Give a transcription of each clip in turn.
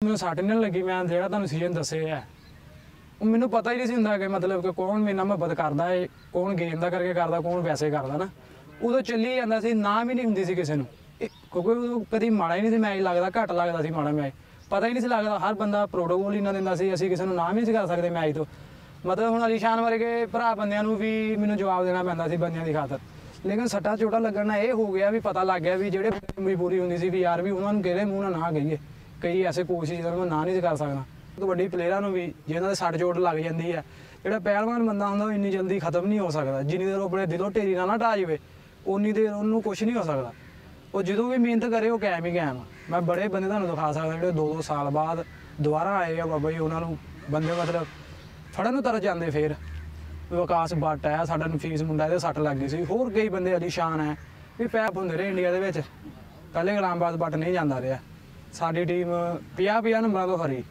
ਮੈਨੂੰ ਸੱਟ ਨਹੀਂ ਲੱਗੀ। ਮੈਂ ਜਿਹੜਾ ਤੁਹਾਨੂੰ ਸੀਜ਼ਨ ਦੱਸਿਆ ਹੈ ਉਹ ਮੈਨੂੰ ਪਤਾ ਹੀ ਨਹੀਂ ਸੀ ਹੁੰਦਾ ਕਿ ਮਤਲਬ ਕਿ ਕੌਣ ਮੇਰੇ ਨਾਲ ਮੁਹੱਬਤ ਕਰਦਾ ਹੈ, ਕੌਣ ਗੇਮ ਦਾ ਕਰਕੇ ਕਰਦਾ, ਕੌਣ ਵੈਸੇ ਕਰਦਾ ਨਾ। ਉਦੋਂ ਚੱਲੀ ਜਾਂਦਾ ਸੀ, ਨਾ ਵੀ ਨਹੀਂ ਹੁੰਦੀ ਸੀ ਕਿਸੇ ਨੂੰ, ਕਿਉਂਕਿ ਉਦੋਂ ਕਦੀ ਮਾੜਾ ਹੀ ਨਹੀਂ ਸੀ ਮੈਚ ਲੱਗਦਾ, ਘੱਟ ਲੱਗਦਾ ਸੀ ਮਾੜਾ ਮੈਚ, ਪਤਾ ਹੀ ਨਹੀਂ ਸੀ ਲੱਗਦਾ। ਹਰ ਬੰਦਾ ਪ੍ਰੋਟੋਕੋਲ ਹੀ ਨਾ ਦਿੰਦਾ ਸੀ, ਅਸੀਂ ਕਿਸੇ ਨੂੰ ਨਾ ਵੀ ਨਹੀਂ ਸੀ ਕਰ ਸਕਦੇ ਮੈਚ ਤੋਂ। ਮਤਲਬ ਹੁਣ ਅਲੀਸ਼ਾਨ ਵਰਗੇ ਭਰਾ ਬੰਦਿਆਂ ਨੂੰ ਵੀ ਮੈਨੂੰ ਜਵਾਬ ਦੇਣਾ ਪੈਂਦਾ ਸੀ ਬੰਦਿਆਂ ਦੀ ਖਾਤਰ। ਲੇਕਿਨ ਸੱਟਾ ਚੋਟਾ ਲੱਗਣ ਨਾਲ ਇਹ ਹੋ ਗਿਆ ਵੀ ਪਤਾ ਲੱਗ ਗਿਆ ਵੀ ਜਿਹੜੇ ਮਜਬੂਰੀ ਹੁੰਦੀ ਸੀ ਵੀ ਯਾਰ ਵੀ ਉਹਨਾਂ ਨੂੰ ਕਿਹੜੇ ਮੂੰਹ ਨਾਲ ਨਾ ਕਹੀਏ। ਕਈ ਐਸੇ ਕੋਚ ਜਿਹਨਾਂ ਨੂੰ ਨਾ ਨਹੀਂ ਸੀ ਕਰ ਸਕਦਾ। ਕਬੱਡੀ ਪਲੇਅਰਾਂ ਨੂੰ ਵੀ ਜਿਹਨਾਂ ਦੇ ਸੱਟ ਚੋਟ ਲੱਗ ਜਾਂਦੀ ਹੈ, ਜਿਹੜਾ ਪਹਿਲਵਾਨ ਬੰਦਾ ਹੁੰਦਾ ਉਹ ਇੰਨੀ ਜਲਦੀ ਖਤਮ ਨਹੀਂ ਹੋ ਸਕਦਾ। ਜਿੰਨੀ ਦੇਰ ਉਹ ਆਪਣੇ ਦਿਲੋਂ ਢੇਰੀ ਨਾਲ ਨਾ ਢਾਹ ਜਾਵੇ ਉਨੀ ਦੇਰ ਉਹਨੂੰ ਕੁਛ ਨਹੀਂ ਹੋ ਸਕਦਾ। ਉਹ ਜਦੋਂ ਵੀ ਮਿਹਨਤ ਕਰੇ ਉਹ ਕਾਇਮ ਹੀ ਕਾਇਮ। ਮੈਂ ਬੜੇ ਬੰਦੇ ਤੁਹਾਨੂੰ ਦਿਖਾ ਸਕਦਾ ਜਿਹੜੇ 2-2 ਸਾਲ ਬਾਅਦ ਦੁਬਾਰਾ ਆਏ ਆ ਬਾਬਾ ਜੀ, ਉਹਨਾਂ ਨੂੰ ਬੰਦੇ ਮਤਲਬ ਫੜਨ ਨੂੰ ਤਰਸ ਜਾਂਦੇ। ਫਿਰ ਵਿਕਾਸ ਬੱਟ ਹੈ, ਸਾਡਾ ਨਫੀਸ ਮੁੰਡਾ, ਇਹਦੇ ਸੱਟ ਲੱਗ ਗਈ ਸੀ। ਹੋਰ ਕਈ ਬੰਦੇ ਅਲੀਸ਼ਾਨ ਹੈ ਵੀ ਪੈਪ ਹੁੰਦੇ ਰਹੇ ਇੰਡੀਆ ਦੇ ਵਿੱਚ। ਪਹਿਲੇ ਗੁਲਾਮਬਾਜ਼ ਬੱਟ ਨਹੀਂ ਜਾਂਦਾ ਰਿਹਾ, ਸਾਡੀ ਟੀਮ 50-50 ਨੰਬਰਾਂ ਤੋਂ ਹਰੀ,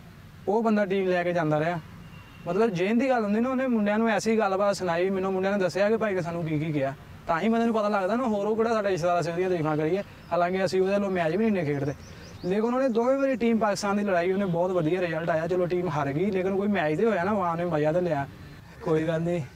ਉਹ ਬੰਦਾ ਟੀਮ ਲੈ ਕੇ ਜਾਂਦਾ ਰਿਹਾ। ਮਤਲਬ ਜੇਨ ਦੀ ਗੱਲ ਹੁੰਦੀ ਨਾ, ਉਹਨੇ ਮੁੰਡਿਆਂ ਨੂੰ ਐਸੀ ਗੱਲਬਾਤ ਸੁਣਾਈ, ਮੈਨੂੰ ਮੁੰਡਿਆਂ ਨੇ ਦੱਸਿਆ ਕਿ ਭਾਈ ਨੇ ਸਾਨੂੰ ਕੀ ਕਿਹਾ, ਤਾਂ ਹੀ ਬੰਦੇ ਨੂੰ ਪਤਾ ਲੱਗਦਾ ਨਾ। ਹੋਰ ਉਹ ਕਿਹੜਾ ਸਾਡਾ ਰਿਸ਼ਤੇਦਾਰ ਅਸੀਂ ਉਹਦੀਆਂ ਤਾਰੀਫਾਂ ਕਰੀਏ, ਹਾਲਾਂਕਿ ਅਸੀਂ ਉਹਦੇ ਨਾਲ ਮੈਚ ਵੀ ਨਹੀਂ ਖੇਡਦੇ। ਲੇਕਿਨ ਉਹਨੇ ਦੋਵੇਂ ਵਾਰੀ ਟੀਮ ਪਾਕਿਸਤਾਨ ਦੀ ਲੜਾਈ, ਉਹਨੇ ਬਹੁਤ ਵਧੀਆ ਰਿਜ਼ਲਟ ਆਇਆ। ਚਲੋ ਟੀਮ ਹਾਰ ਗਈ, ਲੇਕਿਨ ਕੋਈ ਮੈਚ ਤੇ ਹੋਇਆ ਨਾ, ਵਾਂ ਨੇ ਮਜ਼ਾ ਤਾਂ ਲਿਆ। ਕੋਈ ਗੱਲ ਨਹੀਂ,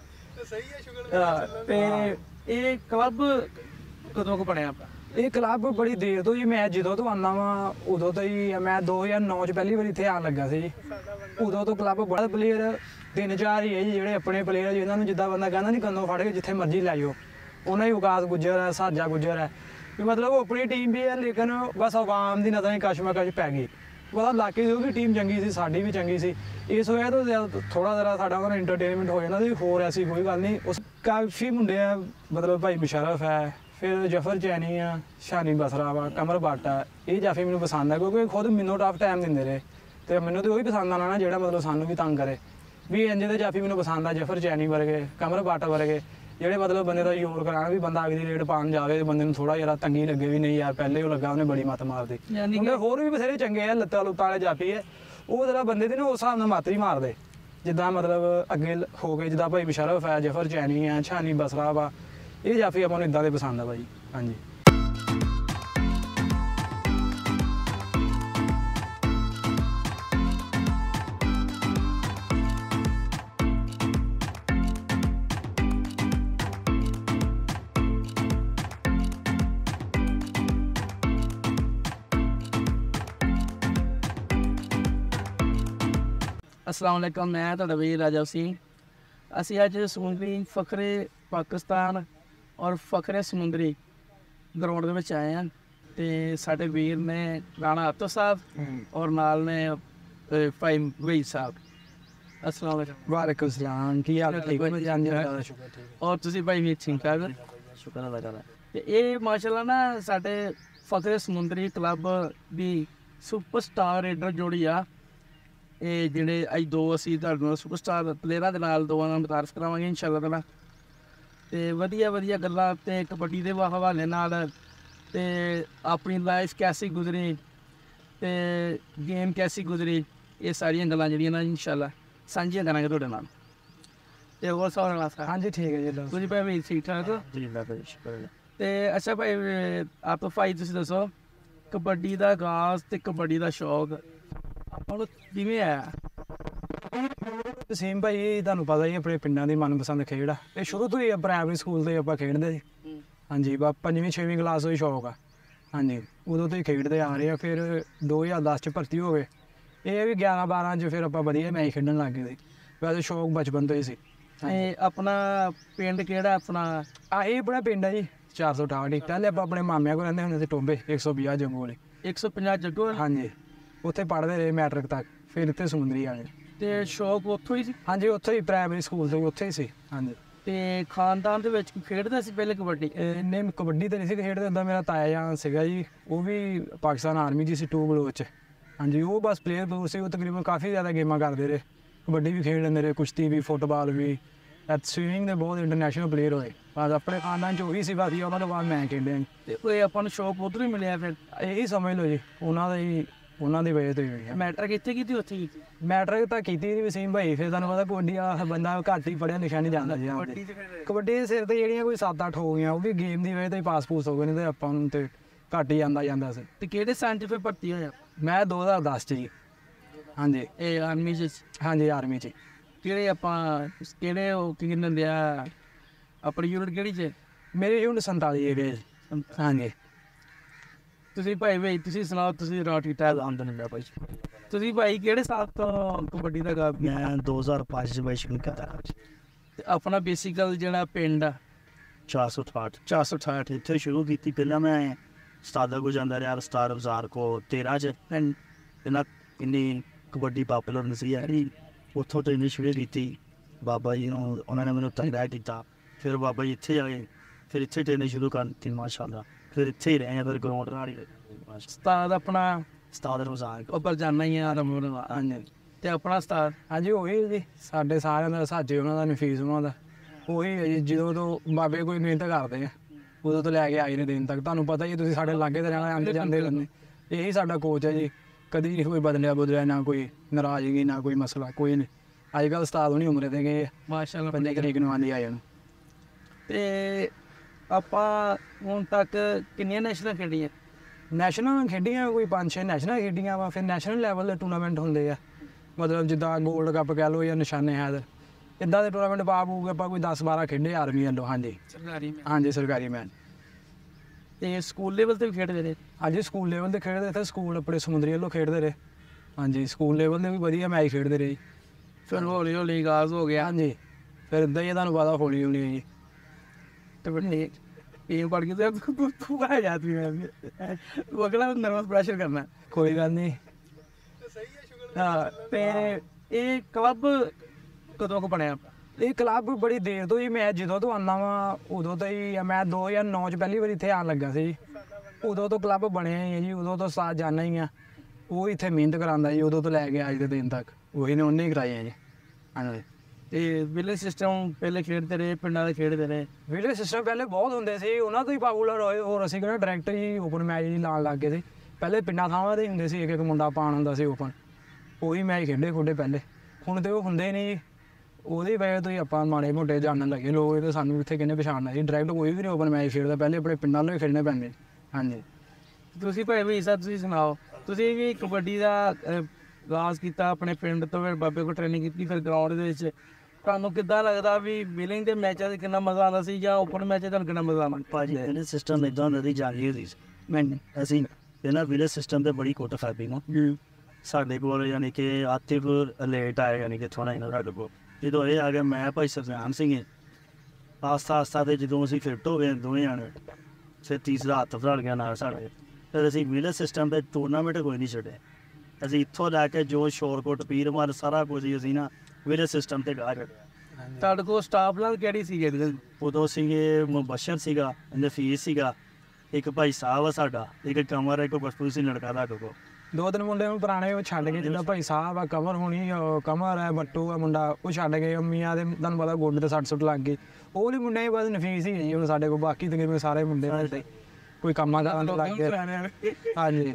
ਸਹੀ ਹੈ, ਸ਼ੁਕਰ। ਤੇ ਇਹ ਕਲੱਬ ਕਦੋਂ ਕੁ ਬਣਿਆ ਆਪਾਂ? ਇਹ ਕਲੱਬ ਬੜੀ ਦੇਰ ਤੋਂ ਜੀ, ਮੈਂ ਜਦੋਂ ਤੋਂ ਆਉਂਦਾ ਵਾਂ ਉਦੋਂ ਤੋਂ ਹੀ। ਮੈਂ 2009 ਚ ਪਹਿਲੀ ਵਾਰੀ ਇੱਥੇ ਆਉਣ ਲੱਗਾ ਸੀ ਜੀ। ਉਦੋਂ ਤੋਂ ਕਲੱਬ ਬੜਾ ਪਲੇਅਰ 3-4 ਹੀ ਹੈ ਜੀ ਜਿਹੜੇ ਆਪਣੇ ਪਲੇਅਰ, ਜਿਹਨਾਂ ਨੂੰ ਜਿੱਦਾਂ ਬੰਦਾ ਕਹਿੰਦਾ ਨਹੀਂ ਕੰਨੋਂ ਫੜ ਕੇ ਜਿੱਥੇ ਮਰਜ਼ੀ ਲੈ ਜਾਓ। ਉਹਨਾਂ ਹੀ ਵਿਕਾਸ ਗੁੱਜਰ ਹੈ, ਸਾਜਾ ਗੁੱਜਰ ਹੈ, ਵੀ ਮਤਲਬ ਉਹ ਆਪਣੀ ਟੀਮ ਵੀ ਹੈ, ਲੇਕਿਨ ਬਸ ਆਵਾਮ ਦੀ ਨਜ਼ਰਾਂ 'ਚ ਕਸ਼ਮਕਸ਼ ਪੈ ਗਈ। ਪਤਾ ਲੱਗ ਕੇ ਉਹਦੀ ਟੀਮ ਚੰਗੀ ਸੀ, ਸਾਡੀ ਵੀ ਚੰਗੀ ਸੀ। ਇਸ ਹੋਇਆ ਤਾਂ ਥੋੜਾ ਜਿਹਾ ਸਾਡਾ ਉਹਨਾਂ ਇੰਟਰਟੇਨਮੈਂਟ ਹੋ ਜਾਂਦਾ ਸੀ, ਹੋਰ ਐਸੀ ਕੋਈ ਗੱਲ ਨਹੀਂ। ਉਸ ਕਾਫੀ ਮੁੰਡੇ ਆ, ਮਤਲਬ ਭਾਈ ਮੁਸ਼ਰਫ ਹੈ, ਫਿਰ ਜਫਰ ਚੈਨੀ ਆ, ਸ਼ਾਨੀ ਬਸਰਾ ਵਾ, ਕਮਰ ਬੱਟ ਆ। ਇਹ ਜਾਫੀ ਮੈਨੂੰ ਪਸੰਦ ਆ ਕਿਉਂਕਿ ਖੁਦ ਮੈਨੂੰ ਟਫ ਟਾਈਮ ਦਿੰਦੇ ਰਹੇ, ਅਤੇ ਮੈਨੂੰ ਤਾਂ ਉਹੀ ਪਸੰਦ ਆਉਣਾ ਨਾ ਜਿਹੜਾ ਮਤਲਬ ਸਾਨੂੰ ਵੀ ਤੰਗ ਕਰੇ। ਵੀ ਇੰਜ ਦੇ ਜਾਫੀ ਮੈਨੂੰ ਪਸੰਦ ਆ, ਜਫਰ ਚੈਨੀ ਵਰਗੇ, ਕਮਰ ਬੱਟ ਵਰਗੇ, ਜਿਹੜੇ ਮਤਲਬ ਬੰਦੇ ਦਾ ਜ਼ੋਰ ਕਰਾਉਣ ਵੀ ਬੰਦਾ ਅਗਲੀ ਰੇਡ ਪਾਉਣ ਜਾਵੇ, ਬੰਦੇ ਨੂੰ ਥੋੜਾ ਜਿਹਾ ਤੰਗੀ ਲੱਗੇ ਵੀ ਨਹੀਂ ਯਾਰ ਪਹਿਲੇ ਉਹ ਲੱਗਾ ਉਹਨੇ ਬੜੀ ਮੱਤ ਮਾਰਦੀ। ਮੁੰਡੇ ਹੋਰ ਵੀ ਬਥੇਰੇ ਚੰਗੇ ਆ, ਲੱਤਾਂ ਲੁੱਤਾਂ ਵਾਲੇ ਜਾਫੀ ਹੈ, ਉਹ ਜਿਹੜਾ ਬੰਦੇ ਦੀ ਨਾ ਉਸ ਹਿਸਾਬ ਨਾਲ ਮੱਤ ਹੀ ਮਾਰਦੇ। ਜਿੱਦਾਂ ਮਤਲਬ ਅੱਗੇ ਹੋ ਗਏ, ਜਿੱਦਾਂ ਭਾਈ ਮੁਸ਼ਰਫ ਹੈ, ਜਫਰ ਚੈਨੀ ਆ, ਸ਼ਾਨੀ ਬਸਰਾ ਵਾ, ਇਹ ਜਾਫੀ ਆਪਾਂ ਨੂੰ ਇੱਦਾਂ ਦੇ ਪਸੰਦ ਆ ਭਾਈ। ਹਾਂਜੀ। अस्सलाम वालेकुम, मैं ਤੁਹਾਡਾ ਵੀਰ ਰਾਜਾ ਸਿੰਘ। ਅਸੀਂ ਅੱਜ ਸਮੁੰਦਰੀ ਫਖਰੇ ਪਾਕਿਸਤਾਨ ਔਰ ਫਖਰੇ ਸਮੁੰਦਰੀ ਗਰਾਊਂਡ ਦੇ ਵਿੱਚ ਆਏ ਹਾਂ ਤੇ ਸਾਡੇ ਵੀਰ ਨੇ ਰਾਣਾ ਆਤੋ ਸਾਹਿਬ ਔਰ ਨਾਲ ਨੇ ਭਾਈ ਵਈ ਸਾਹਿਬ। अस्सलाम वालेकुम। ਵਾਲੇਕੁਮ ਸਲਾਮ, ਕੀ ਹਾਲ? ਠੀਕ ਹੋ? ਔਰ ਤੁਸੀਂ ਭਾਈ ਵੀਰ ਸਿੰਘ ਸਾਹਿਬ? ਸ਼ੁਕਰ ਅਦਾ ਕਰਦਾ। ਤੇ ਇਹ ਮਾਸ਼ਾਅੱਲਾ ਨਾ ਸਾਡੇ ਫਖਰੇ ਸਮੁੰਦਰੀ ਕਲੱਬ ਦੀ ਸੁਪਰਸਟਾਰ ਰੇਡਰ ਜੋੜੀ ਆ। ਇਹ ਜਿਹੜੇ ਅੱਜ ਦੋ ਅਸੀਂ ਤੁਹਾਡੇ ਨਾਲ ਸੁਪਰਸਟਾਰ ਪਲੇਅਰਾਂ ਦੇ ਨਾਲ ਦੋਵਾਂ ਨਾਲ ਮੁਤਾਰਫ ਕਰਾਵਾਂਗੇ ਇਨਸ਼ਾਅੱਲਾ ਤਾਲਾ। ਅਤੇ ਵਧੀਆ ਗੱਲਾਂ ਅਤੇ ਕਬੱਡੀ ਦੇ ਹਵਾਲੇ ਨਾਲ ਅਤੇ ਆਪਣੀ ਲਾਈਫ ਕੈਸੀ ਗੁਜ਼ਰੀ ਅਤੇ ਗੇਮ ਕੈਸੀ ਗੁਜ਼ਰੀ, ਇਹ ਸਾਰੀਆਂ ਗੱਲਾਂ ਜਿਹੜੀਆਂ ਨਾ ਇਨਸ਼ਾਅੱਲਾ ਸਾਂਝੀਆਂ ਕਰਾਂਗੇ ਤੁਹਾਡੇ ਨਾਲ। ਅਤੇ ਹੋਰ ਸਵਾਲ ਨਾਲ ਹਾਂਜੀ ਠੀਕ ਹੈ ਜੀ। ਤੁਸੀਂ ਭਾਈ ਵੀ ਠੀਕ ਠਾਕ? ਜੀ ਸ਼ੁਕਰ। ਅਤੇ ਅੱਛਾ ਭਾਈ ਆਪ ਭਾਈ ਤੁਸੀਂ ਦੱਸੋ ਕਬੱਡੀ ਦਾ ਆਗਾਜ਼ ਅਤੇ ਕਬੱਡੀ ਦਾ ਸ਼ੌਕ ਆਪਾਂ ਨੂੰ ਕਿਵੇਂ ਆਇਆ? ਤਸੀਮ ਭਾਈ ਤੁਹਾਨੂੰ ਪਤਾ ਹੀ ਆਪਣੇ ਪਿੰਡਾਂ ਦੀ ਮਨਪਸੰਦ ਖੇਡ ਆ। ਇਹ ਸ਼ੁਰੂ ਤੋਂ ਹੀ ਪ੍ਰਾਇਮਰੀ ਸਕੂਲ ਤੋਂ ਹੀ ਆਪਾਂ ਖੇਡਦੇ ਸੀ। ਹਾਂਜੀ, 5ਵੀਂ-6ਵੀਂ ਕਲਾਸ ਤੋਂ ਹੀ ਸ਼ੌਕ ਆ। ਹਾਂਜੀ, ਉਦੋਂ ਤੋਂ ਹੀ ਖੇਡਦੇ ਆ ਰਹੇ ਆ। ਫਿਰ 2010 ਚ ਭਰਤੀ ਹੋ ਗਏ। ਇਹ ਵੀ 11-12 ਚ ਫਿਰ ਆਪਾਂ ਵਧੀਆ ਮੈਚ ਖੇਡਣ ਲੱਗ ਗਏ ਸੀ। ਵੈਸੇ ਸ਼ੌਕ ਬਚਪਨ ਤੋਂ ਹੀ ਸੀ। ਆਪਣਾ ਪਿੰਡ ਕਿਹੜਾ? ਆਪਣਾ ਇਹ ਆਪਣਾ ਪਿੰਡ ਹੈ ਜੀ 468। ਪਹਿਲੇ ਆਪਾਂ ਆਪਣੇ ਮਾਮਿਆਂ ਕੋਲ ਰਹਿੰਦੇ ਹੁੰਦੇ ਸੀ ਟੋਂਬੇ 150 ਜੰਗੂ ਵਾਲੇ। 150 ਜੱਗੋ? ਹਾਂਜੀ, ਉੱਥੇ ਪੜ੍ਹਦੇ ਰਹੇ ਮੈਟ੍ਰਿਕ ਤੱਕ, ਫਿਰ ਇੱਥੇ ਸਮੁੰਦਰੀ ਆ ਗਏ। ਅਤੇ ਸ਼ੌਕ ਉੱਥੋਂ ਹੀ ਸੀ? ਹਾਂਜੀ, ਉੱਥੇ ਹੀ ਪ੍ਰਾਇਮਰੀ ਸਕੂਲ ਤੋਂ ਉੱਥੇ ਹੀ ਸੀ। ਹਾਂਜੀ। ਅਤੇ ਖਾਨਦਾਨ ਦੇ ਵਿੱਚ ਖੇਡਦਾ ਸੀ ਪਹਿਲੇ ਕਬੱਡੀ? ਨਹੀਂ, ਕਬੱਡੀ ਤਾਂ ਨਹੀਂ ਸੀ ਖੇਡਦਾ ਹੁੰਦਾ। ਮੇਰਾ ਤਾਇਆ ਜਾਨ ਸੀਗਾ ਜੀ, ਉਹ ਵੀ ਪਾਕਿਸਤਾਨ ਆਰਮੀ 'ਚ ਸੀ 2 ਬਲੋਚ 'ਚ। ਹਾਂਜੀ, ਉਹ ਬਸ ਪਲੇਅਰ ਸੀ। ਉਹ ਤਕਰੀਬਨ ਕਾਫੀ ਜ਼ਿਆਦਾ ਗੇਮਾਂ ਕਰਦੇ ਰਹੇ, ਕਬੱਡੀ ਵੀ ਖੇਡ ਲੈਂਦੇ ਰਹੇ, ਕੁਸ਼ਤੀ ਵੀ, ਫੁੱਟਬਾਲ ਵੀ, ਸਵੀਮਿੰਗ ਦੇ ਬਹੁਤ ਇੰਟਰਨੈਸ਼ਨਲ ਪਲੇਅਰ ਹੋਏ। ਬਸ ਆਪਣੇ ਖਾਨਦਾਨ 'ਚ ਉਹੀ ਸੀ ਵਧੀਆ। ਉਹਨਾਂ ਤੋਂ ਬਾਅਦ ਮੈਂ ਖੇਡਿਆ ਜੀ। ਅਤੇ ਕੋਈ ਆਪਾਂ ਨੂੰ ਸ਼ੌਕ ਉੱਧਰੋਂ ਹੀ ਮਿਲਿਆ ਫਿਰ? ਇਹੀ ਸਮਝ ਲਓ ਜੀ, ਉਹਨਾਂ ਦੀ ਵਜ੍ਹਾ ਤੋਂ ਹੀ ਹੋਈ। ਮੈਟਰਿਕ ਇੱਥੇ ਕੀਤੀ ਉੱਥੇ ਕੀਤੀ? ਮੈਟਰਿਕ ਤਾਂ ਕੀਤੀ ਨਹੀਂ ਵਸੀਮ ਭਾਈ। ਫਿਰ ਤੁਹਾਨੂੰ ਪਤਾ ਕਬੱਡੀ ਵਾਲਾ ਬੰਦਾ ਘੱਟ ਹੀ ਪੜ੍ਹਿਆ ਲਿਖਿਆ ਨਹੀਂ ਜਾਂਦਾ ਜੀ। ਕਬੱਡੀ ਦੇ ਸਿਰ 'ਤੇ ਜਿਹੜੀਆਂ ਕੋਈ 7-8 ਹੋ ਗਈਆਂ, ਉਹ ਵੀ ਗੇਮ ਦੀ ਵਜ੍ਹਾ ਤੋਂ ਹੀ ਪਾਸ ਪੂਸ ਹੋ ਗਏ, ਨਹੀਂ ਤਾਂ ਆਪਾਂ ਨੂੰ ਤਾਂ ਘੱਟ ਹੀ ਜਾਂਦਾ ਸੀ। ਅਤੇ ਕਿਹੜੇ ਸਨ 'ਚ ਫਿਰ ਭਰਤੀ ਹੋਇਆ? ਮੈਂ 2010 ਚ ਜੀ। ਹਾਂਜੀ ਇਹ ਆਰਮੀ ਚ ਹਾਂਜੀ ਆਰਮੀ ਚ। ਕਿਹੜੇ ਆਪਾਂ ਕਿਹੜੇ ਉਹ ਕੀ ਕਹਿੰਦੇ ਹੁੰਦੇ ਆ ਆਪਣੀ ਯੂਨਿਟ ਕਿਹੜੀ ਚ? ਮੇਰੀ ਯੂਨਿਟ 47 ਹੈਗੇ ਜੀ। ਹਾਂਜੀ ਤੁਸੀਂ ਭਾਈ ਤੁਸੀਂ ਸੁਣਾਓ, ਤੁਸੀਂ ਰੋਟੀ ਟਾਈਮ ਆਮਦਨ ਹੁੰਦਾ ਭਾਈ? ਤੁਸੀਂ ਭਾਈ ਕਿਹੜੇ ਸਾਲ ਤੋਂ ਕਬੱਡੀ ਦਾ ਗਾ? ਮੈਂ 2005 ਚ ਬਾਈ ਸ਼ੁਰੂ ਕੀਤਾ। ਤੇ ਆਪਣਾ ਬੇਸਿਕਲ ਜਿਹੜਾ ਪਿੰਡ ਆ 468 468 ਇੱਥੇ ਸ਼ੁਰੂ ਕੀਤੀ। ਪਹਿਲਾਂ ਮੈਂ ਸਤਾਦਾ ਕੋ ਜਾਂਦਾ ਰਿਹਾ, ਸਟਾਰ ਬਾਜ਼ਾਰ ਕੋ 13 ਚ ਇਹਨਾਂ ਇੰਨੀ ਕਬੱਡੀ ਪਾਪੂਲਰ ਨਹੀਂ ਸੀ ਯਾਰੀ। ਉੱਥੋਂ ਟ੍ਰੇਨਿੰਗ ਸ਼ੁਰੂ ਕੀਤੀ ਬਾਬਾ ਜੀ ਨੂੰ, ਉਹਨਾਂ ਨੇ ਮੈਨੂੰ ਤਗੜਾ ਕੀਤਾ। ਫਿਰ ਬਾਬਾ ਜੀ ਇੱਥੇ ਆਏ, ਫਿਰ ਇੱਥੇ ਟ੍ਰੇਨਿੰਗ ਸ਼ੁਰੂ ਕਰ ਦਿੱਤੀ ਮਾਸ਼ਾਅੱਲਾ। ਫਿਰ ਇੱਥੇ ਹੀ ਰਹੇ, ਫਿਰ ਗਰਾਊਂਡ ਨਾਲ ਹੀ ਉਸਤਾਦ ਆਪਣਾ ਸਤਾਦ ਬਾਜ਼ਾਰ ਕੋ। ਉੱਪਰ ਜਾਣਾ ਹੀ ਆ ਰਮਨ। ਹਾਂਜੀ ਤੇ ਆਪਣਾ ਉਸਤਾਦ ਹਾਂਜੀ ਉਹੀ ਜੀ ਸਾਡੇ ਸਾਰਿਆਂ ਦਾ ਸਾਜੇ ਉਹਨਾਂ ਦਾ ਨਫੀਸ ਉਹਨਾਂ ਦਾ ਉਹੀ ਹੈ ਜੀ। ਜਦੋਂ ਤੋਂ ਬਾਬੇ ਕੋਈ ਮਿਹਨਤ ਕਰਦੇ ਆ ਉਦੋਂ ਤੋਂ ਲੈ ਕੇ ਆਏ ਨੇ ਦਿਨ ਤੱਕ। ਤੁਹਾਨੂੰ ਪਤਾ ਹੀ ਹੈ, ਤੁਸੀਂ ਸਾਡੇ ਲਾਗੇ ਤੇ ਰਹਿਣਾ, ਆਉਂਦੇ ਜਾਂਦੇ ਰਹਿੰਦੇ। ਇਹੀ ਸਾਡਾ ਕੋਚ ਹੈ ਜੀ। ਕਦੀ ਨਹੀਂ ਕੋਈ ਬਦਲਿਆ ਨਾ ਕੋਈ ਨਾਰਾਜ਼ਗੀ ਨਾ ਕੋਈ ਮਸਲਾ ਕੋਈ ਨਹੀਂ। ਅੱਜ ਕੱਲ੍ਹ ਉਸਤਾਦ ਹੋਣੀ ਉਮਰੇ ਤੇ ਗਏ ਮਾਸ਼ਾਅੱਲਾ 5 ਤਰੀਕ ਨੂੰ ਆਉਂਦੀ ਆਏ ਨੂੰ। ਤੇ ਆਪਾਂ ਹੁਣ ਤੱਕ ਕਿੰਨੀਆਂ ਨੈਸ਼ਨਲ ਖੇਡੀਆਂ? ਨੈਸ਼ਨਲ ਖੇਡੀਆਂ ਕੋਈ 5-6 ਨੈਸ਼ਨਲ ਖੇਡੀਆਂ ਵਾ। ਫਿਰ ਨੈਸ਼ਨਲ ਲੈਵਲ ਦੇ ਟੂਰਨਾਮੈਂਟ ਹੁੰਦੇ ਆ, ਮਤਲਬ ਜਿੱਦਾਂ ਗੋਲਡ ਕੱਪ ਕਹਿ ਲਓ ਜਾਂ ਨਿਸ਼ਾਨੇ ਹੈਦਰ, ਇੱਦਾਂ ਦੇ ਟੂਰਨਾਮੈਂਟ ਪਾ ਪੂ ਕੇ ਆਪਾਂ ਕੋਈ 10-12 ਖੇਡੇ ਆਰਮੀ ਵੱਲੋਂ। ਹਾਂਜੀ ਸਰਕਾਰੀ ਹਾਂਜੀ ਸਰਕਾਰੀ ਮੈਚ। ਤੇ ਸਕੂਲ ਲੈਵਲ ਤੇ ਵੀ ਖੇਡਦੇ ਨੇ? ਹਾਂਜੀ ਸਕੂਲ ਲੈਵਲ ਤੇ ਖੇਡਦੇ ਇੱਥੇ, ਸਕੂਲ ਆਪਣੇ ਸਮੁੰਦਰੀ ਵੱਲੋਂ ਖੇਡਦੇ ਰਹੇ। ਹਾਂਜੀ ਸਕੂਲ ਲੈਵਲ ਤੇ ਵੀ ਵਧੀਆ ਮੈਚ ਖੇਡਦੇ ਰਹੇ। ਫਿਰ ਹੌਲੀ ਹੌਲੀ ਗਾਜ਼ ਹੋ ਗਿਆ। ਹਾਂਜੀ ਫਿਰ ਇੱਦਾਂ ਹੀ ਤੁਹਾਨੂੰ ਪਤਾ ਹੌਲੀ ਹੌਲੀ ਜੀ। ਤੇ ਫਿਰ ਇਹ ਪੜ ਕੇ ਤੂੰ ਆ ਜਾਂਦੀ ਮੈਂ ਉਹ ਅਗਲਾ ਨਰਵਸ ਪ੍ਰੈਸ਼ਰ ਕਰਨਾ। ਕੋਈ ਗੱਲ ਨਹੀਂ। ਸਹੀ ਹੈ ਸ਼ੁਗਰ ਹਾਂ ਤੇ ਇਹ ਕਲੱਬ ਕਦੋਂ ਕੁ ਬਣਿਆ? ਇਹ ਕਲੱਬ ਬੜੀ ਦੇਰ ਤੋਂ ਹੀ, ਮੈਂ ਜਦੋਂ ਤੋਂ ਆਉਂਦਾ ਵਾਂ ਉਦੋਂ ਤੋਂ ਹੀ। ਮੈਂ 2009 ਚ ਪਹਿਲੀ ਵਾਰੀ ਇੱਥੇ ਆਉਣ ਲੱਗਾ ਸੀ। ਉਦੋਂ ਤੋਂ ਕਲੱਬ ਬਣਿਆ ਹੀ ਹੈ ਜੀ। ਉਦੋਂ ਤੋਂ ਸਾਥ ਜਾਣਾ ਹੀ ਆ। ਉਹ ਇੱਥੇ ਮਿਹਨਤ ਕਰਾਉਂਦਾ ਜੀ ਉਦੋਂ ਤੋਂ ਲੈ ਕੇ ਅੱਜ ਦੇ ਦਿਨ ਤੱਕ। ਉਹੀ ਨੇ ਉਹਨੇ ਹੀ ਕਰਾਏ ਆ ਜੀ। ਹਾਂਜੀ ਤੇ ਵਿਲੇਜ ਸਿਸਟਮ ਪਹਿਲੇ ਖੇਡਦੇ ਰਹੇ, ਪਿੰਡਾਂ ਦੇ ਖੇਡਦੇ ਰਹੇ? ਵਿਲੇਜ ਸਿਸਟਮ ਪਹਿਲੇ ਬਹੁਤ ਹੁੰਦੇ ਸੀ, ਉਹਨਾਂ ਤੋਂ ਹੀ ਪਾਪੂਲਰ ਹੋਏ। ਹੋਰ ਅਸੀਂ ਕਿਹੜਾ ਡਾਇਰੈਕਟ ਹੀ ਓਪਨ ਮੈਚ ਹੀ ਲਾਉਣ ਲੱਗ ਗਏ ਸੀ। ਪਹਿਲੇ ਪਿੰਡਾਂ ਥਾਵਾਂ 'ਤੇ ਹੁੰਦੇ ਸੀ, ਇੱਕ ਮੁੰਡਾ ਪਾਣ ਹੁੰਦਾ ਸੀ ਓਪਨ, ਉਹੀ ਮੈਚ ਖੇਡੇ ਖੁੱਡੇ ਪਹਿਲੇ। ਹੁਣ ਤਾਂ ਉਹ ਹੁੰਦੇ ਨਹੀਂ। ਉਹਦੀ ਵਜ੍ਹਾ ਤੋਂ ਹੀ ਆਪਾਂ ਮਾੜੇ ਮੋਟੇ ਜਾਣਨ ਲੱਗੇ ਲੋਕ। ਇਹ ਤਾਂ ਸਾਨੂੰ ਇੱਥੇ ਕਿੰਨੇ ਪਛਾਣਨਾ ਸੀ। ਡਾਇਰੈਕਟ ਕੋਈ ਵੀ ਨਹੀਂ ਓਪਨ ਮੈਚ ਖੇਡਦਾ, ਪਹਿਲੇ ਆਪਣੇ ਪਿੰਡਾਂ ਨੂੰ ਹੀ ਖੇਡਣੇ ਪੈਂਦੇ। ਹਾਂਜੀ ਤੁਸੀਂ ਭਾਈ ਵੀ ਸਰ ਤੁਸੀਂ ਸੁਣਾਓ, ਤੁਸੀਂ ਵੀ ਕਬੱਡੀ ਦਾ ਆਗਾਜ਼ ਕੀਤਾ ਆਪਣੇ ਪਿੰਡ ਤੋਂ, ਫਿਰ ਬਾਬੇ ਕੋਲ ਟ੍ਰੇਨਿੰਗ ਕੀਤੀ, ਫਿਰ ਗਰਾਊਂਡ ਦੇ ਵਿੱਚ ਤੁਹਾਨੂੰ ਕਿੱਦਾਂ ਲੱਗਦਾ ਵੀ ਵਿਲਿੰਗ ਦੇ ਮੈਚਾਂ 'ਚ ਕਿੰਨਾ ਮਜ਼ਾ ਆਉਂਦਾ ਸੀ ਜਾਂ ਓਪਨ ਮੈਚ 'ਚ ਤੁਹਾਨੂੰ ਕਿੰਨਾ ਮਜ਼ਾ ਆਉਂਦਾ? ਭਾਜੀ ਇਹਨੇ ਸਿਸਟਮ ਇਦਾਂ ਹੁੰਦਾ ਸੀ, ਜਾਂਦੀ ਹੁੰਦੀ ਸੀ। ਮੈਨੂੰ ਅਸੀਂ ਇਹਨਾਂ ਵਿਲੇਜ ਸਿਸਟਮ ਤੇ ਬੜੀ ਕੁੱਟ ਖਾਧੀ ਨਾ ਸਾਡੇ ਕੋਲ। ਯਾਨੀ ਕਿ ਆਤਿਫ ਲੇਟ ਆਏ, ਯਾਨੀ ਕਿ ਥੋੜਾ ਇਹਨਾਂ ਸਾਡੇ ਕੋਲ ਜਦੋਂ ਇਹ ਆ ਗਿਆ। ਮੈਂ ਭਾਈ ਸਰਦਾਰ ਸਿੰਘ ਆਸਤਾ ਤੇ ਜਦੋਂ ਅਸੀਂ ਫਿੱਟ ਹੋ ਗਏ ਦੋਵੇਂ ਜਾਣੇ, ਫਿਰ ਤੀਸਰਾ ਹੱਥ ਫੜ ਗਿਆ ਨਾਲ ਸਾਡੇ। ਫਿਰ ਅਸੀਂ ਵਿਲੇਜ ਸਿਸਟਮ ਤੇ ਟੂਰਨਾਮੈਂਟ ਕੋਈ ਨਹੀਂ ਛੱਡੇ। ਅਸੀਂ ਇੱਥੋਂ ਲੈ ਕੇ ਜੋ ਸ਼ੋਰਕੋਟ ਪੀਰ ਮਾਰ ਸਾਰਾ ਕੁਝ ਹੀ ਅਸੀਂ ਨਾ ਵਿਲੇਜ ਸਿਸਟਮ ਤੇ ਗਾ ਛੱਡਿਆ। ਤੁਹਾਡੇ ਕੋਲ ਸਟਾਫ ਨਾਲ ਕਿਹੜੀ ਸੀ ਜਿਹੜੇ? ਉਦੋਂ ਸੀਗੇ ਮੁਬਸ਼ਰ ਸੀਗਾ, ਨਫੀਸ ਸੀਗਾ, ਇੱਕ ਭਾਈ ਸਾਹਿਬ ਆ ਸਾਡਾ, ਇੱਕ ਕਮਰ, ਇੱਕ ਬਸਪੂ ਸੀ ਲੜਕਾ ਸਾਡੇ ਕੋਲ। 2-3 ਮੁੰਡੇ ਨੂੰ ਪੁਰਾਣੇ ਉਹ ਛੱਡ ਗਏ, ਜਿੱਦਾਂ ਭਾਈ ਸਾਹਿਬ ਆ, ਕਮਰ ਹੋਣੀ, ਕਮਰ ਹੈ, ਬੱਟੂ ਆ ਮੁੰਡਾ, ਉਹ ਛੱਡ ਗਏ। ਅੰਮੀਆਂ ਦੇ ਤੁਹਾਨੂੰ ਪਤਾ ਗੋਡੇ ਤੇ 60 ਲੱਗ ਗਏ। ਉਹ ਵਾਲੇ ਮੁੰਡੇ ਬਸ ਨਫੀਸ ਹੀ ਹੈ ਜੀ ਹੁਣ ਸਾਡੇ ਕੋਲ। ਬਾਕੀ ਤਕਰੀਬਨ ਸਾਰੇ ਮੁੰਡੇ ਸਾਡੇ ਕੋਈ ਕੰਮਾਂ ਕਰਨ ਤੇ ਲੱਗ ਗਏ। ਹਾਂਜੀ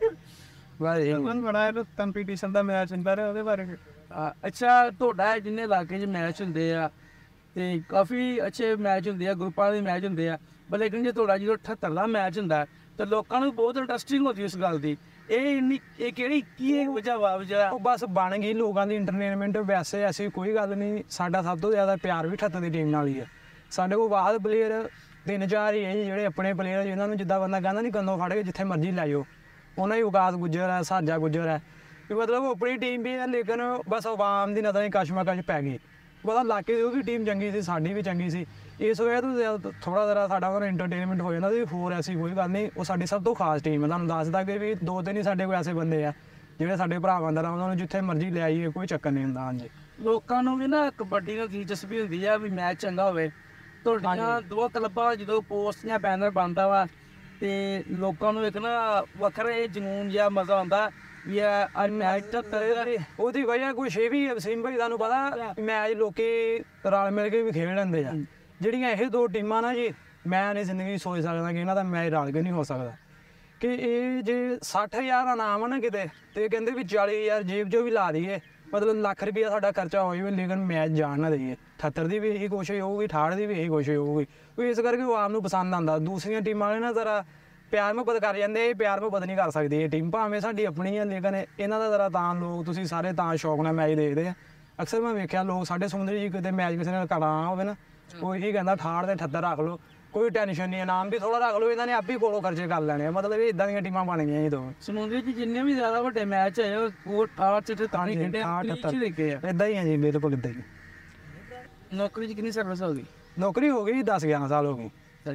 ਬਸ ਬੜਾ ਕੰਪੀਟੀਸ਼ਨ ਦਾ ਮੈਚ ਹੁੰਦਾ ਰਿਹਾ ਉਹਦੇ ਬਾਰੇ। ਅੱਛਾ ਤੁਹਾਡਾ ਜਿੰਨੇ ਇਲਾਕੇ 'ਚ ਮੈਚ ਹੁੰਦੇ ਆ ਤੇ ਕਾਫੀ ਅੱਛੇ ਮੈਚ ਹੁੰਦੇ ਆ, ਗਰੁੱਪਾਂ ਦੇ ਮੈਚ ਹੁੰਦੇ ਆ, ਪਰ ਲੇਕਿਨ ਜੇ ਤੁਹਾਡਾ ਜਦੋਂ 78 ਦਾ ਮੈਚ ਹੁੰਦਾ ਤਾਂ ਲੋਕਾਂ ਨੂੰ ਬਹੁਤ ਇੰਟਰਸਟਿੰਗ ਹੁੰਦੀ ਇਸ ਗੱਲ ਦੀ। ਇਹ ਕਿਹੜੀ ਕੀ ਵਜ੍ਹਾ ਵਾ ਜਿਹੜਾ ਉਹ ਬਸ ਬਣ ਗਈ ਲੋਕਾਂ ਦੀ ਇੰਟਰਟੇਨਮੈਂਟ। ਵੈਸੇ ਐਸੀ ਕੋਈ ਗੱਲ ਨਹੀਂ। ਸਾਡਾ ਸਭ ਤੋਂ ਜ਼ਿਆਦਾ ਪਿਆਰ ਵੀ 78 ਦੀ ਟੀਮ ਨਾਲ ਹੀ ਹੈ। ਸਾਡੇ ਕੋਲ ਬਾਅਦ ਪਲੇਅਰ 3-4 ਹੀ ਹੈ ਜੀ ਜਿਹੜੇ ਆਪਣੇ ਪਲੇਅਰ, ਜਿਨ੍ਹਾਂ ਨੂੰ ਜਿੱਦਾਂ ਬੰਦਾ ਕਹਿੰਦਾ ਨਹੀਂ ਕੰਨੋਂ ਫੜ ਕੇ ਜਿੱਥੇ ਮਰਜ਼ੀ ਲੈ ਜਾਓ। ਉਹਨਾਂ ਦੀ ਔਕਾਤ ਗੁੱਜਰ ਹੈ, ਸਾਜਾ ਗੁੱਜਰ ਹੈ ਵੀ ਮਤਲਬ ਆਪਣੀ ਟੀਮ ਵੀ ਹੈ, ਲੇਕਿਨ ਬਸ ਆਵਾਮ ਦੀ ਨਜ਼ਰਾਂ ਕਸ਼ਮਕਸ਼ ਪੈ ਗਈ। ਪਤਾ ਇਲਾਕੇ ਦੀ ਉਹ ਵੀ ਟੀਮ ਚੰਗੀ ਸੀ, ਸਾਡੀ ਵੀ ਚੰਗੀ ਸੀ। ਇਸ ਵਜ੍ਹਾ ਤੋਂ ਥੋੜ੍ਹਾ ਜਿਹਾ ਸਾਡਾ ਉਹਨਾਂ ਇੰਟਰਟੇਨਮੈਂਟ ਹੋ ਜਾਂਦਾ ਸੀ। ਹੋਰ ਐਸੀ ਕੋਈ ਗੱਲ ਨਹੀਂ। ਉਹ ਸਾਡੀ ਸਭ ਤੋਂ ਖਾਸ ਟੀਮ ਹੈ। ਤੁਹਾਨੂੰ ਦੱਸ ਦਾਂਗੇ ਵੀ 2-3 ਹੀ ਸਾਡੇ ਕੋਲ ਐਸੇ ਬੰਦੇ ਆ ਜਿਹੜੇ ਸਾਡੇ ਭਰਾਵਾਂ ਦਾ, ਉਹਨਾਂ ਨੂੰ ਜਿੱਥੇ ਮਰਜ਼ੀ ਲੈ ਆਈਏ, ਕੋਈ ਚੱਕਰ ਨਹੀਂ ਹੁੰਦਾ। ਹਾਂਜੀ ਲੋਕਾਂ ਨੂੰ ਵੀ ਨਾ ਕਬੱਡੀ ਨਾਲ ਦਿਲਚਸਪੀ ਹੁੰਦੀ ਆ ਵੀ ਮੈਚ ਚੰਗਾ ਹੋਵੇ। ਤੁਹਾਡੀਆਂ ਦੋ ਕਲੱਬਾਂ ਜਦੋਂ ਪੋਸਟ ਜਾਂ ਬੈਨਰ ਬਣਦਾ ਵਾ ਤੇ ਲੋਕਾਂ ਨੂੰ ਇੱਕ ਨਾ ਵੱਖਰੇ ਜਨੂਨ ਜਾਂ ਮਜ਼ਾ ਆਉਂਦਾ ਵੀ ਅੱਜ ਮੈਚ ਤਾਂ ਉਹਦੀ ਵਜ੍ਹਾ ਕੁਛ ਇਹ ਵੀ ਵਸੀਮ ਭਾਈ, ਤੁਹਾਨੂੰ ਪਤਾ ਮੈਚ ਲੋਕੀ ਰਲ ਮਿਲ ਕੇ ਵੀ ਖੇਡ ਲੈਂਦੇ ਆ। ਜਿਹੜੀਆਂ ਇਹ ਦੋ ਟੀਮਾਂ ਨਾ ਜੀ, ਮੈਂ ਨਹੀਂ ਜ਼ਿੰਦਗੀ ਸੋਚ ਸਕਦਾ ਕਿ ਇਹਨਾਂ ਦਾ ਮੈਚ ਰਲ ਕੇ ਨਹੀਂ ਹੋ ਸਕਦਾ। ਕਿ ਇਹ ਜੇ 60,000 ਦਾ ਨਾਮ ਆ ਨਾ ਕਿਤੇ, ਤੇ ਕਹਿੰਦੇ ਵੀ 40,000 ਜੇਬ 'ਚੋਂ ਵੀ ਲਾ ਦਈਏ, ਮਤਲਬ ਲੱਖ ਰੁਪਈਆ ਸਾਡਾ ਖਰਚਾ ਹੋ ਜਾਵੇ, ਲੇਕਿਨ ਮੈਚ ਜਾਣ ਨਾ ਦਈਏ। 78 ਦੀ ਵੀ ਇਹੀ ਕੋਸ਼ਿਸ਼ ਹੋਊਗੀ, 68 ਦੀ ਵੀ ਇਹੀ ਕੋਸ਼ਿਸ਼ ਹੋਊਗੀ। ਇਸ ਕਰਕੇ ਉਹ ਆਪ ਨੂੰ ਪਸੰਦ ਆਉਂਦਾ। ਦੂਸਰੀਆਂ ਟੀਮਾਂ ਵਾਲੇ ਨਾ ਜ਼ਰਾ ਪਿਆਰ ਮੁਹੱਬਤ ਕਰ ਜਾਂਦੇ, ਇਹ ਪਿਆਰ ਮੁਹੱਬਤ ਨਹੀਂ ਕਰ ਸਕਦੀ ਇਹ ਟੀਮ, ਭਾਵੇਂ ਸਾਡੀ ਆਪਣੀ ਹੈ ਲੇਕਿਨ ਇਹਨਾਂ ਦਾ ਜ਼ਰਾ ਤਾਂ ਲੋਕ ਤੁਸੀਂ ਸਾਰੇ ਤਾਂ ਸ਼ੌਕ ਨਾਲ ਮੈਚ ਦੇਖਦੇ ਆ। ਅਕਸਰ ਮੈਂ ਵੇਖਿਆ ਲੋਕ ਸਾਡੇ ਸਮੁੰਦਰ ਜੀ ਕਿਤੇ ਮੈਚ ਕਿਸੇ ਨਾਲ ਕਰਾਉਣਾ ਹੋਵੇ ਨਾ, ਉਹ ਇਹੀ ਕਹਿੰਦਾ ਠਾੜ ਦੇ 78 ਰੱਖ ਲਓ, ਕੋਈ ਟੈਨਸ਼ਨ ਨਹੀਂ, ਇਨਾਮ ਵੀ ਥੋੜਾ ਰੱਖ ਲਓ, ਇਹਨਾਂ ਨੇ ਆਪ ਹੀ ਕੋਲੋਂ ਖਰਚੇ ਕਰ ਲੈਣੇ ਆ। ਮਤਲਬ ਇਹ ਇਦਾਂ ਦੀਆਂ ਟੀਮਾਂ ਬਣ ਗਈਆਂ ਜੀ ਦੋ। ਸਮੁੰਦਰੀ 'ਚ ਜਿੰਨੇ ਵੀ ਜ਼ਿਆਦਾ ਵੱਡੇ ਮੈਚ ਹੋਏ ਉਹ 68 'ਚ ਤਾਂ ਨਹੀਂ ਖੇਡੇ, 68 ਦੇਖੇ ਆ। ਇਦਾਂ ਹੀ ਆ ਜੀ, ਬਿਲਕੁਲ ਇਦਾਂ ਹੀ। ਨੌਕਰੀ 'ਚ ਕਿੰਨੀ ਸਰਵਿਸ ਹੋ ਗਈ? ਨੌਕਰੀ ਹੋ ਗਈ 10-11 ਸਾਲ ਹੋ ਗਏ।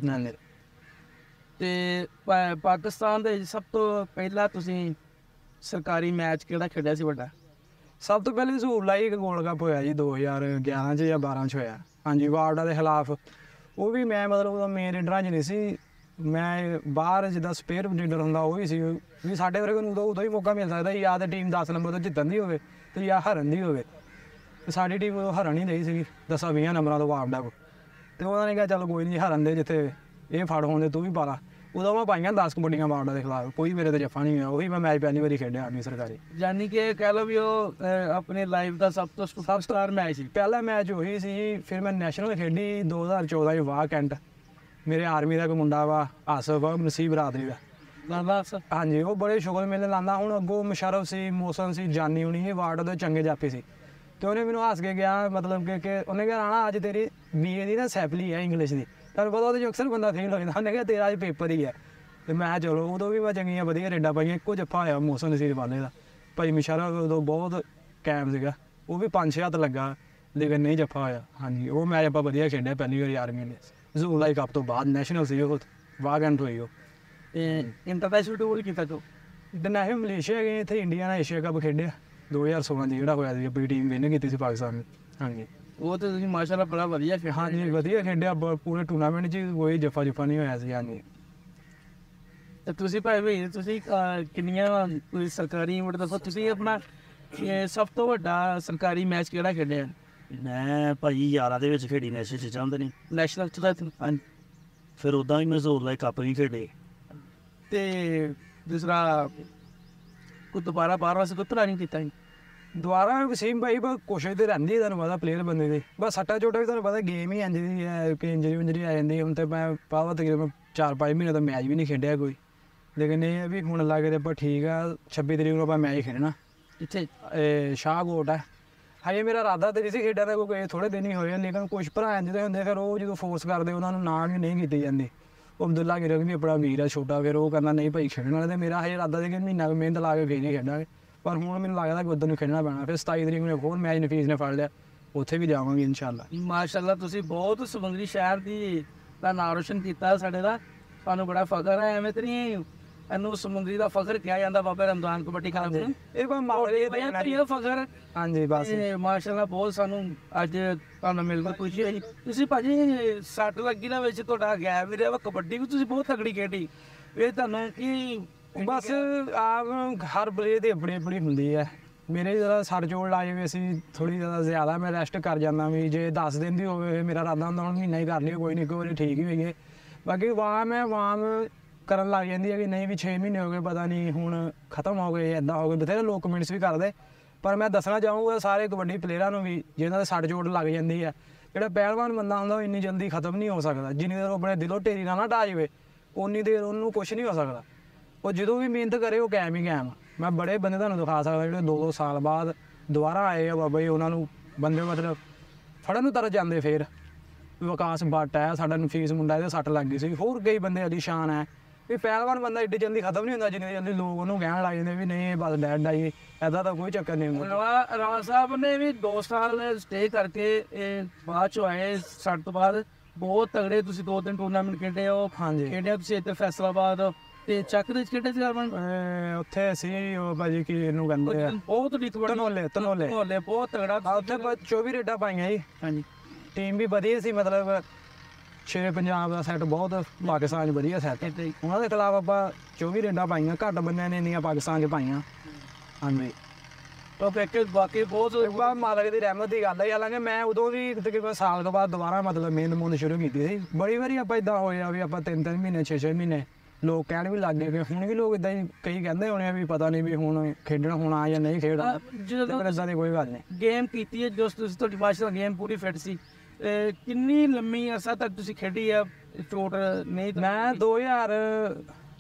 ਤੇ ਪਾਕਿਸਤਾਨ ਦੇ ਸਭ ਤੋਂ ਪਹਿਲਾਂ ਤੁਸੀਂ ਸਰਕਾਰੀ ਮੈਚ ਕਿਹੜਾ ਖੇਡਿਆ ਸੀ ਵੱਡਾ? ਸਭ ਤੋਂ ਪਹਿਲੇ ਸਹੂਲਾ ਹੀ ਇੱਕ ਗੋਲਡ ਕੱਪ ਹੋਇਆ ਜੀ 2011 'ਚ ਜਾਂ 12 'ਚ ਹੋਇਆ, ਹਾਂਜੀ, ਵਾਰਡਾ ਦੇ ਖਿਲਾਫ। ਉਹ ਵੀ ਮੈਂ ਮਤਲਬ ਉਹਦਾ ਮੇਨ ਲੀਡਰਾਂ 'ਚ ਨਹੀਂ ਸੀ, ਮੈਂ ਬਾਹਰ ਜਿੱਦਾਂ ਸਪੇਅਰ ਲੀਡਰ ਹੁੰਦਾ ਉਹ ਵੀ ਸੀ। ਵੀ ਸਾਡੇ ਵਰਗੇ ਨੂੰ ਉਦੋਂ ਹੀ ਮੌਕਾ ਮਿਲ ਸਕਦਾ ਜਾਂ ਤਾਂ ਟੀਮ 10 ਨੰਬਰ ਤੋਂ ਜਿੱਤਣ ਦੀ ਹੋਵੇ ਤੇ ਜਾਂ ਹਾਰਨ ਦੀ ਹੋਵੇ, ਤੇ ਸਾਡੀ ਟੀਮ ਉਦੋਂ ਹਾਰਨ ਹੀ ਨਹੀਂ ਸੀਗੀ 10-20 ਨੰਬਰਾਂ ਤੋਂ ਵਾਰਡਾ ਕੋ। ਤੇ ਉਹਨਾਂ ਨੇ ਕਿਹਾ ਚੱਲ ਕੋਈ ਨਹੀਂ, ਹਾਰਨ ਦੇ ਜਿੱਥੇ ਇਹ ਫੜ ਹੋਣ ਦੇ ਤੂੰ ਵੀ ਪਾ ਲਾ। ਉਦੋਂ ਮੈਂ ਪਾਈਆਂ 10 ਕਬੱਡੀਆਂ ਵਾਰਡਾ ਦੇ ਖਿਲਾਫ, ਕੋਈ ਮੇਰੇ ਤੇ ਜੱਫਾ ਨਹੀਂ ਹੋਇਆ। ਉਹੀ ਮੈਂ ਮੈਚ ਪਹਿਲੀ ਵਾਰੀ ਖੇਡਿਆ ਆਪਣੀ ਸਰਕਾਰੀ। ਯਾਨੀ ਕਿ ਕਹਿ ਲਓ ਵੀ ਉਹ ਆਪਣੇ ਲਾਈਫ ਦਾ ਸਭ ਤੋਂ ਸਟਾਰ ਮੈਚ ਸੀ। ਪਹਿਲਾ ਮੈਚ ਉਹੀ ਸੀ। ਫਿਰ ਮੈਂ ਨੈਸ਼ਨਲ ਖੇਡੀ 2014 'ਚ ਵਾਹ ਕੈਂਟ। ਮੇਰੇ ਆਰਮੀ ਦਾ ਇੱਕ ਮੁੰਡਾ ਵਾ ਆਸਫ, ਨਸੀਬ ਬਰਾਦਰੀ ਦਾ, ਹਾਂਜੀ, ਉਹ ਬੜੇ ਸ਼ੁਗਰ ਮੇਲੇ ਲਾਉਂਦਾ। ਹੁਣ ਅੱਗੋਂ ਮੁਸ਼ਰਫ ਸੀ, ਮੌਸਮ ਸੀ, ਜਾਨੀ ਹੋਣੀ, ਇਹ ਵਾਰਡ ਦੇ ਚੰਗੇ ਜਾਪੇ ਸੀ। ਤੇ ਉਹਨੇ ਮੈਨੂੰ ਹੱਸ ਕੇ ਗਿਆ, ਮਤਲਬ ਕਿ ਉਹਨੇ ਕਿਹਾ ਰਾਣਾ ਅੱਜ ਤੇਰੀ BA ਦੀ ਨਾ ਸੈਪਲੀ ਹੈ ਇੰਗਲਿਸ਼ ਦੀ, ਤੁਹਾਨੂੰ ਪਤਾ ਉਹਦੇ 'ਚ ਅਕਸਰ ਬੰਦਾ ਫੇਲ ਹੋ ਜਾਂਦਾ। ਉਹਨੇ ਕਿਹਾ ਤੇਰਾ ਅੱਜ ਪੇਪਰ ਹੀ ਹੈ। ਤੇ ਮੈਂ ਚਲੋ ਉਦੋਂ ਵੀ ਮੈਂ ਚੰਗੀਆਂ ਵਧੀਆ ਰੇਡਾਂ ਪਾਈਆਂ। ਇੱਕੋ ਜੱਫਾ ਹੋਇਆ ਮੌਸਮ ਨਸੀਬ ਵਾਲੇ ਦਾ। ਭਾਈ ਮੁਸ਼ਰਫ ਉਦੋਂ ਬਹੁਤ ਕਾਇਮ ਸੀਗਾ, ਉਹ ਵੀ 5-6 ਹੱਥ ਲੱਗਾ ਲੇਕਿਨ ਨਹੀਂ ਜੱਫਾ ਹੋਇਆ। ਹਾਂਜੀ, ਉਹ ਮੈਚ ਆਪਾਂ ਵਧੀਆ ਖੇਡਿਆ ਪਹਿਲੀ ਵਾਰੀ ਆਰਮੀ ਨੇ। ਜ਼ੂਲਾਈ ਕੱਪ ਤੋਂ ਬਾਅਦ ਨੈਸ਼ਨਲ ਸੀ ਉਹ, ਵਾਹ ਕੈਂਟ ਹੋਈ ਉਹ। ਇੰਟਰਨੈਸ਼ਨਲ ਟੂਰ ਕੀਤਾ ਤੂੰ? ਇੰਟਰਨੈਸ਼ਨਲ ਮਲੇਸ਼ੀਆ ਗਏ, ਇੱਥੇ ਇੰਡੀਆ ਨਾਲ ਏਸ਼ੀਆ ਕੱਪ ਖੇਡਿਆ 2016 'ਚ ਜਿਹੜਾ ਹੋਇਆ ਸੀ, ਆਪਣੀ ਟੀਮ ਵਿਨ ਕੀਤੀ ਸੀ ਪਾਕਿਸਤਾਨ ਨੇ। ਹਾਂਜੀ, ਉਹ ਤਾਂ ਤੁਸੀਂ ਮਾਸ਼ਾਅੱਲਾ ਬੜਾ ਵਧੀਆ ਖੇਡਿਆ। ਹਾਂਜੀ, ਵਧੀਆ ਖੇਡਿਆ ਪੂਰੇ ਟੂਰਨਾਮੈਂਟ 'ਚ, ਕੋਈ ਜੱਫਾ ਨਹੀਂ ਹੋਇਆ ਸੀ। ਹਾਂਜੀ, ਤੇ ਤੁਸੀਂ ਭਾਈ ਵੀ ਤੁਸੀਂ ਕਿੰਨੀਆਂ ਕੋਈ ਸਰਕਾਰੀ ਇਵੈਂਟ ਦੱਸੋ? ਤੁਸੀਂ ਆਪਣਾ ਸਭ ਤੋਂ ਵੱਡਾ ਸਰਕਾਰੀ ਮੈਚ ਕਿਹੜਾ ਖੇਡਿਆ? ਮੈਂ ਭਾਈ 11 ਦੇ ਵਿੱਚ ਖੇਡੀ ਨੈਸ਼ਨਲ 'ਚ ਚਾਹੁੰਦੇ ਨੇ, ਨੈਸ਼ਨਲ 'ਚ ਤਾਂ ਹਾਂਜੀ। ਫਿਰ ਉੱਦਾਂ ਵੀ ਮੈਂ ਜ਼ੋਰ ਕੱਪ ਵੀ ਖੇਡੇ। ਤੇ ਦੂਸਰਾ ਕੋਈ ਦੁਬਾਰਾ ਬਾਹਰ ਵਾਸਤੇ ਕੋਈ ਪਲਾਨਿੰਗ ਕੀਤਾ ਜੀ? ਦੁਬਾਰਾ ਵਸੀਮ ਭਾਈ ਬਸ ਕੋਸ਼ਿਸ਼ ਤੇ ਰਹਿੰਦੀ ਹੈ, ਤੁਹਾਨੂੰ ਪਤਾ ਪਲੇਅਰ ਬੰਦੇ ਦੀ। ਬਸ ਸੱਟਾ ਚੋਟਾ ਵੀ ਤੁਹਾਨੂੰ ਪਤਾ ਗੇਮ ਹੀ ਇੰਝ ਦੀ ਹੈ ਕਿ ਇੰਜਰੀ ਆ ਜਾਂਦੀ। ਹੁਣ ਤੇ ਮੈਂ ਪਾਵਾ ਤਕਰੀਬਨ 4-5 ਮਹੀਨੇ ਤੋਂ ਮੈਚ ਵੀ ਨਹੀਂ ਖੇਡਿਆ ਕੋਈ, ਲੇਕਿਨ ਇਹ ਹੈ ਵੀ ਹੁਣ ਲੱਗੇ ਤੇ ਆਪਾਂ ਠੀਕ ਆ। 26 ਤਰੀਕ ਨੂੰ ਆਪਾਂ ਮੈਚ ਖੇਡਣਾ, ਇੱਥੇ ਸ਼ਾਹਕੋਟ ਹੈ। ਹਜੇ ਮੇਰਾ ਇਰਾਦਾ ਤੇ ਨਹੀਂ ਸੀ ਖੇਡਾਂ ਦਾ, ਕੋਈ ਥੋੜ੍ਹੇ ਦਿਨ ਹੀ ਹੋਏ, ਲੇਕਿਨ ਕੁਛ ਭਰਾ ਜਿਹਦੇ ਹੁੰਦੇ ਫਿਰ ਉਹ ਜਦੋਂ ਫੋਰਸ ਕਰਦੇ ਉਹਨਾਂ ਨੂੰ ਨਾਲ ਵੀ ਨਹੀਂ ਕੀਤੀ ਜਾਂਦੀ। ਉਹ ਅਬਦੁੱਲਾ ਗਿਰਕ ਵੀ ਆਪਣਾ ਵੀਰ ਆ ਛੋਟਾ, ਫਿਰ ਉਹ ਕਹਿੰਦਾ ਨਹੀਂ ਭਾਈ ਖੇਡਣ ਵਾਲੇ। ਤੇ ਮੇਰਾ ਹਜੇ ਇਰਾਦਾ ਸੀ ਕਿ ਮਹੀਨਾ ਕੁ ਮਿਹਨਤ ਲਾ ਕੇ ਫੇਰ ਹੀ ਖੇਡਾਂਗੇ, ਪਰ ਹੁਣ ਮੈਨੂੰ ਲੱਗਦਾ ਕਿ ਉੱਧਰ ਨੂੰ ਖੇਡਣਾ ਪੈਣਾ। ਫਿਰ 27 ਤਰੀਕ ਨੂੰ ਹੋਰ ਮੈਚ ਨਫੀਸ ਨੇ ਫੜ ਲਿਆ, ਉੱਥੇ ਵੀ ਜਾਵਾਂਗੇ ਇਨਸ਼ਾਅੱਲਾ। ਮਾਸ਼ਾਅੱਲਾ ਤੁਸੀਂ ਬਹੁਤ ਸਮੁੰਦਰੀ ਸ਼ਹਿਰ ਦਾ ਨਾਂ ਰੋਸ਼ਨ ਕੀਤਾ ਸਾਡੇ ਦਾ, ਸਾਨੂੰ ਬੜਾ ਫਖਰ ਹੈ। ਐਵੇਂ ਤੇ ਨਹੀਂ ਇਹਨੂੰ ਸਮੁੰਦਰੀ ਦਾ ਫਖਰ ਕਿਹਾ ਜਾਂਦਾ ਬਾਬਾ ਰਮਜ਼ਾਨ ਕਬੱਡੀ ਖਾਨਾ ਨੂੰ, ਇਹ ਕੋਈ ਮਾਹੌਲ ਫਖਰ। ਹਾਂਜੀ, ਬਸ ਮਾਸ਼ਾਅੱਲਾ ਬਹੁਤ ਸਾਨੂੰ ਅੱਜ ਤੁਹਾਨੂੰ ਮਿਲ ਕੇ ਖੁਸ਼ੀ ਹੋਈ। ਤੁਸੀਂ ਭਾਜੀ ਸੱਟ ਲੱਗੀ ਨਾ ਵਿੱਚ ਤੁਹਾਡਾ ਗੈਪ ਵੀ ਰਿਹਾ, ਕਬੱਡੀ ਵੀ ਤੁਸੀਂ ਬਹੁਤ ਤਕੜੀ ਖੇਡੀ, ਇਹ ਤੁਹਾਨੂੰ ਕੀ? ਬਸ ਆਪ ਹਰ ਪਲੇਅਰ ਦੀ ਆਪਣੀ ਹੁੰਦੀ ਹੈ। ਮੇਰੇ ਜਿਹੜਾ ਸਰ ਚੋਟ ਲਾ ਜਾਵੇ ਅਸੀਂ ਥੋੜ੍ਹੀ ਜ਼ਿਆਦਾ ਮੈਂ ਰੈਸਟ ਕਰ ਜਾਂਦਾ। ਵੀ ਜੇ 10 ਦਿਨ ਦੀ ਹੋਵੇ ਮੇਰਾ ਇਰਾਦਾ ਹੁੰਦਾ ਹੁਣ ਮਹੀਨਾ ਹੀ ਕਰ ਲਈ, ਕੋਈ ਨਹੀਂ, ਇੱਕ ਵਾਰੀ ਠੀਕ ਹੀ ਹੋਈਏ। ਬਾਕੀ ਵਾਮ ਕਰਨ ਲੱਗ ਜਾਂਦੀ ਹੈ ਕਿ ਨਹੀਂ ਵੀ 6 ਮਹੀਨੇ ਹੋ ਗਏ, ਪਤਾ ਨਹੀਂ ਹੁਣ ਖਤਮ ਹੋ ਗਏ, ਇੱਦਾਂ ਹੋ ਗਏ। ਬਥੇਰੇ ਲੋਕ ਕਮੈਂਟਸ ਵੀ ਕਰਦੇ, ਪਰ ਮੈਂ ਦੱਸਣਾ ਚਾਹੂੰਗਾ ਸਾਰੇ ਕਬੱਡੀ ਪਲੇਅਰਾਂ ਨੂੰ ਵੀ ਜਿਹਨਾਂ ਦੇ ਸੱਟ ਚੋਟ ਲੱਗ ਜਾਂਦੀ ਹੈ, ਜਿਹੜਾ ਪਹਿਲਵਾਨ ਬੰਦਾ ਹੁੰਦਾ ਉਹ ਇੰਨੀ ਜਲਦੀ ਖਤਮ ਨਹੀਂ ਹੋ ਸਕਦਾ। ਜਿੰਨੀ ਦੇਰ ਉਹ ਆਪਣੇ ਦਿਲੋਂ ਢੇਰੀ ਨਾ ਢਾਹ ਜਾਵੇ ਉਨੀ ਦੇਰ ਉਹਨੂੰ ਕੁਛ ਨਹੀਂ ਹੋ ਸਕਦਾ। ਉਹ ਜਦੋਂ ਵੀ ਮਿਹਨਤ ਕਰੇ ਉਹ ਕਾਇਮ ਹੀ ਕਾਇਮ। ਮੈਂ ਬੜੇ ਬੰਦੇ ਤੁਹਾਨੂੰ ਦਿਖਾ ਸਕਦਾ ਜਿਹੜੇ 2-2 ਸਾਲ ਬਾਅਦ ਦੁਬਾਰਾ ਆਏ ਆ ਬਾਬਾ ਜੀ, ਉਹਨਾਂ ਨੂੰ ਬੰਦੇ ਮਤਲਬ ਫੜਨ ਨੂੰ ਤਰਸ ਜਾਂਦੇ। ਫਿਰ ਵਿਕਾਸ ਬੱਟ ਹੈ ਸਾਡਾ, ਨਫੀਸ ਮੁੰਡਾ, ਇਹਦੇ ਸੱਟ ਲੱਗ ਗਈ ਸੀ। ਹੋਰ ਕਈ ਬੰਦੇ ਅਲੀ ਸ਼ਾਨ ਹੈ। ਵੀ ਪਹਿਲਵਾਨ ਬੰਦਾ ਏਡੀ ਜਲਦੀ ਖਤਮ ਨਹੀਂ ਹੁੰਦਾ ਜਿੰਨੀ ਜਲਦੀ ਲੋਕ ਉਹਨੂੰ ਕਹਿਣ ਲੱਗ ਜਾਂਦੇ ਵੀ ਨਹੀਂ ਬਸ ਡੈਡ ਆਈ, ਇੱਦਾਂ ਦਾ ਕੋਈ ਚੱਕਰ ਨਹੀਂ ਹੁੰਦਾ। ਰਾਣਾ ਸਾਹਿਬ ਨੇ ਵੀ 2 ਸਾਲ ਸਟੇ ਕਰਕੇ ਬਾਅਦ ਚੋਂ ਆਏ ਸੱਟ ਤੋਂ ਬਾਅਦ। ਬਹੁਤ ਤਗੜੇ ਤੁਸੀਂ 2-3 ਟੂਰਨਾਮੈਂਟ ਖੇਡੇ ਹੋ। ਹਾਂਜੀ, ਖੇਡਿਆ ਤੁਸੀਂ ਇੱਥੇ ਫੈਸਲਾਬਾਦ ਤੇ ਚੱਕ ਦੇ ਖੇਡੇ ਸੀ ਅਰਮਨ? ਉੱਥੇ ਅਸੀਂ ਉਹ ਭਾਜੀ ਕੀ ਇਹਨੂੰ ਕਹਿੰਦੇ ਆ, ਬਹੁਤ ਧਨੌਲੇ ਬਹੁਤ ਤਗੜਾ। ਉੱਥੇ 24 ਰੇਡਾਂ ਪਾਈਆਂ ਜੀ। ਹਾਂਜੀ, ਟੀਮ ਵੀ ਵਧੀਆ ਸੀ, ਮਤਲਬ ਸ਼ੇਰੇ ਪੰਜਾਬ ਦਾ ਸੈੱਟ ਬਹੁਤ ਪਾਕਿਸਤਾਨ 'ਚ ਵਧੀਆ ਸੈੱਟ। ਉਹਨਾਂ ਦੇ ਖਿਲਾਫ ਆਪਾਂ 24 ਰੇਡਾਂ ਪਾਈਆਂ, ਘੱਟ ਬੰਦਿਆਂ ਨੇ ਇੰਨੀਆਂ ਪਾਕਿਸਤਾਨ 'ਚ ਪਾਈਆਂ। ਹਾਂਜੀ, ਉਹ ਪੈਕੇਜ ਬਾਕੀ ਬਹੁਤ ਮਾਲਕ ਦੀ ਰਹਿਮਤ ਦੀ ਗੱਲ ਹੈ। ਹਾਲਾਂਕਿ ਮੈਂ ਉਦੋਂ ਵੀ ਤਕਰੀਬਨ ਸਾਲ ਤੋਂ ਬਾਅਦ ਦੁਬਾਰਾ ਮਤਲਬ ਮਿਹਨਤ ਸ਼ੁਰੂ ਕੀਤੀ ਸੀ। ਬੜੀ ਵਾਰੀ ਆਪਾਂ ਇੱਦਾਂ ਹੋਇਆ ਵੀ ਆਪਾਂ 3-3 ਮਹੀਨੇ 6-6 ਮਹੀਨੇ ਲੋਕ ਕਹਿਣ ਵੀ ਲੱਗ ਗਏ। ਹੁਣ ਵੀ ਲੋਕ ਇੱਦਾਂ ਹੀ ਕਈ ਕਹਿੰਦੇ ਹੋਣੇ ਆ ਵੀ ਪਤਾ ਨਹੀਂ ਵੀ ਹੁਣ ਖੇਡਣਾ ਹੋਣਾ ਜਾਂ ਨਹੀਂ ਖੇਡਣਾ, ਜਦੋਂ ਇੱਦਾਂ ਦੀ ਕੋਈ ਗੱਲ ਨਹੀਂ। ਗੇਮ ਕੀਤੀ ਹੈ ਜੋ ਤੁਸੀਂ ਤੁਹਾਡੀ ਮਾਸ਼ਾਅੱਲਾ ਗੇਮ ਪੂਰੀ ਫਿੱਟ ਸੀ, ਕਿੰਨੀ ਲੰਮੀ ਅਰਸਾ ਤੱਕ ਤੁਸੀਂ ਖੇਡੀ ਆ? ਚੋਟ ਨਹੀਂ? ਮੈਂ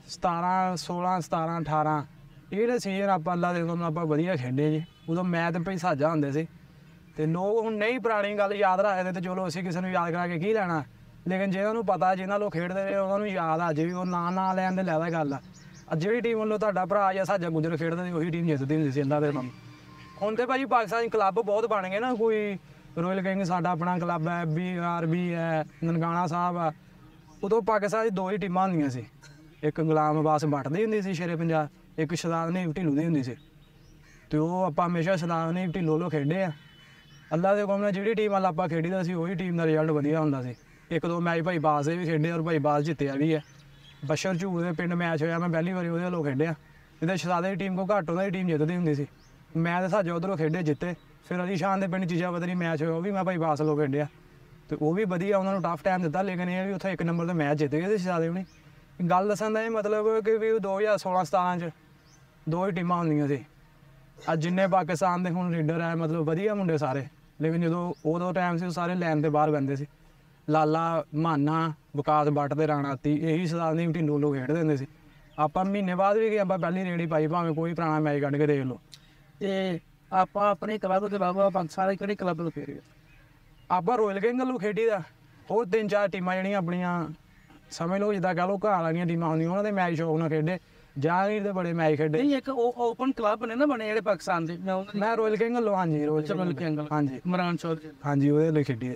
17 16 17 18 ਇਹ ਜਿਹੜੇ ਸੀਜ਼ਨ ਆਪਾਂ ਅੱਲਾ ਦੇ ਕੋਲ ਆਪਾਂ ਵਧੀਆ ਖੇਡੇ ਜੀ। ਉਦੋਂ ਮੈਚ ਭਾਈ ਸਾਜਾ ਹੁੰਦੇ ਸੀ ਤੇ ਲੋਕ ਹੁਣ ਨਹੀਂ ਪੁਰਾਣੀ ਗੱਲ ਯਾਦ ਰੱਖਦੇ ਤੇ ਚਲੋ ਅਸੀਂ ਕਿਸੇ ਨੂੰ ਯਾਦ ਕਰਾ ਕੇ ਕੀ ਲੈਣਾ, ਲੇਕਿਨ ਜਿਹਨਾਂ ਨੂੰ ਪਤਾ ਜਿਹਨਾਂ ਲੋਕ ਖੇਡਦੇ ਰਹੇ ਉਹਨਾਂ ਨੂੰ ਯਾਦ ਆ ਜੇ ਵੀ ਉਹ ਨਾਂ ਲੈਣ ਦੇ ਲੈਦਾ ਗੱਲ ਆ। ਜਿਹੜੀ ਟੀਮ ਵੱਲੋਂ ਤੁਹਾਡਾ ਭਰਾ ਜਾਂ ਸਾਜਾ ਗੁਜਰ ਖੇਡਦਾ ਸੀ ਉਹੀ ਟੀਮ ਜਿੱਤਦੀ ਹੁੰਦੀ ਸੀ ਇਹਨਾਂ ਦੇ ਨਾਲ। ਹੁਣ ਤੇ ਭਾਜੀ ਪਾਕਿਸਤਾਨ ਕਲੱਬ ਬਹੁਤ ਬਣ ਗਏ ਨਾ, ਕੋਈ ਰੋਇਲ ਕਿੰਗ ਸਾਡਾ ਆਪਣਾ ਕਲੱਬ ਹੈ, BRB ਹੈ, ਨਨਕਾਣਾ ਸਾਹਿਬ ਆ। ਉਦੋਂ ਪਾਕਿਸਤਾਨ 'ਚ 2 ਹੀ ਟੀਮਾਂ ਹੁੰਦੀਆਂ ਸੀ, ਇੱਕ ਗੁਲਾਮ ਅਬਾਸ ਬੱਟ ਦੀ ਹੁੰਦੀ ਸੀ ਸ਼ੇਰੇ ਪੰਜਾਬ, ਇੱਕ ਸ਼ਦਾਦ ਨੀਵ ਢਿੱਲੋਂ ਦੀ ਹੁੰਦੀ ਸੀ। ਤੇ ਉਹ ਆਪਾਂ ਹਮੇਸ਼ਾ ਸ਼ਦਾਦ ਨੀਵ ਢਿੱਲੋਂ ਲੋ ਖੇਡੇ ਆ। ਅੱਲਾ ਦੇ ਹੁਕਮ ਨਾਲ ਜਿਹੜੀ ਟੀਮ ਵੱਲ ਆਪਾਂ ਖੇਡੀਦਾ ਸੀ ਉਹੀ ਟੀਮ ਦਾ ਰਿਜ਼ਲਟ ਵਧੀਆ ਹੁੰਦਾ ਸੀ। 1-2 ਮੈਚ ਭਾਈ ਬਾਸ ਦੇ ਵੀ ਖੇਡੇ ਔਰ ਭਾਈ ਬਾਸ ਜਿੱਤਿਆ ਵੀ ਹੈ। ਬਸ਼ਰ ਝੂਰ ਦੇ ਪਿੰਡ ਮੈਚ ਹੋਇਆ, ਮੈਂ ਪਹਿਲੀ ਵਾਰੀ ਉਹਦੇ ਵੱਲੋਂ ਖੇਡਿਆ। ਜਿੱਦਾਂ ਸ਼ਦਾਦੇ ਦੀ ਟੀਮ ਕੋ ਘੱਟ ਉਹਨਾਂ ਦੀ ਟੀਮ ਜਿੱਤਦੀ ਹੁੰਦੀ ਸੀ। ਮੈਂ ਤਾਂ ਸਾਜਾ ਉੱਧਰੋਂ ਖੇਡੇ ਜਿੱਤੇ। ਫਿਰ ਅਲੀ ਸ਼ਾਨ ਦੇ ਪਿੰਡ ਚੀਜ਼ਾ ਬਦਲੀ ਮੈਚ ਹੋਇਆ, ਉਹ ਵੀ ਮੈਂ ਭਾਈ ਬਾਸ ਵੱਲੋਂ ਖੇਡਿਆ ਤੇ ਉਹ ਵੀ ਵਧੀਆ, ਉਹਨਾਂ ਨੂੰ ਟਫ ਟਾਈਮ ਦਿੱਤਾ। ਲੇਕਿਨ ਇਹ ਵੀ ਉੱਥੇ 1 ਨੰਬਰ 'ਤੇ ਮੈਚ ਜਿੱਤ ਗਏ ਸੀ ਸ਼ਦਾਦੇ ਹੁਣੀ। ਗੱਲ ਦੱਸਣ ਦਾ ਇਹ ਮਤਲਬ ਕਿ ਵੀ 2016-17 'ਚ 2 ਹੀ ਟੀਮਾਂ ਹੁੰਦੀਆਂ ਸੀ। ਅੱਜ ਜਿੰਨੇ ਪਾਕਿਸਤਾਨ ਦੇ ਹੁਣ ਲੀਡਰ ਹੈ ਮਤਲਬ ਵਧੀਆ ਮੁੰਡੇ ਸਾਰੇ, ਲੇਕਿਨ ਜਦੋਂ ਉਦੋਂ ਟਾਈਮ ਸੀ ਉਹ ਸਾਰੇ ਲਾਈਨ ਦੇ ਬਾਹਰ ਬਹਿੰਦੇ ਸੀ। ਲਾਲਾ ਮਾਨਾ, ਵਿਕਾਸ ਬੱਟ ਤੇ ਰਾਣਾ ਤੀ, ਇਹੀ ਸ਼ਦਾਦ ਨੀਵ ਢਿੱਲੋਂ ਲੋਕ ਖੇਡਦੇ ਹੁੰਦੇ ਸੀ। ਆਪਾਂ ਮਹੀਨੇ ਬਾਅਦ ਵੀ ਆਪਾਂ ਪਹਿਲੀ ਰੇੜੀ ਪਾਈ, ਭਾਵੇਂ ਕੋਈ ਪੁਰਾਣਾ ਮੈਚ ਕੱਢ ਕੇ ਦੇਖ ਲਓ। ਤੇ ਆਪਾਂ ਆਪਣੇ ਕਲੱਬ ਦੇ ਬਾਬਾ ਪਾਕਿਸਤਾਨ ਦੇ ਕਿਹੜੇ ਕਲੱਬ ਨੂੰ ਖੇਡੇ? ਆਪਾਂ ਰੋਇਲ ਕਿੰਗ ਵੱਲੋਂ ਖੇਡੀ ਦਾ। ਹੋਰ 3-4 ਟੀਮਾਂ ਜਿਹੜੀਆਂ ਆਪਣੀਆਂ ਸਮਝ ਲਓ ਜਿੱਦਾਂ ਕਹਿ ਲਓ ਘਰ ਵਾਲੀਆਂ ਟੀਮਾਂ ਹੁੰਦੀਆਂ, ਉਹਨਾਂ ਦੇ ਮੈਚ ਸ਼ੌਕ ਨਾਲ ਖੇਡੇ। ਜਹਾਂਗੀਰ ਦੇ ਬੜੇ ਮੈਚ ਖੇਡੇ। ਨਹੀਂ, ਇੱਕ ਓਪਨ ਕਲੱਬ ਨੇ ਨਾ ਬਣੇ ਜਿਹੜੇ ਪਾਕਿਸਤਾਨ ਦੇ, ਮੈਂ ਰੋਇਲ ਕਿੰਗ ਵੱਲੋਂ, ਹਾਂਜੀ ਰੋਇਲ ਕਿੰਗ, ਹਾਂਜੀ ਇਮਰਾਨ ਚੌਧਰੀ, ਹਾਂਜੀ ਉਹਦੇ ਲਈ ਖੇਡੀ।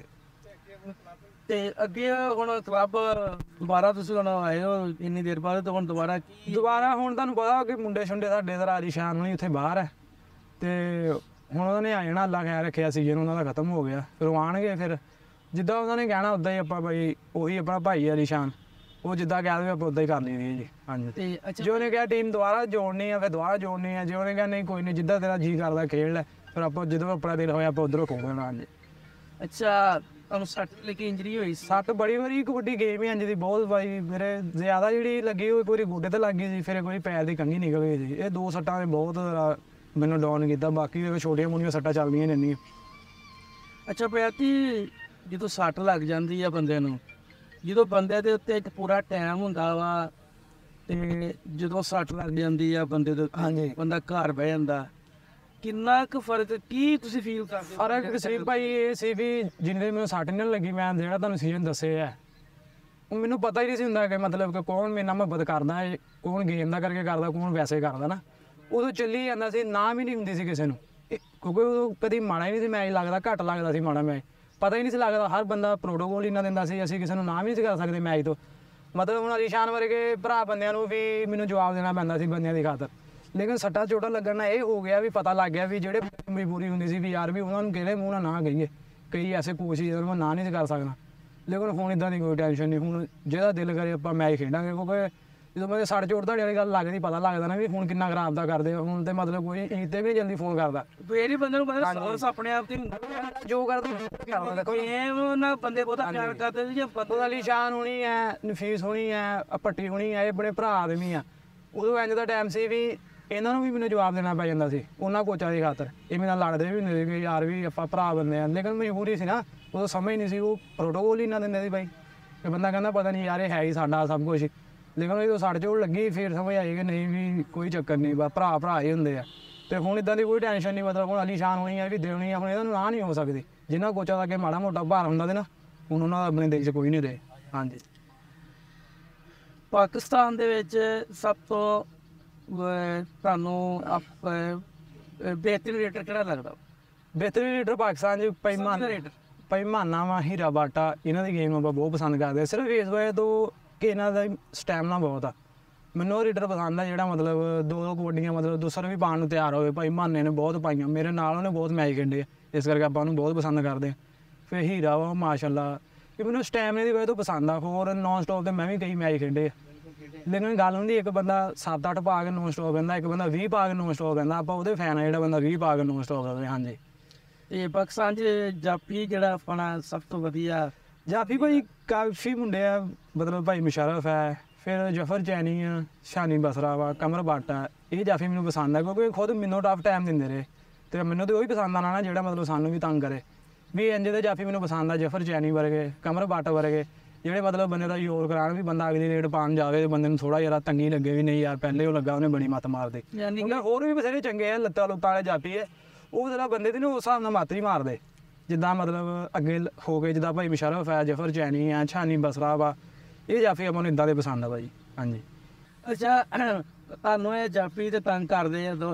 ਤੇ ਅੱਗੇ ਹੁਣ ਕਲੱਬ ਦੁਬਾਰਾ ਤੁਸੀਂ ਹੁਣ ਆਏ ਹੋ ਇੰਨੀ ਦੇਰ ਬਾਅਦ, ਤਾਂ ਹੁਣ ਦੁਬਾਰਾ ਹੁਣ ਤੁਹਾਨੂੰ ਪਤਾ ਕਿ ਮੁੰਡੇ ਛੁੰਡੇ ਸਾਡੇ ਇਧਰ ਆਲੀ ਸ਼ਾਨ ਹੋਣੀ ਉੱਥੇ ਬਾਹਰ ਹੈ ਤੇ ਹੁਣ ਉਹਨਾਂ ਨੇ ਆ ਜਾਣਾ। ਅੱਲਾ ਖੈਰ ਰੱਖਿਆ, ਸੀਜ਼ਨ ਉਹਨਾਂ ਦਾ ਖਤਮ ਹੋ ਗਿਆ। ਫਿਰ ਉਹ ਆਉਣਗੇ, ਫਿਰ ਜਿੱਦਾਂ ਉਹਨਾਂ ਨੇ ਕਹਿਣਾ ਉੱਦਾਂ ਹੀ ਆਪਾਂ ਭਾਈ ਉਹੀ ਆਪਣਾ ਭਾਈ ਅਲੀ ਸ਼ਾਨ, ਉਹ ਜਿੱਦਾਂ ਕਹਿ ਦੇਵੇ ਆਪਾਂ ਉੱਦਾਂ ਹੀ ਕਰ ਲਈਦੀ ਹੈ ਜੀ। ਹਾਂਜੀ, ਤੇ ਅੱਛਾ, ਜੇ ਉਹਨੇ ਕਿਹਾ ਟੀਮ ਦੁਬਾਰਾ ਜੋੜਨੀ ਆ ਫਿਰ ਦੁਬਾਰਾ ਜੋੜਨੀ ਆ, ਜੇ ਉਹਨੇ ਕਿਹਾ ਨਹੀਂ ਕੋਈ ਨਹੀਂ ਜਿੱਦਾਂ ਤੇਰਾ ਜੀ ਕਰਦਾ ਖੇਡ ਲੈ, ਫਿਰ ਆਪਾਂ ਜਦੋਂ ਆਪਣਾ ਦਿਲ ਹੋਇਆ ਆਪਾਂ ਉੱਧਰੋਂ ਖੋਲ੍ਹਣਾ। ਹਾਂਜੀ, ਅੱਛਾ ਤੁਹਾਨੂੰ ਸੱਟ ਲੱਗੀ, ਇੰਜਰੀ ਹੋਈ ਸੀ? ਸੱਟ ਬੜੀ ਵਾਰੀ ਕਬੱਡੀ ਗੇਮ ਹੀ ਹਾਂਜੀ ਦੀ ਬਹੁਤ ਵਾਰੀ ਮੇਰੇ ਜ਼ਿਆਦਾ ਜਿਹੜੀ ਲੱਗੀ ਉਹ ਪੂਰੀ ਗੋਡੇ ਤੇ ਲੱਗ ਗਈ ਸੀ, ਫਿਰ ਕੋਈ ਪੈਰ ਦੀ ਕੰਘੀ ਨਿਕਲ ਗਈ ਸੀ। ਇਹ 2 ਸੱਟਾਂ ਨੇ ਬਹੁਤ ਮੈਨੂੰ ਡਾਊਨ ਕੀਤਾ। ਬਾਕੀ ਛੋਟੀਆਂ ਮੋਟੀਆਂ ਸੱਟਾਂ ਚੱਲਦੀਆਂ ਨੇ ਇੰਨੀਆਂ। ਅੱਛਾ ਪਿਆਤੀ, ਜਦੋਂ ਸੱਟ ਲੱਗ ਜਾਂਦੀ ਆ ਬੰਦੇ ਨੂੰ, ਜਦੋਂ ਬੰਦੇ ਦੇ ਉੱਤੇ ਇੱਕ ਪੂਰਾ ਟਾਈਮ ਹੁੰਦਾ ਵਾ ਤੇ ਜਦੋਂ ਸੱਟ ਲੱਗ ਜਾਂਦੀ ਆ ਬੰਦੇ ਦੇ ਉੱਤੇ, ਹਾਂਜੀ, ਬੰਦਾ ਘਰ ਬਹਿ ਜਾਂਦਾ, ਕਿੰਨਾ ਕੁ ਫਰਕ, ਕੀ ਤੁਸੀਂ ਫੀਲ ਕਰਦੇ ਹੋ? ਫਰਕ ਸੀ ਭਾਈ ਇਹ ਸੀ ਵੀ ਜਿੰਨੇ ਮੈਨੂੰ ਸੱਟ ਨਹੀਂ ਲੱਗੀ, ਮੈਂ ਜਿਹੜਾ ਤੁਹਾਨੂੰ ਸੀਜ਼ਨ ਦੱਸਿਆ ਹੈ ਉਹ ਮੈਨੂੰ ਪਤਾ ਹੀ ਨਹੀਂ ਸੀ ਹੁੰਦਾ ਕਿ ਮਤਲਬ ਕਿ ਕੌਣ ਮੇਰੇ ਨਾਲ ਮੁਹੱਬਤ ਕਰਦਾ ਹੈ, ਕੌਣ ਗੇਮ ਦਾ ਕਰਕੇ ਕਰਦਾ, ਕੌਣ ਵੈਸੇ ਕਰਦਾ ਨਾ। ਉਦੋਂ ਚੱਲੀ ਜਾਂਦਾ ਸੀ, ਨਾਮ ਹੀ ਨਹੀਂ ਹੁੰਦੀ ਸੀ ਕਿਸੇ ਨੂੰ, ਕਿਉਂਕਿ ਉਦੋਂ ਕਦੀ ਮਾੜਾ ਹੀ ਨਹੀਂ ਸੀ ਮੈਚ ਲੱਗਦਾ, ਘੱਟ ਲੱਗਦਾ ਸੀ ਮਾੜਾ ਮੈਚ, ਪਤਾ ਹੀ ਨਹੀਂ ਸੀ ਲੱਗਦਾ। ਹਰ ਬੰਦਾ ਪ੍ਰੋਟੋਕੋਲ ਇੰਨਾ ਦਿੰਦਾ ਸੀ, ਅਸੀਂ ਕਿਸੇ ਨੂੰ ਨਾਮ ਹੀ ਨਹੀਂ ਸੀ ਕਰ ਸਕਦੇ ਮੈਚ ਤੋਂ। ਮਤਲਬ ਹੁਣ ਅਲੀ ਸ਼ਾਨ ਵਰਗੇ ਭਰਾ ਬੰਦਿਆਂ ਨੂੰ ਵੀ ਮੈਨੂੰ ਜਵਾਬ ਦੇਣਾ ਪੈਂਦਾ ਸੀ ਬੰਦਿਆਂ ਦੀ ਖਾਤਰ। ਲੇਕਿਨ ਸੱਟਾ ਚੋਟਾ ਲੱਗਣ ਨਾਲ ਇਹ ਹੋ ਗਿਆ ਵੀ ਪਤਾ ਲੱਗ ਗਿਆ ਵੀ ਜਿਹੜੇ ਮਜਬੂਰੀ ਹੁੰਦੀ ਸੀ ਵੀ ਯਾਰ ਵੀ ਉਹਨਾਂ ਨੂੰ ਕਿਹੜੇ ਮੂੰਹ ਨਾਲ ਨਾ ਕਹੀਏ। ਕਈ ਐਸੇ ਕੋਚ ਸੀ ਜਿਹਨਾਂ ਨੂੰ ਨਾ ਨਹੀਂ ਕਰ ਸਕਦਾ, ਲੇਕਿਨ ਹੁਣ ਇੱਦਾਂ ਦੀ ਕੋਈ ਟੈਨਸ਼ਨ ਨਹੀਂ। ਹੁਣ ਜਿਹੜਾ ਦਿਲ ਕਰੇ ਆਪਾਂ ਮੈਚ ਖੇਡਾਂਗੇ, ਕਿਉਂਕਿ ਜਦੋਂ ਮੈਂ ਸੱਟ ਚੋਟ ਤੁਹਾਡੀ ਵਾਲੀ ਗੱਲ ਲੱਗਦੀ ਪਤਾ ਲੱਗਦਾ ਨਾ ਵੀ ਹੁਣ ਕਿੰਨਾ ਖਰਾਬ ਦਾ ਕਰਦੇ। ਹੁਣ ਤੇ ਮਤਲਬ ਕੋਈ ਇੱਥੇ ਵੀ ਜਲਦੀ ਫੋਨ ਕਰਦਾ, ਫੇਰ ਹੀ ਬੰਦੇ ਨੂੰ ਪਤਾ ਸੋਰਸ ਆਪਣੇ ਆਪ ਤੇ ਹੁੰਦਾ ਜੋ ਕਰਦਾ। ਕੋਈ ਇਹ ਨਾ ਬੰਦੇ ਬਹੁਤਾ ਪਿਆਰ ਕਰਦੇ ਸੀ ਜਾਂ ਉਹਦਾ ਅਲੀ ਸ਼ਾਨ ਹੋਣੀ ਹੈ, ਨਫੀਸ ਹੋਣੀ ਹੈ, ਭੱਟੀ ਹੋਣੀ ਹੈ, ਇਹ ਬੜੇ ਭਰਾ ਆਦਮੀ ਆ। ਉਦੋਂ ਇੰਝ ਦਾ ਟਾਈਮ ਸੀ ਵੀ ਇਹਨਾਂ ਨੂੰ ਵੀ ਮੈਨੂੰ ਜਵਾਬ ਦੇਣਾ ਪੈ ਜਾਂਦਾ ਸੀ ਉਹਨਾਂ ਕੋਚਾਂ ਦੀ ਖਾਤਰ। ਇਹ ਮੇਰੇ ਨਾਲ ਲੜਦੇ ਵੀ ਹੁੰਦੇ ਸੀ ਕਿ ਯਾਰ ਵੀ ਆਪਾਂ ਭਰਾ ਬੰਦੇ ਆ, ਲੇਕਿਨ ਮਜਬੂਰੀ ਸੀ ਨਾ, ਉਦੋਂ ਸਮਝ ਨਹੀਂ ਸੀ। ਉਹ ਪ੍ਰੋਟੋਕੋਲ ਹੀ ਨਾ ਦਿੰਦੇ ਸੀ ਬਾਈ, ਕਿ ਬੰਦਾ ਕਹਿੰਦਾ ਪਤਾ ਨਹੀਂ ਯਾਰ ਇਹ ਹੈ ਹੀ ਸਾਡਾ ਸਭ ਕੁਛ। ਲੇਕਿਨ ਜਦੋਂ ਸੱਟ ਚੋਟ ਲੱਗੀ ਫਿਰ ਸਮਝ ਆਈ ਕਿ ਨਹੀਂ ਵੀ ਕੋਈ ਚੱਕਰ ਨਹੀਂ, ਬਸ ਭਰਾ ਭਰਾ ਹੀ ਹੁੰਦੇ ਆ। ਤੇ ਹੁਣ ਇਦਾਂ ਦੀ ਕੋਈ ਟੈਨਸ਼ਨ ਨਹੀਂ। ਮਤਲਬ ਹੁਣ ਅਲੀ ਸ਼ਾਨ ਹੋਣੀ ਆ ਵੀ ਦੇਣੀ ਆ, ਹੁਣ ਇਹਨਾਂ ਨੂੰ ਨਾ ਨਹੀਂ ਹੋ ਸਕਦੀ। ਜਿਨ੍ਹਾਂ ਕੋਚਾਂ ਦਾ ਅੱਗੇ ਮਾੜਾ ਮੋਟਾ ਭਾਰ ਹੁੰਦਾ ਤੇ ਨਾ, ਹੁਣ ਉਹਨਾਂ ਦਾ ਆਪਣੇ ਦੇਸ਼ 'ਚ ਕੋਈ ਨਹੀਂ ਰਹੇ। ਹਾਂਜੀ, ਪਾਕਿਸਤਾਨ ਦੇ ਵਿੱਚ ਸਭ ਤੋਂ ਤੁਹਾਨੂੰ ਬਿਹਤਰੀਨ ਰੇਟਰ ਕਿਹੜਾ ਲੱਗਦਾ? ਬਿਹਤਰੀਨ ਲੀਡਰ ਪਾਕਿਸਤਾਨ 'ਚ ਪੈਮਾਨਾ ਵਾ, ਹੀਰਾ ਬਾਟਾ, ਇਹਨਾਂ ਦੀ ਗੇਮ ਆਪਾਂ ਬਹੁਤ ਪਸੰਦ ਕਰਦੇ। ਸਿਰਫ ਇਸ ਵਜ੍ਹਾ ਤੋਂ ਕਿ ਇਹਨਾਂ ਦਾ ਸਟੈਮਨਾ ਬਹੁਤ ਆ। ਮੈਨੂੰ ਉਹ ਰੀਡਰ ਪਸੰਦ ਆ ਜਿਹੜਾ ਮਤਲਬ 2-2 ਕਬੱਡੀਆਂ ਮਤਲਬ ਦੂਸਰਾ ਵੀ ਪਾਉਣ ਨੂੰ ਤਿਆਰ ਹੋਵੇ। ਭਾਈ ਮਾਨੇ ਨੇ ਬਹੁਤ ਪਾਈਆਂ, ਮੇਰੇ ਨਾਲ ਉਹਨੇ ਬਹੁਤ ਮੈਚ ਖੇਡੇ ਆ, ਇਸ ਕਰਕੇ ਆਪਾਂ ਉਹਨੂੰ ਬਹੁਤ ਪਸੰਦ ਕਰਦੇ ਹਾਂ। ਫਿਰ ਹੀਰਾ ਵਾ ਮਾਸ਼ਾਅੱਲਾ, ਕਿ ਮੈਨੂੰ ਸਟੈਮਨੇ ਦੀ ਵਜ੍ਹਾ ਤੋਂ ਪਸੰਦ ਆ। ਹੋਰ ਨੌਨ ਸਟਾਪ 'ਤੇ ਮੈਂ ਵੀ ਕਈ ਮੈਚ ਖੇਡੇ ਆ, ਲੇਕਿਨ ਗੱਲ ਹੁੰਦੀ ਇੱਕ ਬੰਦਾ 7-8 ਪਾ ਕੇ ਨੌਨ ਸਟਾਪ ਪੈਂਦਾ, ਇੱਕ ਬੰਦਾ 20 ਪਾ ਕੇ ਨੌਨ ਸਟਾਪ ਪੈਂਦਾ। ਆਪਾਂ ਉਹਦੇ ਫੈਨ ਆ ਜਿਹੜਾ ਬੰਦਾ 20 ਪਾ ਕੇ ਨੌਨ ਸਟਾਪ ਕਰਦੇ। ਹਾਂਜੀ, ਇਹ ਪਾਕਿਸਤਾਨ 'ਚ ਜਾਫੀ ਜਿਹੜਾ ਆਪਣਾ ਸਭ ਤੋਂ ਵਧੀਆ ਜਾਫੀ ਭਾਈ ਕਾਫੀ ਮੁੰਡੇ ਆ, ਮਤਲਬ ਭਾਈ ਮੁਸ਼ਰਫ ਹੈ, ਫਿਰ ਜਫਰ ਚੈਨੀ ਆ, ਸ਼ਾਨੀ ਬਸਰਾ ਵਾ, ਕਮਰ ਬੱਟ ਆ। ਇਹ ਜਾਫੀ ਮੈਨੂੰ ਪਸੰਦ ਆ ਕਿਉਂਕਿ ਖੁਦ ਮੈਨੂੰ ਟਫ ਟਾਈਮ ਦਿੰਦੇ ਰਹੇ, ਅਤੇ ਮੈਨੂੰ ਤਾਂ ਉਹੀ ਪਸੰਦ ਆਣਾ ਨਾ ਜਿਹੜਾ ਮਤਲਬ ਸਾਨੂੰ ਵੀ ਤੰਗ ਕਰੇ। ਵੀ ਇੰਜ ਦੇ ਜਾਫੀ ਮੈਨੂੰ ਪਸੰਦ ਆ, ਜਫਰ ਚੈਨੀ ਵਰਗੇ, ਕਮਰ ਬੱਟ ਵਰਗੇ। ਜਿਹੜੇ ਮਤਲਬ ਬੰਦੇ ਦਾ ਜ਼ੋਰ ਕਰਾਉਣ ਵੀ ਬੰਦਾ ਅਗਲੀ ਰੇਡ ਪਾਉਣ ਜਾਵੇ ਤੇ ਬੰਦੇ ਨੂੰ ਥੋੜਾ ਜਿਹਾ ਤੰਗੀ ਲੱਗੇ ਵੀ ਨਹੀਂ ਯਾਰ ਪਹਿਲੇ ਉਹ ਲੱਗਾ ਉਹਨੇ ਬੜੀ ਮੱਤ ਮਾਰਦੇ। ਯਾਨੀ ਉਹਨੇ ਹੋਰ ਵੀ ਬਥੇਰੇ ਚੰਗੇ ਆ ਲੱਤਾਂ ਲੁੱਤਾਂ ਵਾਲੇ ਜਾਪੀ ਹੈ, ਉਹ ਜਿਹੜਾ ਬੰਦੇ ਦੀ ਨਾ ਉਸ ਹਿਸਾਬ ਨਾਲ ਮੱਤ ਹੀ ਮਾਰਦੇ। ਜਿੱਦਾਂ ਮਤਲਬ ਅੱਗੇ ਹੋ ਗਏ ਜਿੱਦਾਂ ਭਾਈ ਮੁਸ਼ਰਫ ਹੈ, ਜਫਰ ਚੈਨੀ ਆ, ਛਾਨੀ ਬਸਰਾ ਵਾ, ਇਹ ਜਾਫੀ ਆਪਾਂ ਨੂੰ ਇੱਦਾਂ ਦੇ ਪਸੰਦ ਆ ਭਾਈ। ਹਾਂਜੀ ਅੱਛਾ ਤੁਹਾਨੂੰ ਇਹ ਜਾਫੀ ਤੇ ਤੰਗ ਕਰਦੇ ਆ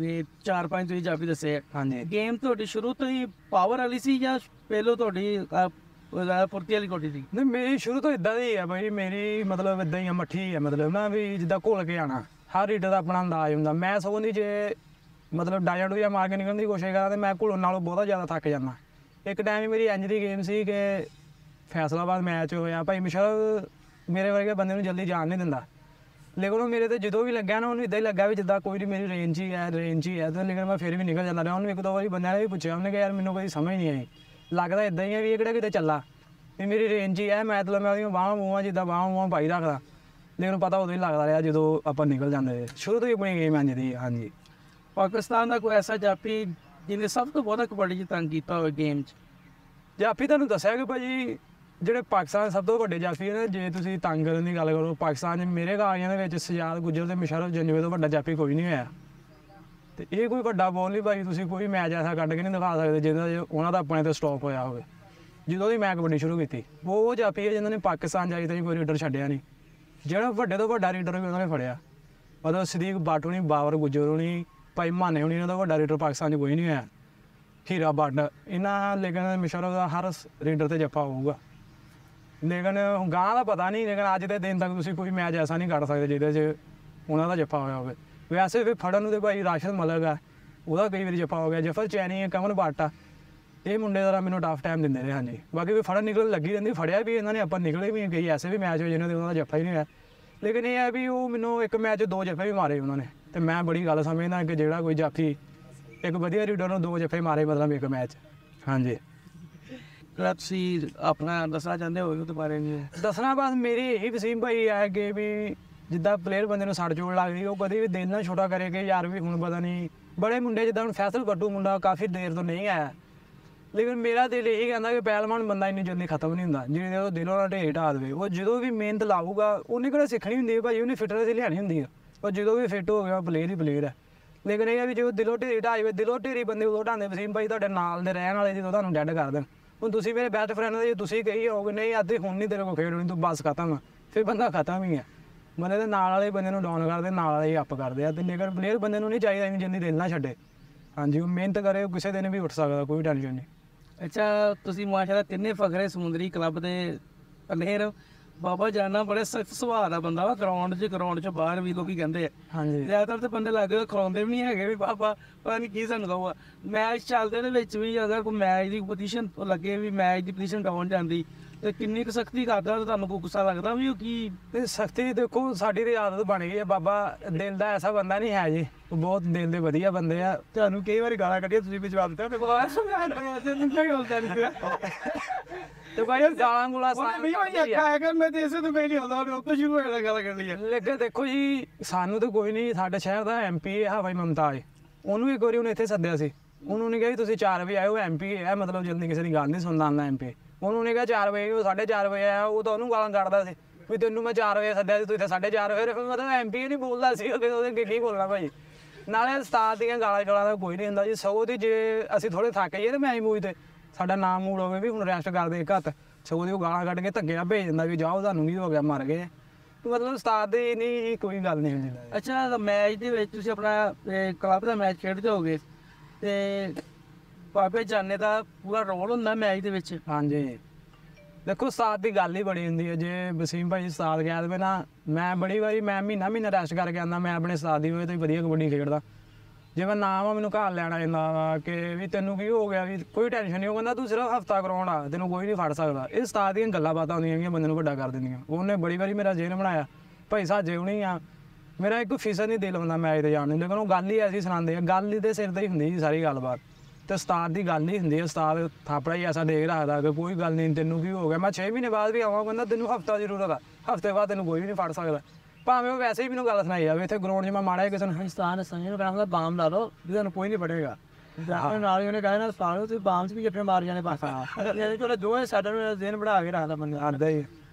4-5 ਤੁਸੀਂ ਜਾਫੀ ਦੱਸੇ। ਹਾਂਜੀ ਗੇਮ ਤੁਹਾਡੀ ਸ਼ੁਰੂ ਤੋਂ ਹੀ ਪਾਵਰ ਵਾਲੀ ਸੀ ਜਾਂ ਪਹਿਲੋਂ ਤੁਹਾਡੀ ਫੁਰਤੀ ਵਾਲੀ ਕੋਟੀ ਸੀ? ਨਹੀਂ ਮੇਰੀ ਸ਼ੁਰੂ ਤੋਂ ਇਦਾਂ ਦੀ ਹੈ ਭਾਈ, ਮੇਰੀ ਮਤਲਬ ਇਦਾਂ ਹੀ ਆ, ਮੱਠੀ ਹੈ ਮਤਲਬ ਨਾ ਵੀ ਜਿੱਦਾਂ ਘੁਲ ਕੇ ਆਣਾ। ਹਰ ਰੀਡਰ ਦਾ ਆਪਣਾ ਅੰਦਾਜ਼ ਹੁੰਦਾ। ਮੈਂ ਸਗੋਂ ਦੀ ਜੇ ਮਤਲਬ ਡਾਇਆਂ ਡੂਆਂ ਮਾਰ ਕੇ ਨਿਕਲਣ ਦੀ ਕੋਸ਼ਿਸ਼ ਕਰਾਂ ਤੇ ਮੈਂ ਘੁਲਣ ਨਾਲੋਂ ਬਹੁਤਾ ਜ਼ਿਆਦਾ ਥੱਕ ਜਾਂਦਾ। ਇੱਕ ਟਾਈਮ ਹੀ ਮੇਰੀ ਇੰਜ ਦੀ ਗੇਮ ਸੀ ਕਿ ਫੈਸਲਾਬਾਦ ਮੈਚ ਹੋਇਆ, ਭਾਈ ਮਿਸ਼ਲ ਮੇਰੇ ਵਰਗੇ ਬੰਦੇ ਨੂੰ ਜਲਦੀ ਜਾਣ ਨਹੀਂ ਦਿੰਦਾ, ਲੇਕਿਨ ਉਹ ਮੇਰੇ ਤੇ ਜਦੋਂ ਵੀ ਲੱਗਿਆ ਨਾ ਉਹਨੂੰ ਇਦਾਂ ਹੀ ਲੱਗਾ ਵੀ ਜਿੱਦਾਂ ਕੋਈ ਨਹੀਂ ਮੇਰੀ ਰੇਂਜ ਹੀ ਹੈ ਤੇ ਲੇਕਿਨ ਮੈਂ ਫਿਰ ਵੀ ਨਿਕਲ ਜਾਂਦਾ ਰਿਹਾ। ਉਹਨੂੰ ਇੱਕ ਦੋ ਵਾਰੀ ਬੰਦਿਆਂ ਨੇ ਵੀ ਪੁੱਛਿਆ, ਉਹਨੇ ਕਿਹਾ ਯਾਰ ਮੈਨੂੰ ਕੋਈ ਸਮਝ ਨਹੀਂ ਆਈ, ਲੱਗਦਾ ਇਦਾਂ ਹੀ ਹੈ ਵੀ ਇਹ ਕਿਹੜਾ ਕਿਤੇ ਚੱਲਾ ਵੀ ਮੇਰੀ ਰੇਂਜ ਹੀ ਹੈ। ਮੈਂ ਉਹਦੀਆਂ ਬਾਹਾਂ ਬੂਹਾਂ ਜਿੱਦਾਂ ਬਾਹਾਂ ਪਾਈ ਰੱਖਦਾ, ਲੇਕਿਨ ਪਤਾ ਉਦੋਂ ਹੀ ਲੱਗਦਾ ਰਿਹਾ ਜਦੋਂ ਆਪਾਂ ਨਿਕਲ ਜਾਂਦੇ। ਸ਼ੁਰੂ ਤੋਂ ਹੀ ਆਪਣੀ ਗੇਮ ਇੰਝ ਦੀ। ਹਾਂਜੀ ਪਾਕਿਸਤਾਨ ਦਾ ਕੋਈ ਐਸਾ ਜਾਫੀ ਜਿਹਨੇ ਸਭ ਤੋਂ ਬਹੁਤਾ ਕਬੱਡੀ 'ਚ ਤੰਗ ਕੀਤਾ ਹੋਵੇ ਗੇਮ 'ਚ? ਜਾਫੀ ਤੁਹਾਨੂੰ ਦੱਸਿਆ ਕਿ ਭਾਜੀ ਜਿਹੜੇ ਪਾਕਿਸਤਾਨ ਸਭ ਤੋਂ ਵੱਡੇ ਜਾਫੀ ਨੇ, ਜੇ ਤੁਸੀਂ ਤੰਗ ਕਰਨ ਦੀ ਗੱਲ ਕਰੋ ਪਾਕਿਸਤਾਨ 'ਚ ਮੇਰੇ ਗਾਲੀਆਂ ਦੇ ਵਿੱਚ ਸਜਾਦ ਗੁੱਜਰ ਤੇ ਮੁਸ਼ਰਫ ਜੰਜਵੇ ਤੋਂ ਵੱਡਾ ਜਾਫੀ ਕੋਈ ਨਹੀਂ ਹੋਇਆ। ਤੇ ਇਹ ਕੋਈ ਵੱਡਾ ਬੋਲ ਨਹੀਂ ਭਾਈ, ਤੁਸੀਂ ਕੋਈ ਮੈਚ ਐਸਾ ਕੱਢ ਕੇ ਨਹੀਂ ਦਿਖਾ ਸਕਦੇ ਜਿਹਦਾ ਉਹਨਾਂ ਦਾ ਆਪਣੇ ਤੋਂ ਸਟਾਪ ਹੋਇਆ ਹੋਵੇ। ਜਦੋਂ ਦੀ ਮੈਂ ਕਬੱਡੀ ਸ਼ੁਰੂ ਕੀਤੀ ਉਹ ਜਾਫੀ ਹੈ ਜਿਹਨਾਂ ਨੇ ਪਾਕਿਸਤਾਨ ਜਾਈ ਤਾਂ ਕੋਈ ਰੀਡਰ ਛੱਡਿਆ ਨਹੀਂ। ਜਿਹੜਾ ਵੱਡੇ ਤੋਂ ਵੱਡਾ ਰੀਡਰ ਵੀ ਉਹਨਾਂ ਨੇ ਫੜਿਆ, ਮਤਲਬ ਸਦੀਕ ਬਾਟੂ ਨਹੀਂ, ਬਾਬਰ ਗੁੱਜਰ ਹੋਣੀ, ਭਾਈ ਮਾਨੇ ਹੋਣੀ, ਇਹਨਾਂ ਦਾ ਵੱਡਾ ਰੀਡਰ ਪਾਕਿਸਤਾਨ 'ਚ ਕੋਈ ਨਹੀਂ ਹੋਇਆ। ਹੀਰਾ ਬੱਟ ਇਹਨਾਂ, ਲੇਕਿਨ ਮੁਸ਼ਰਫ ਦਾ ਹਰ ਰੀਡਰ ਤੇ ਜੱਫਾ ਹੋਊਗਾ। ਲੇਕਿਨ ਗਾਂ ਦਾ ਪਤਾ ਨਹੀਂ, ਲੇਕਿਨ ਅੱਜ ਦੇ ਦਿਨ ਤੱਕ ਤੁਸੀਂ ਕੋਈ ਮੈਚ ਐਸਾ ਨਹੀਂ ਕੱਢ ਸਕਦੇ ਜਿਹਦੇ 'ਚ ਉਹਨਾਂ ਦਾ ਜੱਫਾ ਹੋਇਆ ਹੋਵੇ। ਵੈਸੇ ਵੀ ਫੜਨ ਨੂੰ ਤੇ ਭਾਈ ਰਾਸ਼ਦ ਮਲਕ ਆ, ਉਹਦਾ ਕਈ ਵਾਰੀ ਜੱਫਾ ਹੋ ਗਿਆ। ਜਫਰ ਚੈਨੀ ਹੈ, ਕਮਲ ਬੱਟ ਆ, ਇਹ ਮੁੰਡੇ ਦਾ ਮੈਨੂੰ ਟਫ ਟਾਈਮ ਦਿੰਦੇ ਰਹੇ। ਹਾਂਜੀ ਬਾਕੀ ਵੀ ਫੜਨ ਨਿਕਲਣ ਲੱਗੀ ਰਹਿੰਦੀ, ਫੜਿਆ ਵੀ ਇਹਨਾਂ ਨੇ, ਆਪਾਂ ਨਿਕਲੇ ਵੀ ਕਈ ਐਸੇ ਵੀ ਮੈਚ ਹੋਏ ਜਿਹਨਾਂ ਦੇ ਉਹਨਾਂ ਦਾ ਜੱਫਾ ਹੀ ਨਹੀਂ ਹੋਇਆ। ਲੇਕਿਨ ਇਹ ਹੈ ਵੀ ਉਹ ਮੈਨੂੰ ਇੱਕ ਮੈਚ 'ਚ 2 ਜੱਫੇ ਵੀ ਮਾਰੇ ਉਹਨਾਂ ਨੇ, ਤੇ ਮੈਂ ਬੜੀ ਗੱਲ ਸਮਝਦਾ ਕਿ ਜਿਹੜਾ ਕੋਈ ਜਾਫੀ ਇੱਕ ਵਧੀਆ ਰੀਡਰ ਨੂੰ 2 ਜੱਫੇ ਮਾਰੇ ਮਤਲਬ ਇੱਕ ਮੈਚ। ਹਾਂਜੀ ਤੁਸੀਂ ਆਪਣਾ ਦੱਸਣਾ ਚਾਹੁੰਦੇ ਹੋ ਉਹਦੇ ਬਾਰੇ? ਦੱਸਣਾ ਬਸ ਮੇਰੀ ਇਹੀ ਵਸੀਮ ਭਾਈ ਹੈ ਕਿ ਵੀ ਜਿੱਦਾਂ ਪਲੇਅਰ ਬੰਦੇ ਨੂੰ ਸੱਟ ਚੋਟ ਲੱਗਦੀ, ਉਹ ਕਦੇ ਵੀ ਦਿਲ ਨਾਲ ਛੋਟਾ ਕਰੇ ਕਿ ਯਾਰ ਵੀ ਹੁਣ ਪਤਾ ਨਹੀਂ ਬੜੇ ਮੁੰਡੇ ਜਿੱਦਾਂ ਹੁਣ ਫੈਸਲ ਬੱਟੂ ਮੁੰਡਾ ਕਾਫੀ ਦੇਰ ਤੋਂ ਨਹੀਂ ਆਇਆ, ਲੇਕਿਨ ਮੇਰਾ ਦਿਲ ਇਹੀ ਕਹਿੰਦਾ ਕਿ ਪਹਿਲਵਾਨ ਬੰਦਾ ਇੰਨੀ ਜਲਦੀ ਖਤਮ ਨਹੀਂ ਹੁੰਦਾ। ਜਿਹੜੇ ਉਹ ਦਿਲੋਂ ਨਾਲ ਢੇਰ ਢਾ ਦੇਵੇ, ਉਹ ਜਦੋਂ ਵੀ ਮਿਹਨਤ ਲਾਊਗਾ ਉਹਨੇ ਕਿਹੜਾ ਸਿੱਖਣੀ ਹੁੰਦੀ ਹੈ ਭਾਈ, ਉਹਨੇ ਫਿਟਨੈਸ ਹੀ ਲਿਆਣੀ ਹੁੰਦੀ ਹੈ। ਉਹ ਜਦੋਂ ਵੀ ਫਿੱਟ ਹੋ ਗਿਆ ਪਲੇਅਰ ਹੀ ਪਲੇਅਰ ਹੈ। ਲੇਕਿਨ ਇਹ ਹੈ ਵੀ ਜਦੋਂ ਦਿਲੋਂ ਢੇਰੀ ਢਾ ਜਾਵੇ, ਦਿਲੋਂ ਢੇਰੀ ਬੰਦੇ ਉਦੋਂ ਢਾਉਂਦੇ ਵਸੀਮ ਭਾਈ ਤੁਹਾਡੇ ਨਾਲ ਦੇ ਰਹਿਣ ਵਾਲੇ ਜਦੋਂ ਤੁਹਾਨੂੰ ਡੈਡ ਕਰ ਦੇਣ। ਹੁਣ ਤੁਸੀਂ ਮੇਰੇ ਬੈਸਟ ਫਰੈਂਡ ਦੇ, ਤੁਸੀਂ ਕਹੀ ਹੋਗੇ ਨਹੀਂ ਅੱਜ ਹੁਣ ਨਹੀਂ ਤੇਰੇ ਕੋਲ ਖੇਡ ਹੋਣੀ, ਤੂੰ ਬਸ ਖਤਮ ਆ, ਫਿਰ ਬੰਦਾ ਖਤਮ ਹੀ ਹੈ। ਬੰਦੇ ਦੇ ਨਾਲ ਵਾਲੇ ਬੰਦੇ ਨੂੰ ਡਾਊਨ ਕਰਦੇ, ਨਾਲ ਵਾਲੇ ਹੀ ਅਪ ਕਰਦੇ ਆ। ਤੇ ਲੇਕਿਨ ਪਲੇਅਰ ਬੰਦੇ ਨੂੰ ਨਹੀਂ ਚਾਹੀਦਾ ਇੰਨੀ ਜਿੰਨੀ ਦਿਲ ਨਾ ਛੱਡੇ। ਹਾਂਜੀ ਉਹ ਮਿਹਨਤ ਕਰੇ, ਉਹ ਕਿਸੇ ਦਿਨ ਵੀ ਉੱਠ ਸਕਦਾ, ਕੋਈ ਟੈਨਸ਼ਨ ਨਹੀਂ। ਅੱਛਾ ਤੁਸੀਂ ਮਾਸ਼ਾਅੱਲਾ ਤਿੰਨੇ ਫਖਰੇ ਸਮੁੰਦਰੀ ਕਲੱਬ ਦੇ ਪਲੇਅਰ। ਬਾਬਾ ਜਾਨਾ ਬੜੇ ਸਖਤ ਸੁਭਾਅ ਦਾ ਬੰਦਾ ਵਾ, ਗਰਾਊਂਡ 'ਚ ਬਾਹਰ ਵੀ ਲੋਕੀ ਕਹਿੰਦੇ ਆ। ਹਾਂਜੀ ਜ਼ਿਆਦਾਤਰ ਤੇ ਬੰਦੇ ਲੱਗੇ ਖਰਾਉਂਦੇ ਵੀ ਨਹੀਂ ਹੈਗੇ ਵੀ ਬਾਬਾ ਪਤਾ ਨਹੀਂ ਕੀ ਸਾਨੂੰ ਕਹੂਗਾ। ਮੈਚ ਚੱਲਦੇ ਦੇ ਵਿੱਚ ਵੀ ਅਗਰ ਕੋਈ ਮੈਚ ਦੀ ਪੋਜੀਸ਼ਨ ਲੱਗੇ ਵੀ ਮੈਚ ਦੀ ਪੋਜੀਸ਼ਨ ਡਾਊਨ ਜਾਂਦੀ ਤੇ ਕਿੰਨੀ ਕੁ ਸਖਤੀ ਕਰਦਾ, ਤਾਂ ਤੁਹਾਨੂੰ ਕੋਈ ਗੁੱਸਾ ਲੱਗਦਾ ਵੀ ਉਹ ਕੀ? ਤੇ ਸਖਤੀ ਦੇਖੋ ਸਾਡੀ ਤੇ ਆਦਤ ਬਣ ਗਈ ਹੈ। ਬਾਬਾ ਦਿਲ ਦਾ ਐਸਾ ਬੰਦਾ ਨਹੀਂ ਹੈ ਜੀ, ਉਹ ਬਹੁਤ ਦਿਲ ਦੇ ਵਧੀਆ ਬੰਦੇ ਆ। ਤੁਹਾਨੂੰ ਕਈ ਵਾਰੀ ਗਾਲਾਂ ਕੱਢੀਆਂ, ਤੁਸੀਂ ਵੀ ਜਵਾਬ ਦਿੱਤਾ ਤੇ ਭਾਈ ਉਹ ਗਾਲਾਂ ਗੁਲਾ ਮੈਂ ਤੇ ਇਸੇ ਤੋਂ ਪਹਿਲੀ ਹੁੰਦਾ ਉਹ ਤੋਂ ਸ਼ੁਰੂ ਹੋਇਆ ਗੱਲ ਕਰਨੀ ਹੈ। ਲੇਕਿਨ ਦੇਖੋ ਜੀ ਸਾਨੂੰ ਤਾਂ ਕੋਈ ਨਹੀਂ, ਸਾਡੇ ਸ਼ਹਿਰ ਦਾ MP ਹੈ ਭਾਈ ਮਮਤਾਜ, ਉਹਨੂੰ ਇੱਕ ਵਾਰੀ ਉਹਨੇ ਇੱਥੇ ਸੱਦਿਆ ਸੀ। ਉਹਨੂੰ ਨੇ ਕਿਹਾ ਵੀ ਤੁਸੀਂ 4 ਵਜੇ ਆਇਓ, MP ਹੈ ਮਤਲਬ ਜਲਦੀ ਕਿਸੇ ਦੀ ਗੱਲ ਨਹੀਂ ਸੁਣਦਾ ਆਉਂਦਾ MP। ਉਹਨੂੰ ਨੇ ਕਿਹਾ 4 ਵਜੇ, ਉਹ 4:30 ਵਜੇ ਆਇਆ। ਉਹ ਤਾਂ ਉਹਨੂੰ ਗਾਲਾਂ ਕੱਢਦਾ ਸੀ ਵੀ ਤੈਨੂੰ ਮੈਂ 4 ਵਜੇ ਸੱਦਿਆ ਸੀ, ਤੂੰ ਇੱਥੇ 4:30 ਵਜੇ। ਮਤਲਬ MP ਨਹੀਂ ਬੋਲਦਾ ਸੀ, ਉਹਦੇ ਕੀ ਬੋਲਣਾ ਭਾਈ। ਨਾਲੇ ਉਸਤਾਦ ਦੀਆਂ ਗਾਲਾਂ ਦਾ ਕੋਈ ਨਹੀਂ ਹੁੰਦਾ ਜੀ। ਸਗੋਂ ਦੀ ਜੇ ਅਸੀਂ ਥੋੜ੍ਹੇ ਥੱਕ ਜਾਈਏ ਨਾ ਮੈਚ ਮੂਚ ਤੇ, ਸਾਡਾ ਨਾਮ ਮੂਡ ਹੋਵੇ ਵੀ ਹੁਣ ਰੈਸਟ ਕਰਦੇ ਇੱਕ ਹੱਥ, ਸਗੋਂ ਦੀ ਉਹ ਗਾਲਾਂ ਕੱਢ ਕੇ ਧੱਕੇ ਨਾਲ ਭੇਜ ਦਿੰਦਾ ਵੀ ਜਾਓ ਤੁਹਾਨੂੰ ਕੀ ਹੋ ਗਿਆ, ਮਰ ਗਏ। ਮਤਲਬ ਉਸਤਾਦ ਦੀ ਨਹੀਂ ਕੋਈ ਗੱਲ ਨਹੀਂ ਹੁੰਦੀ। ਅੱਛਾ ਮੈਚ ਦੇ ਵਿੱਚ ਤੁਸੀਂ ਆਪਣਾ ਕਲੱਬ ਦਾ ਮੈਚ ਖੇਡਦੇ ਹੋਗੇ ਤੇ ਬਾਬੇ ਜਾਨੇ ਦਾ ਪੂਰਾ ਰੋਲ ਹੁੰਦਾ ਮੈਚ ਦੇ ਵਿੱਚ? ਹਾਂਜੀ ਦੇਖੋ ਉਸਤਾਦ ਦੀ ਗੱਲ ਹੀ ਬੜੀ ਹੁੰਦੀ ਹੈ। ਜੇ ਵਸੀਮ ਭਾਈ ਉਸਤਾਦ ਕਹਿ ਦੇਵੇ ਨਾ, ਮੈਂ ਬੜੀ ਵਾਰੀ ਮੈਂ ਮਹੀਨਾ ਰੈਸਟ ਕਰਕੇ ਆਉਂਦਾ, ਮੈਂ ਆਪਣੇ ਉਸਤਾਦ ਦੀ ਹੋਏ ਤਾਂ ਵਧੀਆ ਕਬੱਡੀ ਖੇਡਦਾ। ਜੇ ਮੈਂ ਨਾਮ ਆ ਮੈਨੂੰ ਘਰ ਲੈਣਾ ਜਾਂਦਾ ਵਾ ਕਿ ਵੀ ਤੈਨੂੰ ਕੀ ਹੋ ਗਿਆ, ਵੀ ਕੋਈ ਟੈਨਸ਼ਨ ਨਹੀਂ। ਉਹ ਕਹਿੰਦਾ ਤੂੰ ਸਿਰਫ ਹਫਤਾ ਕਰਾਉਣ ਆ, ਤੈਨੂੰ ਕੋਈ ਨਹੀਂ ਫੜ ਸਕਦਾ। ਇਹ ਉਸਤਾਦ ਦੀਆਂ ਗੱਲਾਂ ਬਾਤਾਂ ਹੁੰਦੀਆਂ ਜਿਹੜੀਆਂ ਬੰਦੇ ਨੂੰ ਵੱਡਾ ਕਰ ਦਿੰਦੀਆਂ। ਉਹਨੇ ਬੜੀ ਵਾਰੀ ਮੇਰਾ ਜੇਨ ਬਣਾਇਆ, ਭਾਈ ਸਾਜੇ ਹੁਣੀ ਆ, ਮੇਰਾ ਇੱਕ ਫੀਸਦ ਨਹੀਂ ਦਿਲ ਹੁੰਦਾ ਮੈਚ 'ਤੇ ਜਾਣ ਨੂੰ, ਲੇਕਿਨ ਉਹ ਗੱਲ ਹੀ ਐਸੀ ਸੁਣਾਉਂਦੇ ਆ, ਗੱਲ ਹੀ ਦੇ ਸਿਰ 'ਤੇ ਹੀ ਹੁੰਦੀ ਜੀ ਸਾਰੀ ਗੱਲਬਾਤ। ਤੇ ਉਸਤਾਦ ਦੀ ਗੱਲ ਨਹੀਂ ਹੁੰਦੀ, ਉਸਤਾਦ ਥਾਪੜਾ ਹੀ ਐਸਾ ਦੇਖ ਰੱਖਦਾ ਕਿ ਕੋਈ ਗੱਲ ਨਹੀਂ, ਤੈਨੂੰ ਕੀ ਹੋ ਗਿਆ। ਮੈਂ 6 ਮਹੀਨੇ ਬਾਅਦ ਵੀ ਆਵਾਂ, ਕਹਿੰਦਾ ਤੈਨੂੰ ਹਫਤਾ ਜ਼ਰੂਰਤ ਆ, ਹਫਤੇ ਬਾਅਦ ਤੈਨੂੰ ਕੋਈ ਵੀ ਨਹੀਂ ਫੜ ਸਕਦਾ। ਭਾਵੇਂ ਉਹ ਵੈਸੇ ਹੀ ਮੈਨੂੰ ਗੱਲ ਸੁਣਾਈ ਜਾਵੇ ਇੱਥੇ ਗਰਾਊਂਡ 'ਚ ਮੈਂ ਮਾੜਾ ਕਿਸੇ ਨੂੰ ਹਿੰਦੁਸਤਾਨ ਸੰਜੇ ਨੂੰ ਕਹਿੰਦਾ ਬਾਮ ਲਾ ਲਓ ਵੀ ਤੁਹਾਨੂੰ ਕੋਈ ਨਹੀਂ ਫੜੇਗਾ। ਨਾਲ ਹੀ ਉਹਨੇ ਕਹਿਣਾ ਸਾਲ ਤੁਸੀਂ ਬਾਮ 'ਚ ਵੀ ਜੱਫੇ ਮਾਰ ਜਾਣੇ ਬਸ। ਚਲੋ ਦੋਵੇਂ ਸਾਡਾ ਦਿਨ ਬਣਾ ਕੇ ਰੱਖਦਾ ਬੰਦਾ। ਆਉਂਦਾ ਹੀ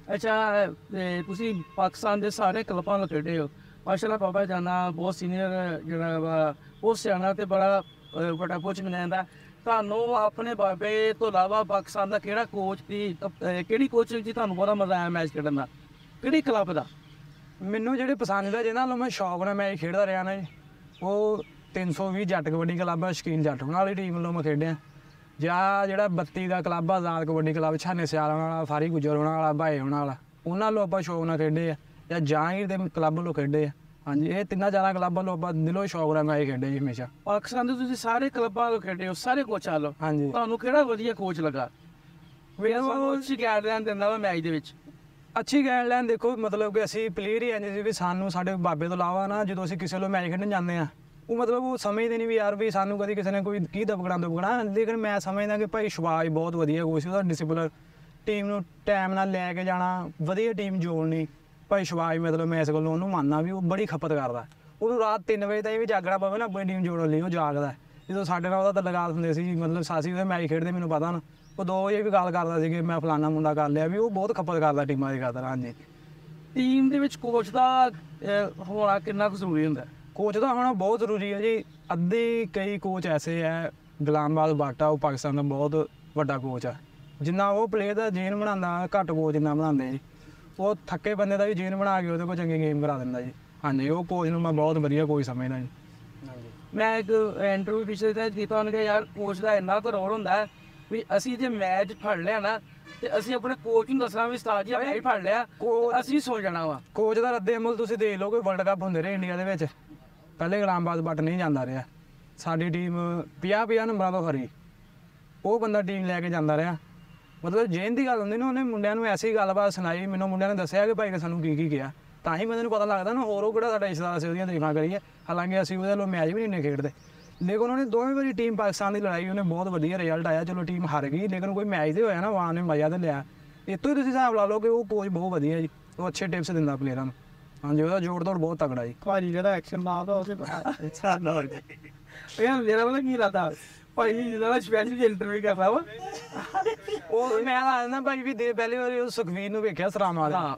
ਅੱਛਾ ਤੇ ਤੁਸੀਂ ਪਾਕਿਸਤਾਨ ਦੇ ਸਾਰੇ ਕਲੱਬਾਂ ਨਾਲ ਖੇਡੇ ਹੋ ਮਾਸ਼ਾਅੱਲਾ ਬਾਬਾ ਜਾਨਾ ਬਹੁਤ ਸੀਨੀਅਰ ਜਿਹੜਾ ਵਾ ਉਹ ਸਿਆਣਾ ਤੇ ਬੜਾ ਵੱਡਾ ਕੋਚ ਮੰਨਿਆ ਜਾਂਦਾ ਤੁਹਾਨੂੰ ਆਪਣੇ ਬਾਬੇ ਤੋਂ ਇਲਾਵਾ ਪਾਕਿਸਤਾਨ ਦਾ ਕਿਹੜਾ ਕੋਚ ਦੀ ਕਿਹੜੀ ਕੋਚ ਜੀ ਤੁਹਾਨੂੰ ਬਹੁਤਾ ਮਜ਼ਾ ਆਇਆ ਮੈਚ ਖੇਡਣ ਦਾ ਕਿਹੜੀ ਕਲੱਬ ਦਾ ਮੈਨੂੰ ਜਿਹੜੇ ਪਸੰਦ ਦਾ ਜਿਹਨਾਂ ਨਾਲ ਮੈਂ ਸ਼ੌਕ ਨਾਲ ਮੈਚ ਖੇਡਦਾ ਰਿਹਾ ਨਾ ਜੀ ਉਹ 320 ਜੱਟ ਕਬੱਡੀ ਕਲੱਬ ਆ ਸ਼ਕੀਨ ਜੱਟ ਉਹਨਾਂ ਵਾਲੀ ਟੀਮ ਵੱਲੋਂ ਮੈਂ ਖੇਡਿਆ ਜਾਂ ਜਿਹੜਾ 32 ਦਾ ਕਲੱਬ ਆ ਆਜ਼ਾਦ ਕਬੱਡੀ ਕਲੱਬ ਛਾਨੇ ਸਿਆਲਾਂ ਵਾਲਾ ਫਾਰੀ ਗੁੱਜਰ ਉਹਨਾਂ ਵਾਲਾ ਭਾਏ ਉਹਨਾਂ ਵਾਲਾ ਉਹਨਾਂ ਵੱਲੋਂ ਆਪਾਂ ਸ਼ੌਕ ਨਾਲ ਖੇਡੇ ਆ ਜਾਂ ਜਹਾਂਗੀਰ ਦੇ ਕਲੱਬ ਵੱਲੋਂ ਖੇਡੇ ਆ ਹਾਂਜੀ ਇਹ ਤਿੰਨਾਂ ਜ਼ਿਆਦਾ ਕਲੱਬਾਂ ਵੱਲੋਂ ਆਪਾਂ ਦਿਲੋਂ ਸ਼ੌਕ ਨਾਲ ਮੈਚ ਖੇਡੇ ਜੀ ਹਮੇਸ਼ਾ ਪਾਕਿਸਤਾਨ ਦੇ ਤੁਸੀਂ ਸਾਰੇ ਕਲੱਬਾਂ ਨਾਲ ਖੇਡੇ ਹੋ ਸਾਰੇ ਕੋਚਾਂ ਨਾਲ ਹਾਂਜੀ ਤੁਹਾਨੂੰ ਕਿਹੜਾ ਵਧੀਆ ਕੋਚ ਲੱਗਾ ਮੈਨੂੰ ਗਾਈਡਲਾਈਨ ਦਿੰਦਾ ਵਾ ਮੈਚ ਦੇ ਵਿੱਚ ਅੱਛੀ ਗਾਈਡਲਾਈਨ ਦੇਖੋ ਮਤਲਬ ਕਿ ਅਸੀਂ ਪਲੇਅਰ ਹੀ ਇੰਝ ਸੀ ਵੀ ਸਾਨੂੰ ਸਾਡੇ ਬਾਬੇ ਤੋਂ ਇਲਾਵਾ ਨਾ ਜਦੋਂ ਅਸੀਂ ਕਿਸੇ ਨੂੰ ਮੈਚ ਖੇਡਣ ਜਾਂਦੇ ਆ ਉਹ ਮਤਲਬ ਉਹ ਸਮਝਦੇ ਨਹੀਂ ਵੀ ਯਾਰ ਵੀ ਸਾਨੂੰ ਕਦੀ ਕਿਸੇ ਨੇ ਕੋਈ ਕੀ ਦਬਕਣਾ ਲੇਕਿਨ ਮੈਂ ਸਮਝਦਾ ਕਿ ਭਾਈ ਸ਼ਵਾਜ ਬਹੁਤ ਵਧੀਆ ਕੋਚ ਸੀ ਉਹਦਾ ਡਿਸਿਪਲਨ ਟੀਮ ਨੂੰ ਟਾਈਮ ਨਾਲ ਲੈ ਕੇ ਜਾਣਾ ਵਧੀਆ ਟੀਮ ਜੋੜਨੀ ਭਾਈ ਸ਼ਵਾਜ ਮਤਲਬ ਮੈਂ ਇਸ ਗੱਲੋਂ ਉਹਨੂੰ ਮੰਨਦਾ ਵੀ ਉਹ ਬੜੀ ਖਪਤ ਕਰਦਾ ਉਹਨੂੰ ਰਾਤ 3 ਵਜੇ ਤਾਈਂ ਵੀ ਜਾਗਣਾ ਪਵੇ ਨਾ ਆਪਣੀ ਟੀਮ ਜੋੜਨ ਲਈ ਉਹ ਜਾਗਦਾ ਜਦੋਂ ਸਾਡੇ ਨਾਲ ਉਹਦਾ ਤਲਕਾਤ ਹੁੰਦੇ ਸੀ ਮਤਲਬ ਸਾਸੀ ਉਹਦੇ ਮੈਚ ਖੇਡਦੇ ਮੈਨੂੰ ਪਤਾ ਨਾ ਉਹ 2 ਵਜੇ ਵੀ ਗੱਲ ਕਰਦਾ ਸੀ ਕਿ ਮੈਂ ਫਲਾਨਾ ਮੁੰਡਾ ਕਰ ਲਿਆ ਵੀ ਉਹ ਬਹੁਤ ਖਪਤ ਕਰਦਾ ਟੀਮਾਂ ਦੀ ਖਾਤਰ ਹਾਂਜੀ ਟੀਮ ਦੇ ਵਿੱਚ ਕੋਚ ਦਾ ਹੋਣਾ ਕਿੰਨਾ ਕੁ ਜ਼ਰੂਰੀ ਹੁੰਦਾ ਕੋਚ ਦਾ ਹੋਣਾ ਬਹੁਤ ਜ਼ਰੂਰੀ ਹੈ ਜੀ ਅੱਧੇ ਕਈ ਕੋਚ ਐਸੇ ਹੈ ਗੁਲਾਮਬਾਜ਼ ਬਾਟਾ ਉਹ ਪਾਕਿਸਤਾਨ ਦਾ ਬਹੁਤ ਵੱਡਾ ਕੋਚ ਆ ਜਿੰਨਾ ਉਹ ਪਲੇਅਰ ਦਾ ਜੀਨ ਬਣਾਉਂਦਾ ਘੱਟ ਕੋਚ ਜਿੰਨਾ ਬਣਾਉਂਦੇ ਜੀ ਉਹ ਥੱਕੇ ਬੰਦੇ ਦਾ ਵੀ ਜੀਨ ਬਣਾ ਕੇ ਉਹਦੇ ਕੋਲ ਚੰਗੀ ਗੇਮ ਕਰਾ ਦਿੰਦਾ ਜੀ ਹਾਂਜੀ ਉਹ ਕੋਚ ਨੂੰ ਮੈਂ ਬਹੁਤ ਵਧੀਆ ਕੋਚ ਸਮਝਦਾ ਜੀ ਮੈਂ ਇੱਕ ਇੰਟਰਵਿਊ ਪਿਛਲੇ ਤੇ ਕੀਤਾ ਉਹਨੇ ਕਿਹਾ ਯਾਰ ਕੋਚ ਦਾ ਇੰਨਾ ਕੁ ਰੋਲ ਹੁੰਦਾ ਹੈ ਵੀ ਅਸੀਂ ਜੇ ਮੈਚ ਫੜ ਲਿਆ ਨਾ ਤੇ ਅਸੀਂ ਆਪਣੇ ਕੋਚ ਨੂੰ ਦੱਸਣਾ ਵੀ ਉਸਤਾਦ ਜੀ ਮੈਚ ਫੜ ਲਿਆ ਅਸੀਂ ਸੋ ਜਾਣਾ ਵਾ ਕੋਚ ਦਾ ਰੱਦੇ ਅਮਲ ਤੁਸੀਂ ਦੇਖ ਲਓ ਕੋਈ ਵਰਲਡ ਕੱਪ ਹੁੰਦੇ ਰਹੇ ਇੰਡੀਆ ਦੇ ਵਿੱਚ ਪਹਿਲੇ ਗੁਲਾਮਬਾਜ਼ ਬੱਟ ਨਹੀਂ ਜਾਂਦਾ ਰਿਹਾ ਸਾਡੀ ਟੀਮ 50 ਨੰਬਰਾਂ ਤੋਂ ਹਰੀ ਉਹ ਬੰਦਾ ਟੀਮ ਲੈ ਕੇ ਜਾਂਦਾ ਰਿਹਾ ਮਤਲਬ ਜੇਨ ਦੀ ਗੱਲ ਹੁੰਦੀ ਨਾ ਉਹਨੇ ਮੁੰਡਿਆਂ ਨੂੰ ਐਸੀ ਗੱਲਬਾਤ ਸੁਣਾਈ ਮੈਨੂੰ ਮੁੰਡਿਆਂ ਨੇ ਦੱਸਿਆ ਕਿ ਭਾਈ ਨੇ ਸਾਨੂੰ ਕੀ ਕਿਹਾ ਤਾਂ ਹੀ ਬੰਦੇ ਨੂੰ ਪਤਾ ਲੱਗਦਾ ਨਾ ਹੋਰ ਉਹ ਕਿਹੜਾ ਸਾਡਾ ਰਿਸ਼ਤੇਦਾਰ ਅਸੀਂ ਉਹਦੀਆਂ ਤਾਰੀਫਾਂ ਕਰੀਏ ਹਾਲਾਂਕਿ ਅਸੀਂ ਉਹਦੇ ਵੱਲੋਂ ਮੈਚ ਵੀ ਨਹੀਂ ਖੇਡਦੇ ਲੇਕਿਨ ਉਹਨਾਂ ਨੇ ਦੋਵੇਂ ਵਾਰੀ ਟੀਮ ਪਾਕਿਸਤਾਨ ਦੀ ਲੜਾਈ ਉਹਨੇ ਬਹੁਤ ਵਧੀਆ ਰਿਜ਼ਲਟ ਆਇਆ ਚਲੋ ਟੀਮ ਹਾਰ ਗਈ ਲੇਕਿਨ ਕੋਈ ਮੈਚ ਤੇ ਹੋਇਆ ਨਾ ਵਾਂ ਨੇ ਮਜ਼ਾ ਤਾਂ ਲਿਆ ਇੱਥੋਂ ਹੀ ਤੁਸੀਂ ਹਿਸਾਬ ਲਾ ਲਓ ਕਿ ਉਹ ਕੋਚ ਬਹੁਤ ਵਧੀਆ ਜੀ ਉਹ ਅੱਛੇ ਟਿਪਸ ਦਿੰਦਾ ਪਲੇਅਰਾਂ ਨੂੰ ਹਾਂਜੀ ਉਹਦਾ ਜੋੜ ਤੋੜ ਬਹੁਤ ਤਕੜਾ ਜੀ ਭਾਜੀ ਜਿਹੜਾ ਐਕਸ਼ਨ ਲਾਦਾ ਉਸੇ ਯਾਰ ਮੇਰਾ ਪਤਾ ਕੀ ਲੱਗਦਾ ਭਾਈ ਜਿਹੜਾ ਸਪੈਸ਼ਲ ਇੰਟਰਵਿਊ ਕਰਦਾ ਵਾ ਉਹ ਮੈਂ ਆਖਦਾ ਭਾਈ ਵੀ ਦੇ ਪਹਿਲੇ ਵਾਰੀ ਉਹ ਸੁਖਵੀਰ ਨੂੰ ਵੇਖਿਆ ਸਰਾਮਾ ਦਾ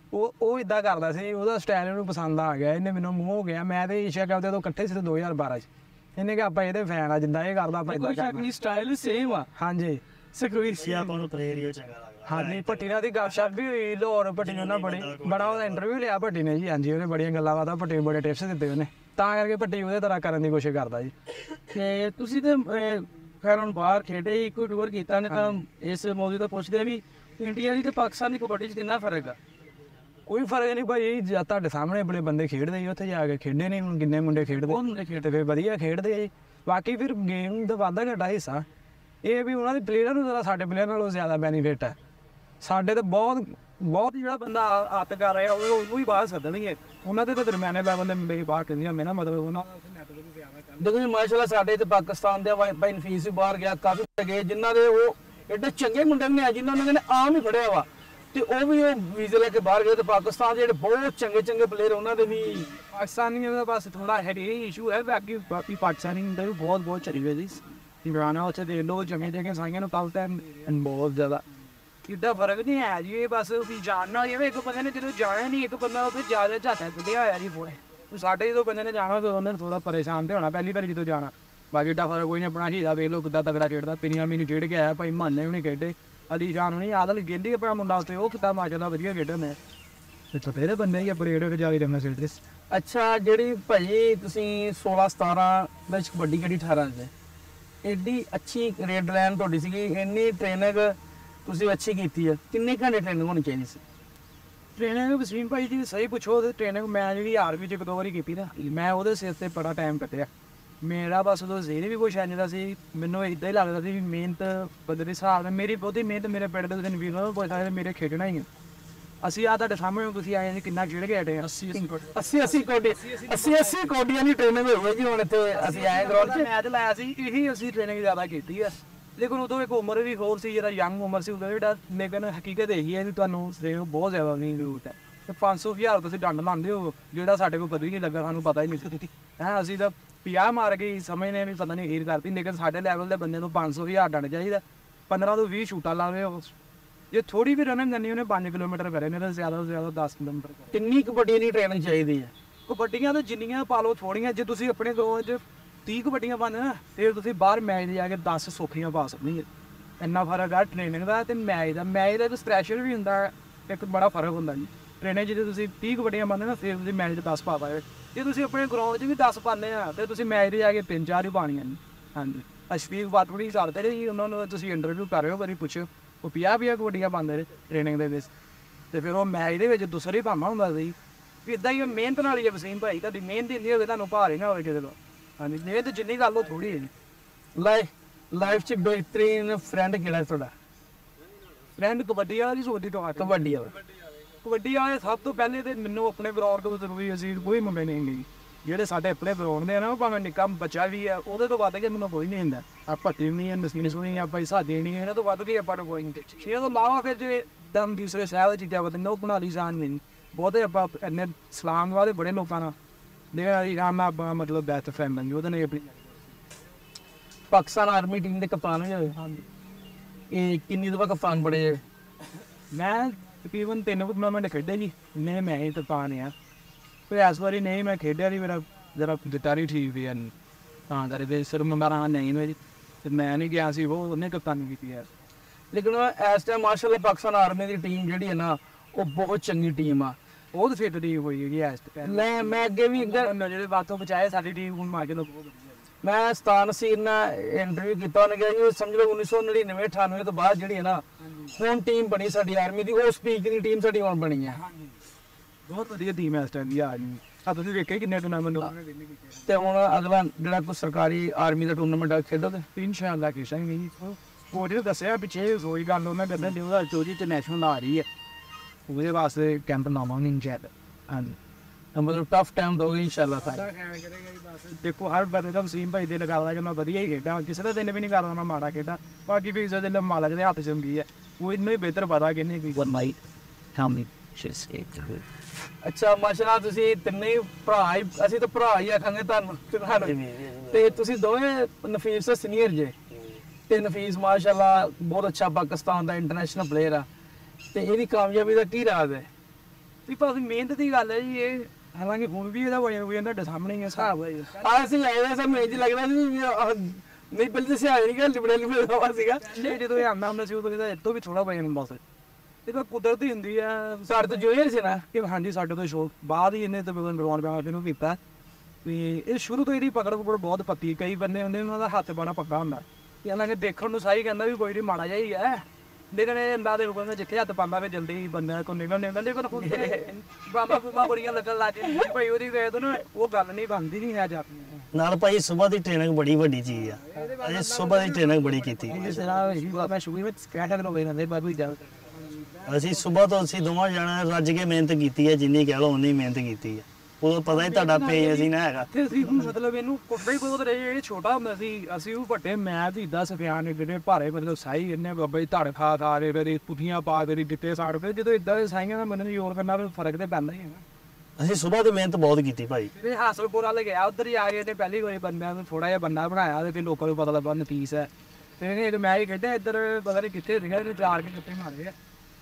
ਉਹ ਇਦਾਂ ਕਰਦਾ ਸੀ ਉਹਦਾ ਸਟਾਈਲ ਉਹਨੂੰ ਪਸੰਦ ਆ ਗਿਆ ਇਹਨੇ ਮੈਨੂੰ ਮੂੰਹ ਹੋ ਗਿਆ ਮੈਂ ਤੇ ਈਸ਼ਾ ਕਰਦੇ ਤੋਂ ਇਕੱਠੇ ਸੀ 2012 ਚ ਇਹਨੇ ਕਿ ਆਪਾਂ ਇਹਦੇ ਫੈਨ ਆ ਜਿੱਦਾਂ ਇਹ ਕਰਦਾ ਆਪਾਂ ਇਦਾਂ ਆਪਣੀ ਸਟਾਈਲ ਸੇਮ ਆ ਹਾਂਜੀ ਸੁਖਵੀਰ ਸਿਆ ਨੂੰ ਪ੍ਰੇਰੀਓ ਚੰਗਾ ਲੱਗਦਾ ਹਾਂਜੀ ਭੱਟੀ ਨਾਲ ਦੀ ਗੱਲਸ਼ੱਪ ਵੀ ਹੋਈ ਲਾਹੌਰ ਭੱਟੀ ਨੇ ਉਹਨਾਂ ਬੜਾ ਉਹਦਾ ਇੰਟਰਵਿਊ ਲਿਆ ਭੱਟੀ ਨੇ ਜੀ ਹਾਂਜੀ ਉਹਨੇ ਬੜੀਆਂ ਗੱਲਾਂ ਬਾਤਾਂ ਭੱਟੀ ਨੂੰ ਬੜੇ ਟਿਪਸ ਦਿੱਤੇ ਉਹਨੇ ਤਾਂ ਕਰਕੇ ਭੱਟੀ ਉਹਦੇ ਤਰ੍ਹਾਂ ਕਰਨ ਦੀ ਕੋਸ਼ਿਸ਼ ਕਰਦਾ ਜੀ ਤੇ ਤੁਸੀਂ ਤੇ ਖੈਰ ਹੁਣ ਬਾਹਰ ਖੇਡੇ ਇੱਕੋ ਟੂਰ ਕੀਤਾ ਨੇ ਤਾਂ ਇਸ ਮੌਜੂਦ ਤੋਂ ਪੁੱਛਦੇ ਵੀ ਇੰਡੀਆ ਦੀ ਤੇ ਪਾਕਿਸਤਾਨ ਦੀ ਕਬੱਡੀ 'ਚ ਕਿੰਨਾ ਫਰਕ ਆ ਕੋਈ ਫਰਕ ਨਹੀਂ ਭਾਈ ਜਦ ਤੁਹਾਡੇ ਸਾਹਮਣੇ ਬੜੇ ਬੰਦੇ ਖੇਡਦੇ ਜੀ ਉੱਥੇ ਜਾ ਕੇ ਖੇਡੇ ਨਹੀਂ ਹੁਣ ਕਿੰਨੇ ਮੁੰਡੇ ਖੇਡਦੇ ਉਹ ਮੁੰਡੇ ਖੇਡਦੇ ਫਿਰ ਵਧੀਆ ਖੇਡਦੇ ਆ ਜੀ ਬਾਕੀ ਫਿਰ ਗੇਮ ਦਾ ਵਾਧਾ ਘਟਾ ਹਿੱਸਾ ਇਹ ਵੀ ਉਹਨਾਂ ਦੇ ਪਲੇਅਰਾਂ ਨੂੰ ਜ਼ਰਾ ਸਾਡੇ ਪਲੇਅਰ ਨਾਲੋਂ ਜ਼ਿਆਦਾ ਬੈਨੀਫਿਟ ਹੈ ਸਾਡੇ ਤਾਂ ਬਹੁਤ ਜਿਹੜਾ ਬੰਦਾ ਆਤ ਕਰ ਰਿਹਾ ਉਹ ਵੀ ਬਾਹਰ ਸੱਦਣਗੇ ਉਹਨਾਂ ਦੇ ਤਾਂ ਦਰਮਿਆਨੇ ਲੈਵਲ ਦੇ ਮੁੰਡੇ ਬਾਹਰ ਕਹਿੰਦੀਆਂ ਮੈਂ ਨਾ ਮਤਲਬ ਉਹਨਾਂ ਦਾ ਨੈਟਵਰਕ ਵੀ ਆਵਾ ਦੇਖੋ ਜੀ ਮਾਸ਼ਾਅੱਲਾ ਸਾਡੇ ਤੇ ਪਾਕਿਸਤਾਨ ਦੇ ਬਾਈ ਨਫੀਸ ਵੀ ਬਾਹਰ ਗਿਆ ਕਾਫੀ ਗਏ ਜਿਨ੍ਹਾਂ ਦੇ ਉਹ ਐਡੇ ਚੰਗੇ ਮੁੰਡੇ ਨੇ ਜਿਨ੍ਹਾਂ ਨੇ ਆਮ ਹੀ ਫੜਿਆ ਵਾ ਤੇ ਉਹ ਵੀ ਉਹ ਵੀਜ਼ੇ ਲੈ ਕੇ ਬਾਹਰ ਗਏ ਤੇ ਪਾਕਿਸਤਾਨ ਦੇ ਜਿਹੜੇ ਬਹੁਤ ਚੰਗੇ ਪਲੇਅਰ ਉਹਨਾਂ ਦੇ ਵੀ ਪਾਕਿਸਤਾਨੀਆਂ ਦਾ ਬਸ ਥੋੜਾ ਹੈਡ ਇਹ ਇਸ਼ੂ ਹੈ ਬਾਕੀ ਪਾਕਿਸਤਾਨੀ ਮੁੰਡੇ ਵੀ ਬਹੁਤ ਚਲੀ ਗਏ ਜੀ ਇਮਰਾਨ ਉੱਥੇ ਦੇ ਲੋ ਜਮੇ ਦੇ ਕੇ ਸਾਈਆਂ ਨੂੰ ਕਾਲ ਟਾਈਮ ਬਹੁਤ ਜ਼ਿਆਦਾ ਇੱਦਾਂ ਫਰਕ ਨਹੀਂ ਹੈ ਜੀ ਇਹ ਬਸ ਵੀ ਜਾਣਨਾ ਜਿਵੇਂ ਇੱਕ ਬੰਦੇ ਨੇ ਜਦੋਂ ਜਾਣਾ ਨਹੀਂ ਇੱਕ ਬੰਦਾ ਉੱਥੇ ਜ਼ਿਆਦਾ ਝਾਟਾ ਕੱਢਿਆ ਹੋਇਆ ਜੀ ਪੂਰੇ ਸਾਡੇ ਜਦੋਂ ਬੰਦੇ ਨੇ ਜਾਣਾ ਤਾਂ ਉਹਨੇ ਥੋੜਾ ਪਰੇਸ਼ਾਨ ਤੇ ਹੋਣਾ ਪਹਿਲੀ ਵਾਰੀ ਜਦੋਂ ਜਾਣਾ ਬਾਕੀ ਏਡਾ ਫਰਕ ਕੋਈ ਨਹੀਂ ਆਪਣਾ ਹੀਰਾ ਵੇਖ ਲਓ ਕਿੱਦਾਂ ਤਗੜਾ ਖੇਡਦਾ ਪਿੰਨੀਆਂ ਮੈਨੂੰ ਖੇਡ ਕੇ ਆਇਆ ਭਾਈ ਮਾਨੇ ਵੀ ਨਹੀਂ ਖੇਡੇ ਅਲੀ ਸ਼ਾਨ ਨੂੰ ਨਹੀਂ ਆਦਲ ਗੇਂਦੀ ਆਪਣਾ ਮੁੰਡਾ ਉੱਥੇ ਉਹ ਕਿੱਦਾਂ ਮਾਜਦਾ ਵਧੀਆ ਖੇਡਦਾ ਮੈਂ ਤੇ ਚਪੇਰੇ ਬੰਦੇ ਹੀ ਆਪਣੇ ਏਡੇ ਜਾ ਕੇ ਜੰਮੇ ਸਿਲਟਸ ਅੱਛਾ ਜਿਹੜੀ ਭਾਜੀ ਤੁਸੀਂ 16 17 ਵਿੱਚ ਕਬੱਡੀ ਖੇਡੀ 18 ਚ ਐਡੀ ਅੱਛੀ ਰੇਡ ਲਾਈਨ ਤੁਹਾਡੀ ਸੀਗੀ ਇੰਨੀ ਟ੍ਰੇਨਿੰਗ ਤੁਸੀਂ ਅੱਛੀ ਕੀਤੀ ਹੈ ਕਿੰਨੇ ਘੰਟੇ ਟ੍ਰੇਨਿੰਗ ਹੋਣੀ ਚਾਹੀਦੀ ਸੀ ਟ੍ਰੇਨਿੰਗ ਵਸੀਮ ਭਾਈ ਜੀ ਸਹੀ ਪੁੱਛੋ ਉਹਦੇ ਟ੍ਰੇਨਿੰਗ ਮੈਂ ਜਿਹੜੀ ਆਰਮੀ ਚ 2 ਵਾਰੀ ਕੀਤੀ ਨਾ ਮੈਂ ਉਹਦੇ ਸਿਰ ਤੇ ਬੜਾ ਟਾਈਮ ਕੱਟਿਆ ਮੇਰਾ ਬਸ ਉਦੋਂ ਜ਼ੇਨ ਵੀ ਕੁਛ ਐਂ ਦਾ ਸੀ ਮੈਨੂੰ ਇਦਾਂ ਹੀ ਲੱਗਦਾ ਸੀ ਵੀ ਮਿਹਨਤ ਬੰਦੇ ਦੇ ਹਿਸਾਬ ਨਾਲ ਮੇਰੀ ਬਹੁਤੀ ਮਿਹਨਤ ਮੇਰੇ ਪਿੰਡ ਦੇ ਦਿਨ ਵੀ ਉਹਨਾਂ ਕੋਈ ਸਾਰੇ ਮੇਰੇ ਖੇਡਣਾ ਹੀ ਅਸੀਂ ਆ ਤੁਹਾਡੇ ਸਾਹਮਣੇ ਤੁਸੀਂ ਆਏ ਜੀ ਕਿੰਨਾ ਖੇਡ ਕੇ ਆਏ 80 ਕੋਡੀਆਂ ਦੀ ਟ੍ਰੇਨਿੰਗ ਹੋਈ ਜੀ ਹੁਣ ਇੱਥੇ ਅਸੀਂ ਆਏ ਗਰਾਊਂਡ 'ਚ ਮੈਚ ਲਾਇਆ ਸੀ ਇਹੀ ਅਸੀਂ ਟ੍ਰੇਨਿੰਗ ਜ਼ਿਆਦਾ ਕੀਤੀ ਆ ਲੇਕਿਨ ਉਦੋਂ ਇੱਕ ਉਮਰ ਵੀ ਹੋਰ ਸੀ ਜਿਹੜਾ ਯੰਗ ਉਮਰ ਸੀ ਉਦੋਂ ਜਿਹੜਾ ਲੇਕਿਨ ਹਕੀਕਤ ਇਹੀ ਹੈ ਵੀ ਤੁਹਾਨੂੰ ਸਰੀਰ ਬਹੁਤ ਜ਼ਿਆਦਾ ਨਹੀਂ ਜ਼ਰੂਰਤ ਹੈ ਤੇ 500,000 ਤੁਸੀਂ ਡੰਡ ਲਾਉਂਦੇ ਹੋ ਜਿਹੜਾ ਸਾਡੇ ਕੋਲ ਕਦੇ ਨਹੀਂ ਲੱਗਾ ਸਾਨੂੰ ਪਤਾ ਹੀ ਨਹੀਂ ਸੀ ਹੈ ਅਸੀਂ ਤਾਂ 50 ਮਾਰ ਗਈ ਸਮਝਨੇ ਵੀ ਪਤਾ ਨਹੀਂ ਹੀਰ ਕਰਤੀ ਲੇਕਿਨ ਸਾਡੇ ਲੈਵਲ ਦੇ ਬੰਦੇ ਨੂੰ 500,000 ਡੰਡ ਚਾਹੀਦਾ 15 ਤੋਂ 20 ਸ਼ੂਟਾਂ ਲਾਵੇ ਜੇ ਥੋੜੀ ਵੀ ਰਨਿੰਗ ਕਰਨੀ ਉਹਨੇ 5 ਕਿਲੋਮੀਟਰ ਕਰੇ, ਨਹੀਂ ਤਾਂ ਜ਼ਿਆਦਾ ਤੋਂ ਜ਼ਿਆਦਾ 10 ਕਿਲੋਮੀਟਰ ਕਰੇ। ਕਿੰਨੀ ਕਬੱਡੀ ਦੀ ਟ੍ਰੇਨਿੰਗ ਚਾਹੀਦੀ ਹੈ? ਕਬੱਡੀਆਂ ਤਾਂ ਜਿੰਨੀਆਂ ਪਾ ਲਓ ਥੋੜੀਆਂ, ਜੇ ਤੁਸੀਂ ਆਪਣੇ ਗਰਾਊਂਡ 'ਚ 30 ਕਬੱਡੀਆਂ ਪਾਉਣਾ ਨਾ ਫਿਰ ਤੁਸੀਂ ਬਾਹਰ ਮੈਚ ਜਾ ਕੇ 10 ਸੌਖੀਆਂ ਪਾ ਸਕਦੇ। ਇੰਨਾ ਫਰਕ ਆ ਟ੍ਰੇਨਿੰਗ ਦਾ ਤੇ ਮੈਚ ਦਾ। ਮੈਚ ਦਾ ਇੱਕ ਪ੍ਰੈਸ਼ਰ ਵੀ ਹੁੰਦਾ, ਇੱਕ ਬੜਾ ਫਰਕ ਹੁੰਦਾ ਜੀ। ਟ੍ਰੇਨਿੰਗ 'ਚ ਜੇ ਤੁਸੀਂ 30 ਕਬੱਡੀਆਂ ਪਾਉਂਦੇ ਨਾ ਫਿਰ ਤੁਸੀਂ ਮੈਚ 'ਚ 10 ਪਾ ਪਾਏ। ਜੇ ਤੁਸੀਂ ਆਪਣੇ ਗਰਾਊਂਡ 'ਚ ਵੀ 10 ਪਾਉਂਦੇ ਆ ਤੇ ਤੁਸੀਂ ਮੈਚ 'ਤੇ ਜਾ ਕੇ 3-4 ਹੀ ਪਾਉਣੀਆਂ ਨੇ। ਹਾਂਜੀ, ਅਸ਼ਵੀਕ ਬਾਤੜੀ ਕਰਦੇ ਰਹੇ ਜੀ, ਉਹਨਾਂ ਨੂੰ ਤੁਸੀਂ ਇੰਟਰਵਿਊ ਕਰ ਰਹੇ ਹੋ, ਵਾਰੀ ਪੁੱਛੋ, ਉਹ 50 ਕਬੱਡੀਆਂ ਪਾਉਂਦੇ ਨੇ ਟ੍ਰੇਨਿੰਗ ਦੇ ਵਿੱਚ, ਤੇ ਫਿਰ ਉਹ ਮੈਚ ਦੇ ਵਿੱਚ ਦੂਸਰੇ ਭਾਵਾਂ ਹੁੰਦਾ ਸੀ। ਵੀ ਇੱਦਾਂ ਹੀ ਮਿਹਨਤ ਨਾਲ ਹੀ ਹੈ ਵਸੀਮ ਭਾਈ, ਤੁਹਾਡੀ ਮਿਹਨਤ ਇੰਨੀ ਹੋਵੇ ਤੁਹਾਨੂੰ ਭਾਰ ਹੀ ਨਾ ਹੋਵੇ ਕਿਸੇ ਤੋਂ। ਹਾਂਜੀ, ਮਿਹਨਤ ਜਿੰਨੀ ਕਰ ਲਓ ਥੋੜੀ ਹੈ ਜੀ। ਲਾਈਫ 'ਚ ਬਿਹਤਰੀਨ ਫਰੈਂਡ ਕਿਹੜਾ ਤੁਹਾਡਾ? ਫਰੈਂਡ ਕਬੱਡੀ ਵਾਲਾ ਜੀ, ਸੋਡੀ ਤੋਂ ਕਬੱਡੀ ਵਾਲਾ। ਕਬੱਡੀ ਵਾਲੇ ਸਭ ਤੋਂ ਪਹਿਲੇ ਤੇ ਮੈਨੂੰ ਆਪਣੇ ਗਰਾਊਂਡ ਤੋਂ ਜ਼ਰੂਰੀ, ਅਸੀਂ ਕੋਈ ਮੁੰਡੇ ਨਹੀਂ ਗਈ ਜਿਹੜੇ ਸਾਡੇ ਆਪਣੇ ਗਰਾਊਂਡ ਦੇ ਨਾ, ਭਾਵੇਂ ਨਿੱਕਾ ਬੱਚਾ ਵੀ ਆ, ਉਹਦੇ ਤੋਂ ਵੱਧ ਕੇ ਮੈਨੂੰ ਕੋਈ ਨਹੀਂ ਹੁੰਦਾ। ਆਪਾਂ ਟੀਮ ਨਹੀਂ ਹੈ, ਮਸ਼ੀਨ ਸੁਣੀ ਆਪਾਂ ਸਾਡੇ ਨਹੀਂ, ਇਹਨਾਂ ਤੋਂ ਵੱਧ ਕੇ ਆਪਾਂ ਨੂੰ ਕੋਈ ਨਹੀਂ। ਇਹ ਤੋਂ ਇਲਾਵਾ ਫਿਰ ਜੇ ਦਮ ਦੂਸਰੇ ਸ਼ਹਿਰ ਦੀ ਚੀਜ਼ਾਂ ਬਦਲ ਉਹ ਬਣਾ ਲਈ ਜਾਣ ਨਹੀਂ ਬਹੁਤੇ। ਆਪਾਂ ਇੰਨੇ ਸਲਾਮ ਵਾਲੇ ਬੜੇ ਲੋਕਾਂ ਨਾਲ ਆਪਾਂ ਮਤਲਬ ਬੈਸਟ ਫਰੈਂਡ ਬਣ ਗਏ ਉਹਦੇ ਨਾਲ ਆਪਣੀ। ਪਾਕਿਸਤਾਨ ਆਰਮੀ ਟੀਮ ਦੇ ਕਪਤਾਨ ਵੀ ਹੋਏ। ਹਾਂਜੀ, ਇਹ ਕਿੰਨੀ ਦਫਾ ਕਪਤਾਨ ਬੜੇ ਜੇ? ਮੈਂ ਤਕਰੀਬਨ 3 ਟੂਰਨਾਮੈਂਟ ਖੇਡੇ ਜੀ, ਨਹੀਂ ਮੈਂ ਹੀ ਕਪਤਾਨ ਆ। ਪਰ ਇਸ ਵਾਰੀ ਨਹੀਂ ਮੈਂ ਖੇਡਿਆ, ਨਹੀਂ ਮੇਰਾ ਜਰਾ ਗਿਟਾਰੀ ਠੀਕ ਵੀ ਹਨ ਤਾਂ ਕਰਕੇ ਸਿਰ ਮੇਰਾ ਨਹੀਂ ਮੇਰੀ, ਤੇ ਮੈਂ ਨਹੀਂ ਗਿਆ ਸੀ, ਉਹ ਉਹਨੇ ਕਪਤਾਨੀ ਕੀਤੀ ਹੈ। ਲੇਕਿਨ ਇਸ ਟਾਈਮ ਮਾਰਸ਼ਲ ਪਾਕਿਸਤਾਨ ਆਰਮੀ ਦੀ ਟੀਮ ਜਿਹੜੀ ਹੈ ਨਾ, ਉਹ ਬਹੁਤ ਚੰਗੀ ਟੀਮ ਆ। ਉਹ ਤਾਂ ਫਿੱਟ ਟੀਮ ਹੋਈ ਹੈਗੀ ਐਸ ਮੈਂ ਅੱਗੇ ਵੀ ਜਿਹੜੇ ਬਾਤੋਂ ਬਚਾਏ ਸਾਡੀ ਟੀਮ ਹੁਣ ਮਾਰ ਕੇ ਲੋਕ। ਮੈਂ ਸਤਾਨ ਸੀਰ ਨਾਲ ਇੰਟਰਵਿਊ ਕੀਤਾ, ਉਹਨੇ ਕਿਹਾ ਜੀ ਸਮਝ ਲਓ 1999-98 ਤੋਂ ਬਾਅਦ ਜਿਹੜੀ ਹੈ ਨਾ ਹੁਣ ਟੀਮ ਬਣੀ ਸਾਡੀ ਆਰਮੀ ਦੀ, ਉਹ ਸਪੀਕ ਦੀ ਟੀਮ ਸਾਡੀ ਹੁਣ ਬਣੀ ਹੈ। ਬਹੁਤ ਵਧੀਆ ਟੀਮ ਹੈ ਇਸ ਟਾਈਮ ਦੀ ਆਰਮੀ। ਆ ਤੁਸੀਂ ਵੇਖਿਆ ਕਿੰਨੇ ਟੂਰਨਾਮੈਂਟ ਉਹਨੇ ਵਿਨ ਕੀਤੇ। ਤੇ ਹੁਣ ਅਗਲਾ ਜਿਹੜਾ ਕੋਈ ਸਰਕਾਰੀ ਆਰਮੀ ਦਾ ਟੂਰਨਾਮੈਂਟ ਖੇਡੋਗੇ? ਇਨਸ਼ਾਅੱਲਾ ਖੇਡਾਂਗੇ ਜੀ। ਉਹ ਜਿਹੜੇ ਦੱਸਿਆ ਪਿੱਛੇ ਹੋਈ ਗੱਲ, ਉਹਨਾਂ ਕਹਿੰਦੇ ਨੇ ਉਹਦਾ ਚੋਜੀ ਇੰਟਰਨੈਸ਼ਨਲ ਆ ਰਹੀ ਹੈ, ਉਹਦੇ ਵਾਸਤੇ ਕੈਂਪ ਲਾਵਾਂਗੇ ਇਨਸ਼ਾਅੱਲਾ। ਹਾਂਜੀ, ਮਤਲਬ ਟਫ ਟਾਈਮ ਦੋਗੇ ਇਨਸ਼ਾਅੱਲਾ ਸਾਰਾ। ਦੇਖੋ ਹਰ ਬੰਦੇ ਦਾ ਵਸੀਮ ਭਾਈ ਦੇ ਲਗਾਵਾ ਕਿ ਮੈਂ ਵਧੀਆ ਹੀ ਖੇਡਾਂ, ਕਿਸੇ ਦਾ ਦਿਨ ਵੀ ਨਹੀਂ ਕਰਦਾ ਮੈਂ ਮਾੜਾ ਖੇਡਾਂ। ਬਾਕੀ ਵੀ ਇਸ ਦਿਨ ਮਾਲਕ ਦੇ ਹੱਥ 'ਚ ਹੁੰਦੀ ਹੈ, ਉਹ ਇੰਨਾ ਹੀ ਬਿਹਤਰ ਪਤਾ ਕਿੰਨੇ ਕੀ। ਅੱਛਾ, ਮਾਸ਼ਾਅੱਲਾ ਤੁਸੀਂ ਤਿੰਨੇ ਭਰਾ ਹੀ, ਅਸੀਂ ਤਾਂ ਭਰਾ ਹੀ ਆਖਾਂਗੇ ਤੁਹਾਨੂੰ ਤੇ ਤੁਸੀਂ ਦੋਵੇਂ ਨਫੀਸ ਸੀਨੀਅਰ ਜੇ। ਤੇ ਨਫੀਸ ਮਾਸ਼ਾਅੱਲਾ ਬਹੁਤ ਅੱਛਾ ਪਾਕਿਸਤਾਨ ਦਾ ਇੰਟਰਨੈਸ਼ਨਲ ਪਲੇਅਰ ਆ, ਤੇ ਇਹਦੀ ਕਾਮਯਾਬੀ ਦਾ ਕੀ ਰਾਜ਼ ਹੈ? ਵੀ ਭਾਵੇਂ ਮਿਹਨਤ ਦੀ ਗੱਲ ਹੈ ਜੀ ਇਹ, ਹਾਲਾਂਕਿ ਹੁਣ ਵੀ ਇਹਦਾ ਵਜਨ ਵਜਨ ਤੁਹਾਡੇ ਸਾਹਮਣੇ ਹੀ ਹੈ ਹਿਸਾਬ ਹੈ। ਅਸੀਂ ਆਏ ਸਭ ਮੇਜ ਲੱਗਦਾ ਸੀ ਨਹੀਂ, ਪਹਿਲੇ ਤਾਂ ਸਿਆਜ ਨਹੀਂ ਗੱਲ ਲਿਬੜੇ ਲਿਬੜੇ ਹਵਾ ਸੀਗਾ। ਜਦੋਂ ਇਹ ਆਉਂਦਾ ਹੁੰਦਾ ਸੀ ਉਦੋਂ ਇਹਦਾ ਇਹ ਤੋਂ ਵੀ ਥੋੜਾ ਵਜਨ ਹੁੰਦਾ ਸੀ। ਇਹ ਤਾਂ ਕੁਦਰਤੀ ਹੁੰਦੀ ਆ, ਸਾਡੇ ਤੋਂ ਜੂਨੀਅਰ ਸੀ ਨਾ ਕਿ ਹਾਂਜੀ ਸਾਡੇ ਤੋਂ ਸ਼ੌਕ ਬਾਅਦ ਹੀ ਇਹਨੇ ਤਕਰੀਬਨ ਬਰਵਾਨ ਪਿਆ ਇਹਨੂੰ ਕੀਤਾ। ਵੀ ਇਹ ਸ਼ੁਰੂ ਤੋਂ ਇਹਦੀ ਪਕੜ ਬਹੁਤ ਪੱਕੀ। ਕਈ ਬੰਦੇ ਹੁੰਦੇ ਉਹਨਾਂ ਦਾ ਹੱਥ ਬੜਾ ਪੱਕਾ ਹੁੰਦਾ, ਇਹਨਾਂ ਨੇ ਦੇਖਣ ਨੂੰ ਸਾਈ ਕਹਿੰਦਾ ਵੀ ਕੋਈ ਨਹੀਂ ਮਾੜਾ ਜਿਹਾ ਹੀ ਹੈ, ਲੇਕਿਨ ਇਹ ਅੰਦਾਜ਼ੇ ਹੁਕਮ ਜਿੱਥੇ ਹੱਥ ਪਾਉਂਦਾ ਵੀ ਜਲਦੀ ਬੰਦਿਆਂ ਕੋਲ ਨਿਕਲ ਲੇਕਿਨ ਬਾਬਾ ਬੁਬਾ ਬੜੀਆਂ ਲੱਗਣ ਲੱਗ ਜਾਂਦੀਆਂ ਭਾਈ ਉਹਦੀ ਵੇਦ ਨੂੰ, ਉਹ ਗੱਲ ਨਹੀਂ ਬਣਦੀ ਨਹੀਂ ਹੈ ਜਾ। ਨਾਲ ਭਾਈ ਸਵੇਰ ਦੀ ਟ੍ਰੇਨਿੰਗ ਬੜੀ ਵੱਡੀ ਚੀਜ਼ ਆ, ਅਜੇ ਸਵੇਰ ਦੀ ਟ੍ਰੇਨਿੰਗ ਬੜੀ ਕੀਤੀ। ਮੈਂ ਸ਼ੁਰੂ ਵਿੱਚ ਕਹਿ ਸਕਦਾ ਹੋਵੇ ਨਾ ਬਾਬੂ ਜਾ ਅਸੀਂ ਸਵੇਰ ਤੋਂ ਅਸੀਂ ਦੋਵਾਂ ਜਾਣਾ ਰੱਜ ਕੇ ਮਿਹਨਤ ਕੀਤੀ ਹੈ, ਜਿੰਨੀ ਕਹਿ ਲਓ ਉਨੀ ਮਿਹਨਤ ਕੀਤੀ ਹੈ। ਉਦੋਂ ਪਤਾ ਹੀ ਤੁਹਾਡਾ ਪੇਜ ਅਸੀਂ ਨਾ ਹੈਗਾ ਤੇ ਅਸੀਂ ਮਤਲਬ ਇਹਨੂੰ ਕੁੱਟਦੇ ਹੀ ਬਹੁਤ ਰਹੇ। ਇਹ ਛੋਟਾ ਹੁੰਦਾ ਸੀ, ਅਸੀਂ ਉਹ ਵੱਡੇ ਮੈਚ ਹੀ 10 ਸਫਿਆਨ ਜਿਹੜੇ ਭਾਰੇ ਮਤਲਬ ਸਾਈ ਇੰਨੇ ਬਾਬਾ ਜੀ ਧੜ ਖਾ ਰਹੇ, ਫਿਰ ਪੁੱਠੀਆਂ ਪਾ ਦੇ ਦਿੱਤੇ ਸਾੜ ਪਏ। ਜਦੋਂ ਇਦਾਂ ਦੇ ਸਾਈਆਂ ਦਾ ਮੰਨਣ ਯੋਰ ਕਰਨਾ ਫਿਰ ਫਰਕ ਤੇ ਪੈਂਦਾ ਹੀ ਹੈ। ਅਸੀਂ ਸਵੇਰ ਦੀ ਮਿਹਨਤ ਬਹੁਤ ਕੀਤੀ ਭਾਈ। ਤੇ ਹਾਸਲਪੁਰ ਵਾਲੇ ਗਿਆ, ਉੱਧਰ ਹੀ ਆ ਗਏ ਤੇ ਪਹਿਲੀ ਵਾਰੀ ਬੰਦਿਆਂ ਨੂੰ ਥੋੜਾ ਜਿਹਾ ਬੰਦਾ ਬਣਾਇਆ ਤੇ ਫਿਰ ਲੋਕਾਂ ਨੂੰ ਪਤਾ ਲੱਗਾ ਨਤੀਸ ਹੈ। ਤੇ ਇਹਨੇ ਇੱਕ ਮੈਚ ਖੇਡਿਆ ਇੱਧਰ ਪਤਾ ਨਹੀਂ ਕਿੱਥੇ ਸੀਗਾ, ਇਹਨੇ 4 ਕੇ ਕਿੱਥੇ ਮਾਰੇ ਆ।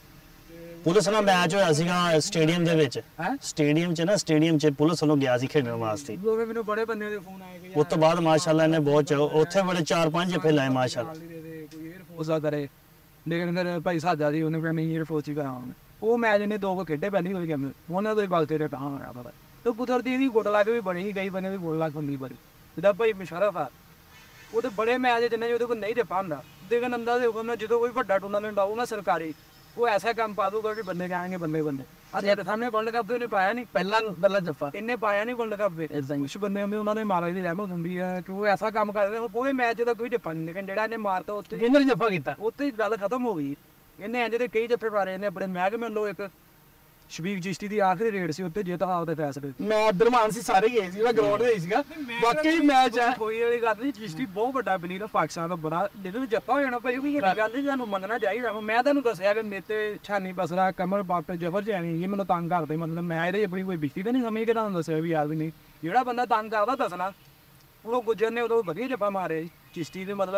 ਪੁਲਿਸ ਨਾਲ ਮੈਚ ਹੋਇਆ ਸੀਗਾ ਸਟੇਡੀਅਮ ਦੇ ਵਿੱਚ, ਸਟੇਡੀਅਮ 'ਚ ਨਾ, ਸਟੇਡੀਅਮ 'ਚ ਪੁਲਿਸ ਵੱਲੋਂ ਗਿਆ ਸੀ ਖੇਡਣ ਵਾਸਤੇ। ਲੋਕਾਂ ਮੈਨੂੰ ਬੜੇ ਬੰਦਿਆਂ ਦੇ ਫੋਨ ਆਏ ਕਿ ਉਸ ਤੋਂ ਬਾਅਦ ਮਾਸ਼ਾਅੱਲਾ ਇਹਨੇ ਬਹੁਤ ਉੱਥੇ ਬੜੇ 4-5 ਜੱਫੇ ਲਾਏ ਮਾਸ਼ਾਅੱਲਾ। ਕੋਈ 에ਅਰਫੋਰਸ ਦਾ ਕਰੇ, ਲੇਕਿਨ ਫਿਰ ਭਾਈ ਸਾਦਾ ਜੀ ਉਹਨੇ ਫਿਰ ਮੈਂ 에ਅਰਫੋਰਸ ਹੀ ਕਰਾਂ। ਉਹ ਮੈਚ ਇਹਨੇ 2 ਖੇਡੇ ਪਹਿਲੀ ਹੋਈ ਗੇਮ, ਉਹਨਾਂ ਦੇ ਗੱਲ ਤੇ ਤਾਂ ਹੋਇਆ ਪਤਾ। ਤੇ ਕੁਦਰਤੀ ਇਹਦੀ ਗੁੱਟ ਲੱਗ ਵੀ ਬਣੀ, ਕਈ ਬੰਦੇ ਦੀ ਗੁੱਟ ਲੱਗ ਹੁੰਦੀ ਬੜੀ। ਜਿਹਦਾ ਭਾਈ ਮੁਸ਼ਰਫ ਆ, ਉਹ ਤੇ ਬੜੇ ਮੈਚ ਜਿੰਨੇ ਉਹਦੇ ਕੋਲ ਨਹੀਂ ਦੇ ਪਾਉਂਦਾ, ਲੇਕਿਨ ਅੰਦਾਜ਼ੇ ਹੁਕਮ ਨਾਲ ਜਦੋਂ ਕੋਈ ਵੱਡਾ ਟੂਰਨਾਮੈਂਟ ਆਊ ਨਾ ਸਰਕਾਰੀ, ਉਹ ਐਸਾ ਕੰਮ ਪਾ ਦੂਗਾ ਕਿ ਬੰਦੇ ਕਹਾਂਗੇ ਬੰਦੇ ਅੱਜ ਦੇ ਸਾਹਮਣੇ ਵਰਲਡ ਕੱਪ ਉਹਨੇ ਪਾਇਆ ਨਹੀਂ, ਪਹਿਲਾ ਜੱਫਾ ਇਹਨੇ ਪਾਇਆ ਨਹੀਂ ਵਰਲਡ ਕੱਪ ਵਿੱਚ। ਇਦਾਂ ਕੁਛ ਬੰਦੇ ਹੁੰਦੇ ਉਹਨਾਂ ਨੇ ਮਾਰਾ ਦੀ ਰਹਿਮਤ ਹੁੰਦੀ ਹੈ ਕਿ ਉਹ ਐਸਾ ਕੰਮ ਕਰਦੇ ਉਹ ਪੂਰੇ ਮੈਚ ਦਾ ਕੋਈ ਜੱਫਾ ਨਹੀਂ, ਲੇਕਿਨ ਜਿਹੜਾ ਇਹਨੇ ਮਾਰਤਾ ਉੱਤੇ ਜਿੰਨੇ ਜੱਫਾ ਕੀਤਾ ਉੱਤੇ ਗੱਲ ਖਤਮ ਹੋ ਗਈ। ਇਹਨੇ ਇੰਜ ਦੇ ਕਈ ਜੱਫੇ ਮਾਰੇ, ਇਹਨੇ ਆਪਣੇ ਮਹਿਕਮੇ ਵੱਲੋਂ ਇੱਕ ਸ਼ਬੀਕ ਚਿਸ਼ਤੀ ਦੀ ਆਖਰੀ ਰੇਡ ਸੀ ਉੱਤੇ ਜਿੱਤ ਹਾਲ ਦੇ ਫੈਸਲੇ। ਮੈਂ ਅਬਦੁਲਮਾਨ ਸੀ, ਸਾਰੇ ਗਏ ਸੀ, ਮੈਂ ਗਰਾਊਂਡ ਤੇ ਹੀ ਸੀਗਾ। ਵਾਕਈ ਮੈਚ ਹੈ, ਕੋਈ ਵਾਲੀ ਗੱਲ ਨਹੀਂ। ਚਿਸ਼ਤੀ ਬਹੁਤ ਵੱਡਾ ਬਲੀਰ ਆ ਪਾਕਿਸਤਾਨ ਦਾ, ਬੜਾ ਜਿਹਦੇ ਵਿੱਚ ਜੱਫਾ ਹੋ ਜਾਣਾ ਭਾਈ, ਉਹ ਵੀ ਗੱਲ ਨਹੀਂ ਤੁਹਾਨੂੰ ਮੰਨਣਾ ਚਾਹੀਦਾ। ਮੈਂ ਤੁਹਾਨੂੰ ਦੱਸਿਆ ਕਿ ਮੇਤੇ ਛਾਨੀ ਬਸਰਾ ਕਮਰ ਬਾਪੇ ਜਫਰ ਜੈਨੀ ਇਹ ਮੈਨੂੰ ਤੰਗ ਕਰਦੇ, ਮਤਲਬ ਮੈਂ ਇਹਦੇ ਆਪਣੀ ਕੋਈ ਬਿਸ਼ਤੀ ਤਾਂ ਨਹੀਂ ਸਮਝ ਕੇ ਤੁਹਾਨੂੰ ਦੱਸਿਆ ਵੀ ਯਾਰ ਵੀ ਨਹੀਂ। ਜਿਹੜਾ ਬੰਦਾ ਤੰਗ ਕਰਦਾ ਦੱਸਣਾ। ਉਹ ਗੁੱਜਰ ਨੇ ਉਦੋਂ ਵਧੀਆ ਜੱਫਾ ਮਾਰੇ ਚਿਸ਼ਤੀ ਦੇ, ਮਤਲਬ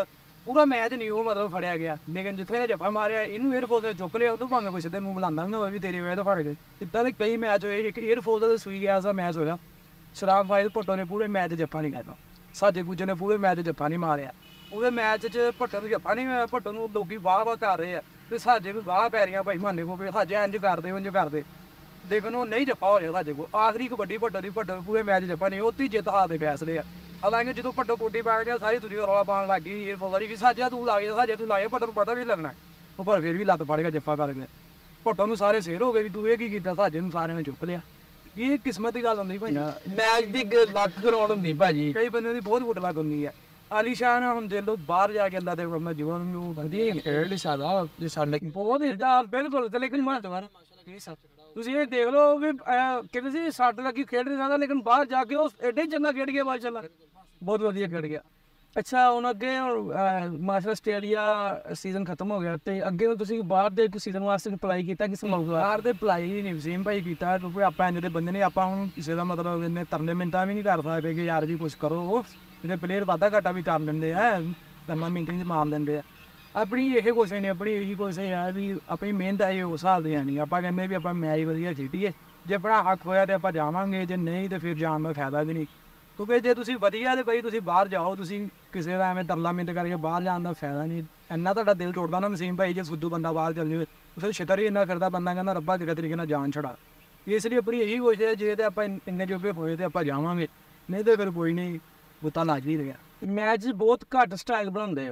ਪੂਰਾ ਮੈਚ ਨਹੀਂ ਉਹ ਮਤਲਬ ਫੜਿਆ ਗਿਆ, ਲੇਕਿਨ ਜਿੱਥੇ ਜੱਫਾ ਮਾਰਿਆ ਇਹਨੂੰ 에ਅਰਫੋਰਸ ਨੇ ਚੁੱਕ ਲਿਆ, ਉਦੋਂ ਭਾਵੇਂ ਕੋਈ ਸਿੱਧੇ ਮੂੰਹ ਬੁਲਾਉਂਦਾ ਹੁੰਦਾ ਵੀ ਤੇਰੀ ਵਜ੍ਹਾ ਤੋਂ ਫੜ ਗਏ। ਇੱਦਾਂ ਦੇ ਕਈ ਮੈਚ ਹੋਏ, ਇੱਕ 에ਅਰਫੋਰਸ ਦਾ ਸੂਈ ਗਿਆ ਦਾ ਮੈਚ ਹੋਇਆ, ਸ਼ਰਾਬ ਫਾਇਲ ਭੁੱਟੋ ਨੇ ਪੂਰੇ ਮੈਚ ਜੱਫਾ ਨਹੀਂ ਕਰਦਾ, ਸਾਜੇ ਗੁੱਜਰ ਨੇ ਪੂਰੇ ਮੈਚ ਜੱਫਾ ਨਹੀਂ ਮਾਰਿਆ। ਉਹਦੇ ਮੈਚ 'ਚ ਭੁੱਟੋ ਨੂੰ ਜੱਫਾ ਨਹੀਂ ਹੋਇਆ, ਭੁੱਟੋ ਨੂੰ ਲੋਕੀ ਵਾਹ ਕਰ ਰਹੇ ਆ ਤੇ ਸਾਜੇ ਵੀ ਵਾਹ ਪੈ ਰਹੀਆਂ ਭਾਈ ਮਾਨੇ ਕੋ ਸਾਜੇ ਇੰਝ ਕਰਦੇ ਦੇਖਣ ਨੂੰ ਨਹੀਂ ਜੱਫਾ ਹੋ ਰਿਹਾ ਸਾਜੇ ਕੋ। ਆਖਰੀ ਕਬੱਡੀ ਭੁੱਟੋ ਦੀ ਭੁੱਟੋ ਪੂਰੇ ਮੈਚ ਜੱਫਾ ਨਹੀਂ, ਉੱਥੇ ਜਿੱਤ ਹਾਰ ਦੇ ਫੈਸਲੇ ਆ। ਹਾਲਾਂਕਿ ਜਦੋਂ ਭੁੱਟੋ ਕੋਟੀ ਪਾ ਗਿਆ ਸਾਰੀ ਦੁਨੀਆ ਰੌਲਾ ਪਾਉਣ ਲੱਗ ਗਈ 에ਅਰਫੋਰਸ ਵੀ ਸਾਜਾ ਤੂੰ ਲਾ ਗਿਆ, ਸਾਜੇ ਤੂੰ ਲਾਇਆ, ਭੁੱਟੋ ਨੂੰ ਪਤਾ ਵੀ ਲੱਗਣਾ, ਉਹ ਪਰ ਫਿਰ ਵੀ ਲੱਤ ਫੜ ਗਿਆ ਜੱਫਾ ਕਰ ਗਿਆ। ਭੁੱਟੋ ਨੂੰ ਸਾਰੇ ਸੇਰ ਹੋ ਗਏ ਵੀ ਤੂੰ ਇਹ ਕੀ ਕੀਤਾ, ਸਾਜੇ ਨੂੰ ਸਾਰਿਆਂ ਨੇ ਚੁੱਕ ਲਿਆ। ਇਹ ਕਿਸਮਤ ਦੀ ਗੱਲ ਹੁੰਦੀ ਭਾਈ, ਮੈਚ ਦੀ ਲੱਕ ਗਰਾਉਂਡ ਹੁੰਦੀ ਭਾਜੀ। ਕਈ ਬੰਦੇ ਦੀ ਬਹੁਤ ਗੁੱਟ ਲੱਗ ਹੁੰਦੀ ਹੈ। ਆਲੀਸ਼ਾਨ ਹੁਣ ਜੇ ਲੋ ਬਾਹਰ ਜਾ ਕੇ ਅੱਲਾ ਦੇ ਆਪਣਾ ਜੀਵਨ ਨੂੰ ਵਧੀਆ ਖੇਡ ਲਈ ਸਾਦਾ ਜੇ ਸਾਡੇ ਬਹੁਤ ਹਿੱਦਾ ਬਿਲਕੁਲ ਤੇ ਲੇਕਿਨ ਮੈਂ ਤੁਹਾਡਾ ਤੁਸੀਂ ਇਹ ਦੇਖ ਲਓ ਵੀ ਕਿਤੇ ਸੀ ਸੱਟ ਲੱਗੀ ਖੇਡ ਨਹੀਂ ਸਕਦਾ, ਲੇਕਿਨ ਬਾਹਰ ਜਾ ਕੇ ਉਹ ਐਡੇ ਚੰਗਾ ਖੇਡ ਗਿਆ ਮਾਸ਼ਾਅੱਲਾ, ਬਹੁਤ ਵਧੀਆ ਖੇਡ ਗਿਆ। ਅੱਛਾ ਹੁਣ ਅੱਗੇ ਮਾਸਟਰ ਆਸਟ੍ਰੇਲੀਆ ਸੀਜ਼ਨ ਖਤਮ ਹੋ ਗਿਆ ਤੇ ਅੱਗੇ ਹੁਣ ਤੁਸੀਂ ਬਾਹਰ ਦੇ ਇੱਕ ਸੀਜ਼ਨ ਵਾਸਤੇ ਅਪਲਾਈ ਕੀਤਾ ਕਿਸ ਮੌਕੇ ਬਾਹਰ ਦੇ ਅਪਲਾਈ ਨਹੀਂ ਵਸੀਮ ਭਾਈ ਕੀਤਾ, ਕਿਉਂਕਿ ਆਪਾਂ ਇੰਨੇ ਦੇ ਬੰਦੇ ਨੇ, ਆਪਾਂ ਹੁਣ ਕਿਸੇ ਦਾ ਮਤਲਬ ਇੰਨੇ ਤਰਲੇ ਮਿੰਟਾਂ ਵੀ ਨਹੀਂ ਕਰ ਸਕਦੇ ਕਿ ਯਾਰ ਜੀ ਕੁਛ ਕਰੋ। ਜਿਹੜੇ ਪਲੇਅਰ ਵਾਧਾ ਘਾਟਾ ਵੀ ਕਰ ਲੈਂਦੇ ਆ, ਤਰਲਾ ਮਿੰਟਾਂ 'ਚ ਮਾਰ ਲੈਂਦੇ ਆ। ਆਪਣੀ ਇਹ ਕੋਸ਼ਿਸ਼ ਨਹੀਂ, ਆਪਣੀ ਇਹੀ ਕੋਸ਼ਿਸ਼ ਹੈ ਵੀ ਆਪਣੀ ਮਿਹਨਤ ਹੈ ਉਸ ਹਿਸਾਬ ਦੀ ਨਹੀਂ। ਆਪਾਂ ਕਹਿੰਦੇ ਵੀ ਆਪਾਂ ਮੈਚ ਵਧੀਆ ਖੇਡੀਏ, ਜੇ ਆਪਣਾ ਹੱਕ ਹੋਇਆ ਤੇ ਆਪਾਂ ਜਾਵਾਂਗੇ, ਜੇ ਨਹੀਂ ਤੇ ਫਿਰ ਜਾਣ ਦਾ ਫਾਇਦਾ ਵੀ ਨਹੀਂ। ਕਿਉਂਕਿ ਜੇ ਤੁਸੀਂ ਵਧੀਆ ਤੇ ਬਈ ਤੁਸੀਂ ਬਾਹਰ ਜਾਓ, ਤੁਸੀਂ ਕਿਸੇ ਦਾ ਐਵੇਂ ਤਰਲਾ ਮਿੰਟ ਕਰਕੇ ਬਾਹਰ ਜਾਣ ਦਾ ਫਾਇਦਾ ਨਹੀਂ। ਇੰਨਾ ਤੁਹਾਡਾ ਦਿਲ ਟੁੱਟਦਾ ਨਾ ਵਸੀਮ ਭਾਈ, ਜੇ ਫੁੱਦੂ ਬੰਦਾ ਬਾਹਰ ਚੱਲ ਜਾਵੇ, ਉਸੇ ਛਿੱਤਰ ਹੀ ਇੰਨਾ ਫਿਰਦਾ ਬੰਦਾ ਕਹਿੰਦਾ ਰੱਬਾ ਕਿਹੜੇ ਤਰੀਕੇ ਨਾਲ ਜਾਨ ਛੜਾ। ਇਸ ਲਈ ਆਪਣੀ ਇਹੀ ਕੋਸ਼ਿਸ਼ ਹੈ ਜੇ ਤੇ ਆਪਾਂ ਇੰਨੇ ਜੋਗੇ ਹੋਏ ਤੇ ਆਪਾਂ ਜਾਵਾਂਗੇ, ਨਹੀਂ ਤੇ ਫਿਰ ਕੋਈ ਨਹੀਂ, ਬੁੱਤਾ ਲੱਗ ਹੀ ਰਿਹਾ। ਮੈਚ ਬਹੁਤ ਘੱਟ ਸਟਾਈਲ ਬਣਾਉਂਦੇ ਹੋ।